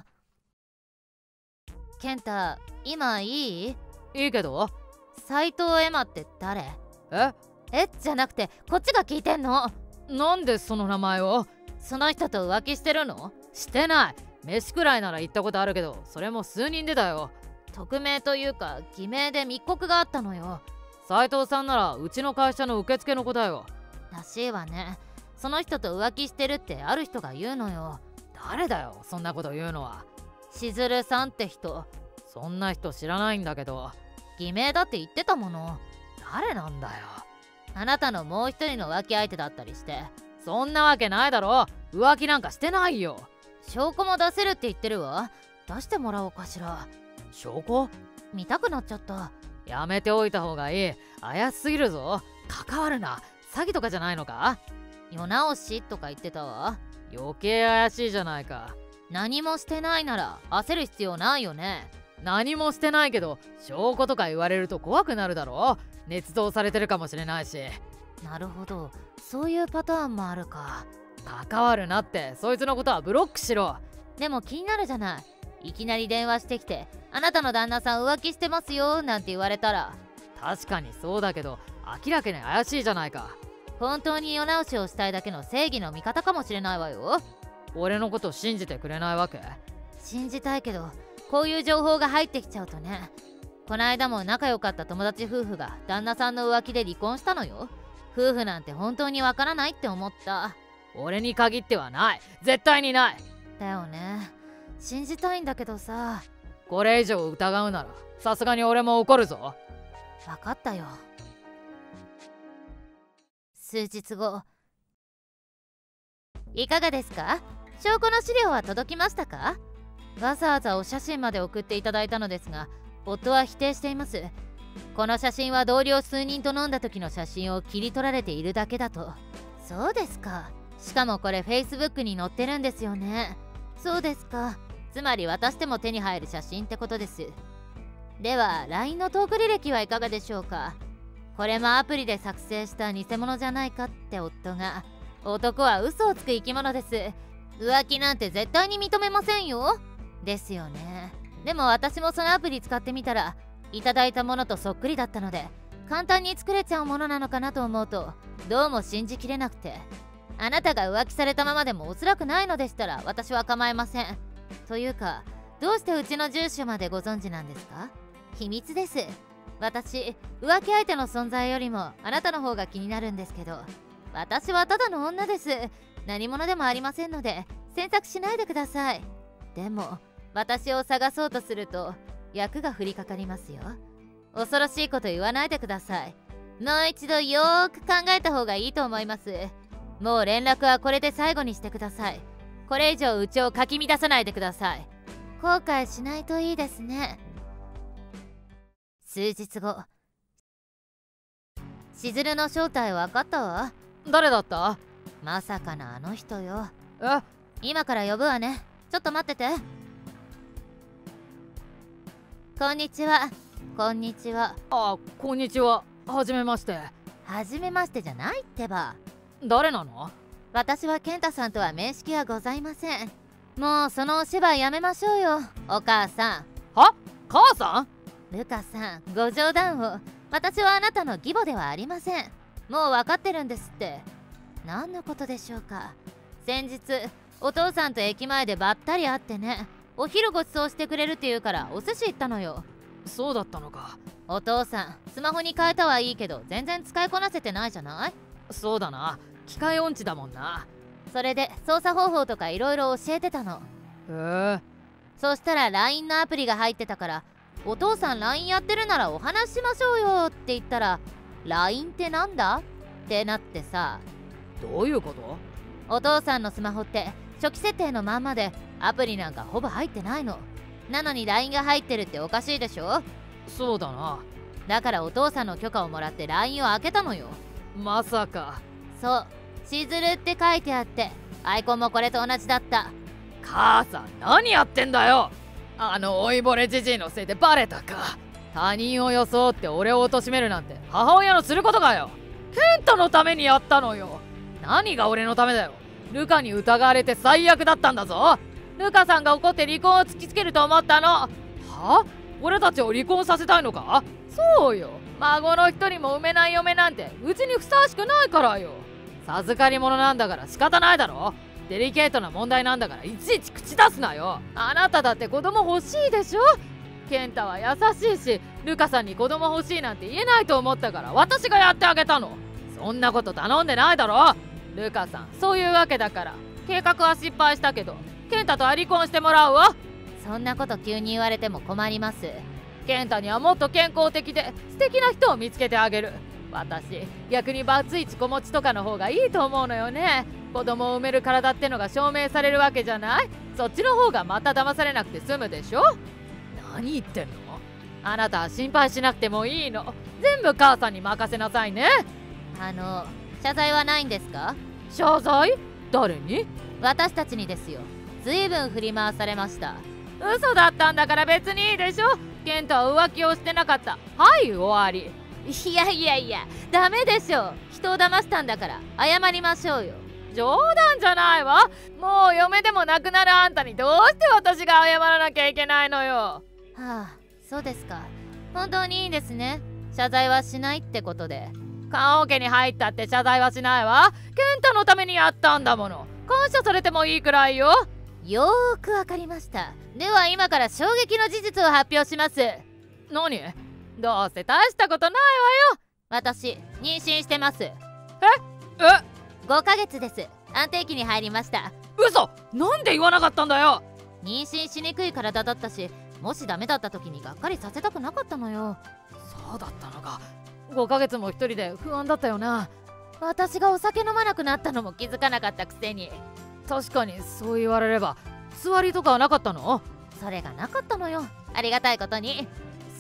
健太、今いい？ いいけど。 斉藤エマって誰？ ええじゃなくてこっちが聞いてんの。 なんでその名前を？ その人と浮気してるの？ してない。飯くらいなら行ったことあるけど、それも数人でだよ。 匿名というか偽名で密告があったのよ。 斉藤さんならうちの会社の受付の子だよ。 らしいわね。その人と浮気してるってある人が言うのよ。 誰だよそんなこと言うのは。 しずるさんって人。 そんな人知らないんだけど。 偽名だって言ってたもの。 誰なんだよ。 あなたのもう一人の浮気相手だったりして。 そんなわけないだろ。浮気なんかしてないよ。 証拠も出せるって言ってるわ。出してもらおうかしら。 証拠？ 見たくなっちゃった。 やめておいた方がいい。怪しすぎるぞ。関わるな。詐欺とかじゃないのか？ 世直しとか言ってたわ。 余計怪しいじゃないか。 何もしてないなら焦る必要ないよね。 何もしてないけど証拠とか言われると怖くなるだろ。捏造されてるかもしれないし。 なるほど、そういうパターンもあるか。 関わるなって。そいつのことはブロックしろ。 でも気になるじゃない。いきなり電話してきて、あなたの旦那さん浮気してますよなんて言われたら。 確かにそうだけど明らかに怪しいじゃないか。 本当に世直しをしたいだけの正義の味方かもしれないわよ。 俺のこと信じてくれないわけ？ 信じたいけどこういう情報が入ってきちゃうとね。この間も仲良かった友達夫婦が旦那さんの浮気で離婚したのよ。夫婦なんて本当にわからないって思った。 俺に限ってはない。絶対にない。 だよね。信じたいんだけどさ。 これ以上疑うならさすがに俺も怒るぞ。 分かったよ。数日後。いかがですか？証拠の資料は届きましたか？わざわざお写真まで送っていただいたのですが、夫は否定しています。 この写真は同僚数人と飲んだ時の写真を切り取られているだけだと。そうですか。しかもこれ Facebook に載ってるんですよね。そうですか。つまり渡しても手に入る写真ってことです。では ライン のトーク履歴はいかがでしょうか。これもアプリで作成した偽物じゃないかって夫が。男は嘘をつく生き物です。浮気なんて絶対に認めませんよ。ですよね。でも私もそのアプリ使ってみたらいただいたものとそっくりだったので、簡単に作れちゃうものなのかなと思うとどうも信じきれなくて。あなたが浮気されたままでもお辛くないのでしたら私は構いません。というか、どうしてうちの住所までご存知なんですか？秘密です。私、浮気相手の存在よりもあなたの方が気になるんですけど、私はただの女です。何者でもありませんので詮索しないでください。でも私を探そうとすると役が降りかかりますよ。恐ろしいこと言わないでください。もう一度よーく考えた方がいいと思います。もう連絡はこれで最後にしてください。これ以上うちをかき乱さないでください。後悔しないといいですね。数日後、しずるの正体分かったわ。 誰だった？ まさかのあの人よ。 え？ 今から呼ぶわね。ちょっと待ってて。こんにちは。こんにちは。 あ、こんにちは。はじめまして。 はじめましてじゃないってば。 誰なの？ 私は健太さんとは面識はございません。もうそのお芝居やめましょうよ、お母さん。 は？母さん？ ルカさん、ご冗談を。私はあなたの義母ではありません。もう分かってるんですって。何のことでしょうか。先日お父さんと駅前でばったり会ってね、お昼ごちそうしてくれるって言うからお寿司行ったのよ。 そうだったのか。 お父さん、スマホに変えたはいいけど全然使いこなせてないじゃない。 そうだな、機械音痴だもんな。 それで操作方法とかいろいろ教えてたの。 へえ。 そしたら ライン のアプリが入ってたから、お父さん ライン やってるならお話ししましょうよって言ったら、 ライン ってなんだってなってさ。 どういうこと？ お父さんのスマホって初期設定のまんまでアプリなんかほぼ入ってないの。なのに ライン が入ってるっておかしいでしょ。 そうだな。 だからお父さんの許可をもらって ライン を開けたのよ。 まさか。 そう、しずるって書いてあってアイコンもこれと同じだった。 母さん、何やってんだよ。あの老いぼれじじいのせいでバレたか。他人を装って俺を貶めるなんて母親のすることかよ。ケンタのためにやったのよ。何が俺のためだよ。ルカに疑われて最悪だったんだぞ。ルカさんが怒って離婚を突きつけると思ったの。は？俺たちを離婚させたいのか？そうよ。孫の一人も産めない嫁なんてうちにふさわしくないからよ。授かり物なんだから仕方ないだろ。デリケートな問題なんだからいちいち口出すなよ。あなただって子供欲しいでしょ。健太は優しいし、ルカさんに子供欲しいなんて言えないと思ったから私がやってあげたの。そんなこと頼んでないだろ。ルカさん、そういうわけだから計画は失敗したけど健太とは離婚してもらうわ。 そんなこと急に言われても困ります。 健太にはもっと健康的で素敵な人を見つけてあげる。私逆にバツイチ子持ちとかの方がいいと思うのよね。子供を産める体ってのが証明されるわけじゃない。そっちの方がまた騙されなくて済むでしょ。何言ってんの。あなたは心配しなくてもいいの。全部母さんに任せなさいね。 あの謝罪はないんですか？ 謝罪？誰に？ 私たちにですよ。ずいぶん振り回されました。 嘘だったんだから別にいいでしょ。健太は浮気をしてなかった。はい終わり。 いやいやいや、ダメでしょ。人を騙したんだから謝りましょうよ。 冗談じゃないわ。もう嫁でもなくなるあんたにどうして私が謝らなきゃいけないのよ。 はあ、そうですか。本当にいいですね。謝罪はしないってことで。 棺桶に入ったって謝罪はしないわ。健太のためにやったんだもの。感謝されてもいいくらいよ。 よーくわかりました。では今から衝撃の事実を発表します。 何？どうせ大したことないわよ。 私妊娠してます。え？ え？ ごかげつです。安定期に入りました。 嘘！なんで言わなかったんだよ。 妊娠しにくい体だったし、もしダメだった時にがっかりさせたくなかったのよ。 そうだったのか。ごかげつも一人で不安だったよな。 私がお酒飲まなくなったのも気づかなかったくせに。 確かにそう言われれば。つわりとかはなかったの？ それがなかったのよ、ありがたいことに。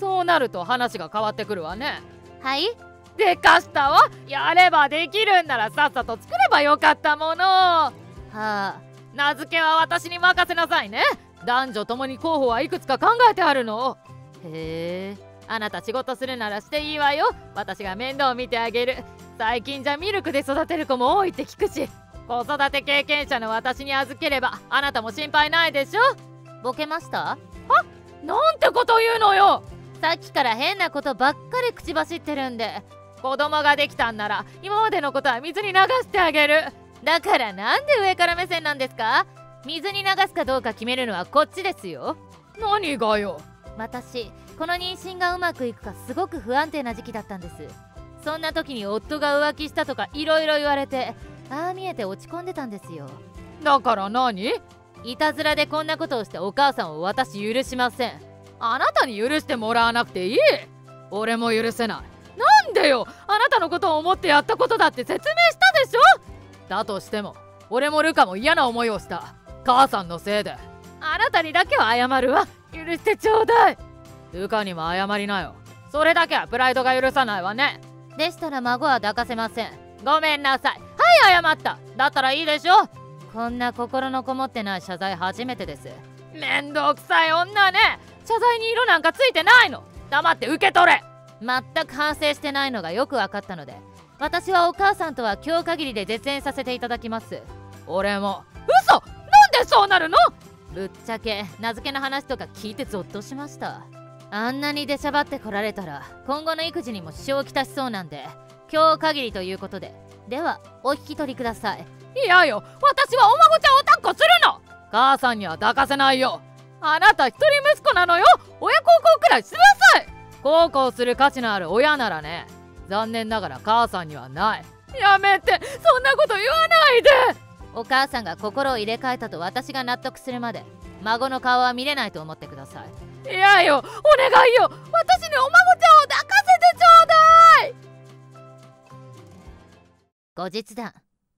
そうなると話が変わってくるわね。 はい。 でかしたわ。やればできるんならさっさと作ればよかったもの。はあ。 名付けは私に任せなさいね。男女ともに候補はいくつか考えてあるの。 へえ。 あなた仕事するならしていいわよ。私が面倒を見てあげる。最近じゃミルクで育てる子も多いって聞くし、子育て経験者の私に預ければあなたも心配ないでしょ。 ボケました？は？ なんてこと言うのよ。 さっきから変なことばっかり口走ってるんで。 子供ができたんなら今までのことは水に流してあげる。 だからなんで上から目線なんですか？水に流すかどうか決めるのはこっちですよ。 何がよ。 私この妊娠がうまくいくかすごく不安定な時期だったんです。そんな時に夫が浮気したとかいろいろ言われて、ああ見えて落ち込んでたんですよ。 だから何？ いたずらでこんなことをしてお母さんを私許しません。 あなたに許してもらわなくていい。俺も許せない。なんでよ。あなたのことを思ってやったことだって説明したでしょ。だとしても俺もルカも嫌な思いをした。母さんのせいで。あなたにだけは謝るわ。許してちょうだい。ルカにも謝りなよ。それだけはプライドが許さないわね。 でしたら孫は抱かせません。 ごめんなさい。はい謝った。だったらいいでしょ。 こんな心のこもってない謝罪初めてです。 めんどくさい女ね。謝罪に色なんかついてないの。黙って受け取れ。 全く反省してないのがよく分かったので、私はお母さんとは今日限りで絶縁させていただきます。 俺も。嘘。なんでそうなるの。 ぶっちゃけ名付けの話とか聞いてゾッとしました。あんなに出しゃばってこられたら今後の育児にも支障をきたしそうなんで、今日限りということで。ではお引き取りください。 いやよ、私はお孫ちゃんを抱っこするの。母さんには抱かせないよ。あなた一人息子なのよ。親孝行くらいしなさい。孝行する価値のある親ならね。残念ながら母さんにはない。やめて、そんなこと言わないで。 お母さんが心を入れ替えたと私が納得するまで孫の顔は見れないと思ってください。 いやよ、お願いよ。私にお孫ちゃんを抱かせてちょうだい。 後日談。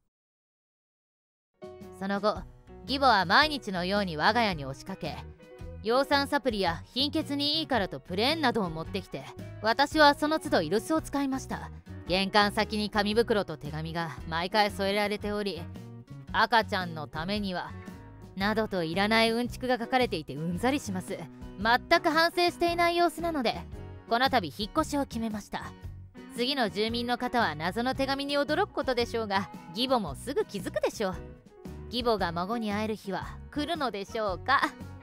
その後義母は毎日のように我が家に押しかけ、葉酸サプリや貧血にいいからとプレーンなどを持ってきて、私はその都度イルスを使いました。玄関先に紙袋と手紙が毎回添えられており、赤ちゃんのためにはなどといらないうんちくが書かれていてうんざりします。全く反省していない様子なので、この度引っ越しを決めました。次の住民の方は謎の手紙に驚くことでしょうが、義母もすぐ気づくでしょう。義母が孫に会える日は来るのでしょうか。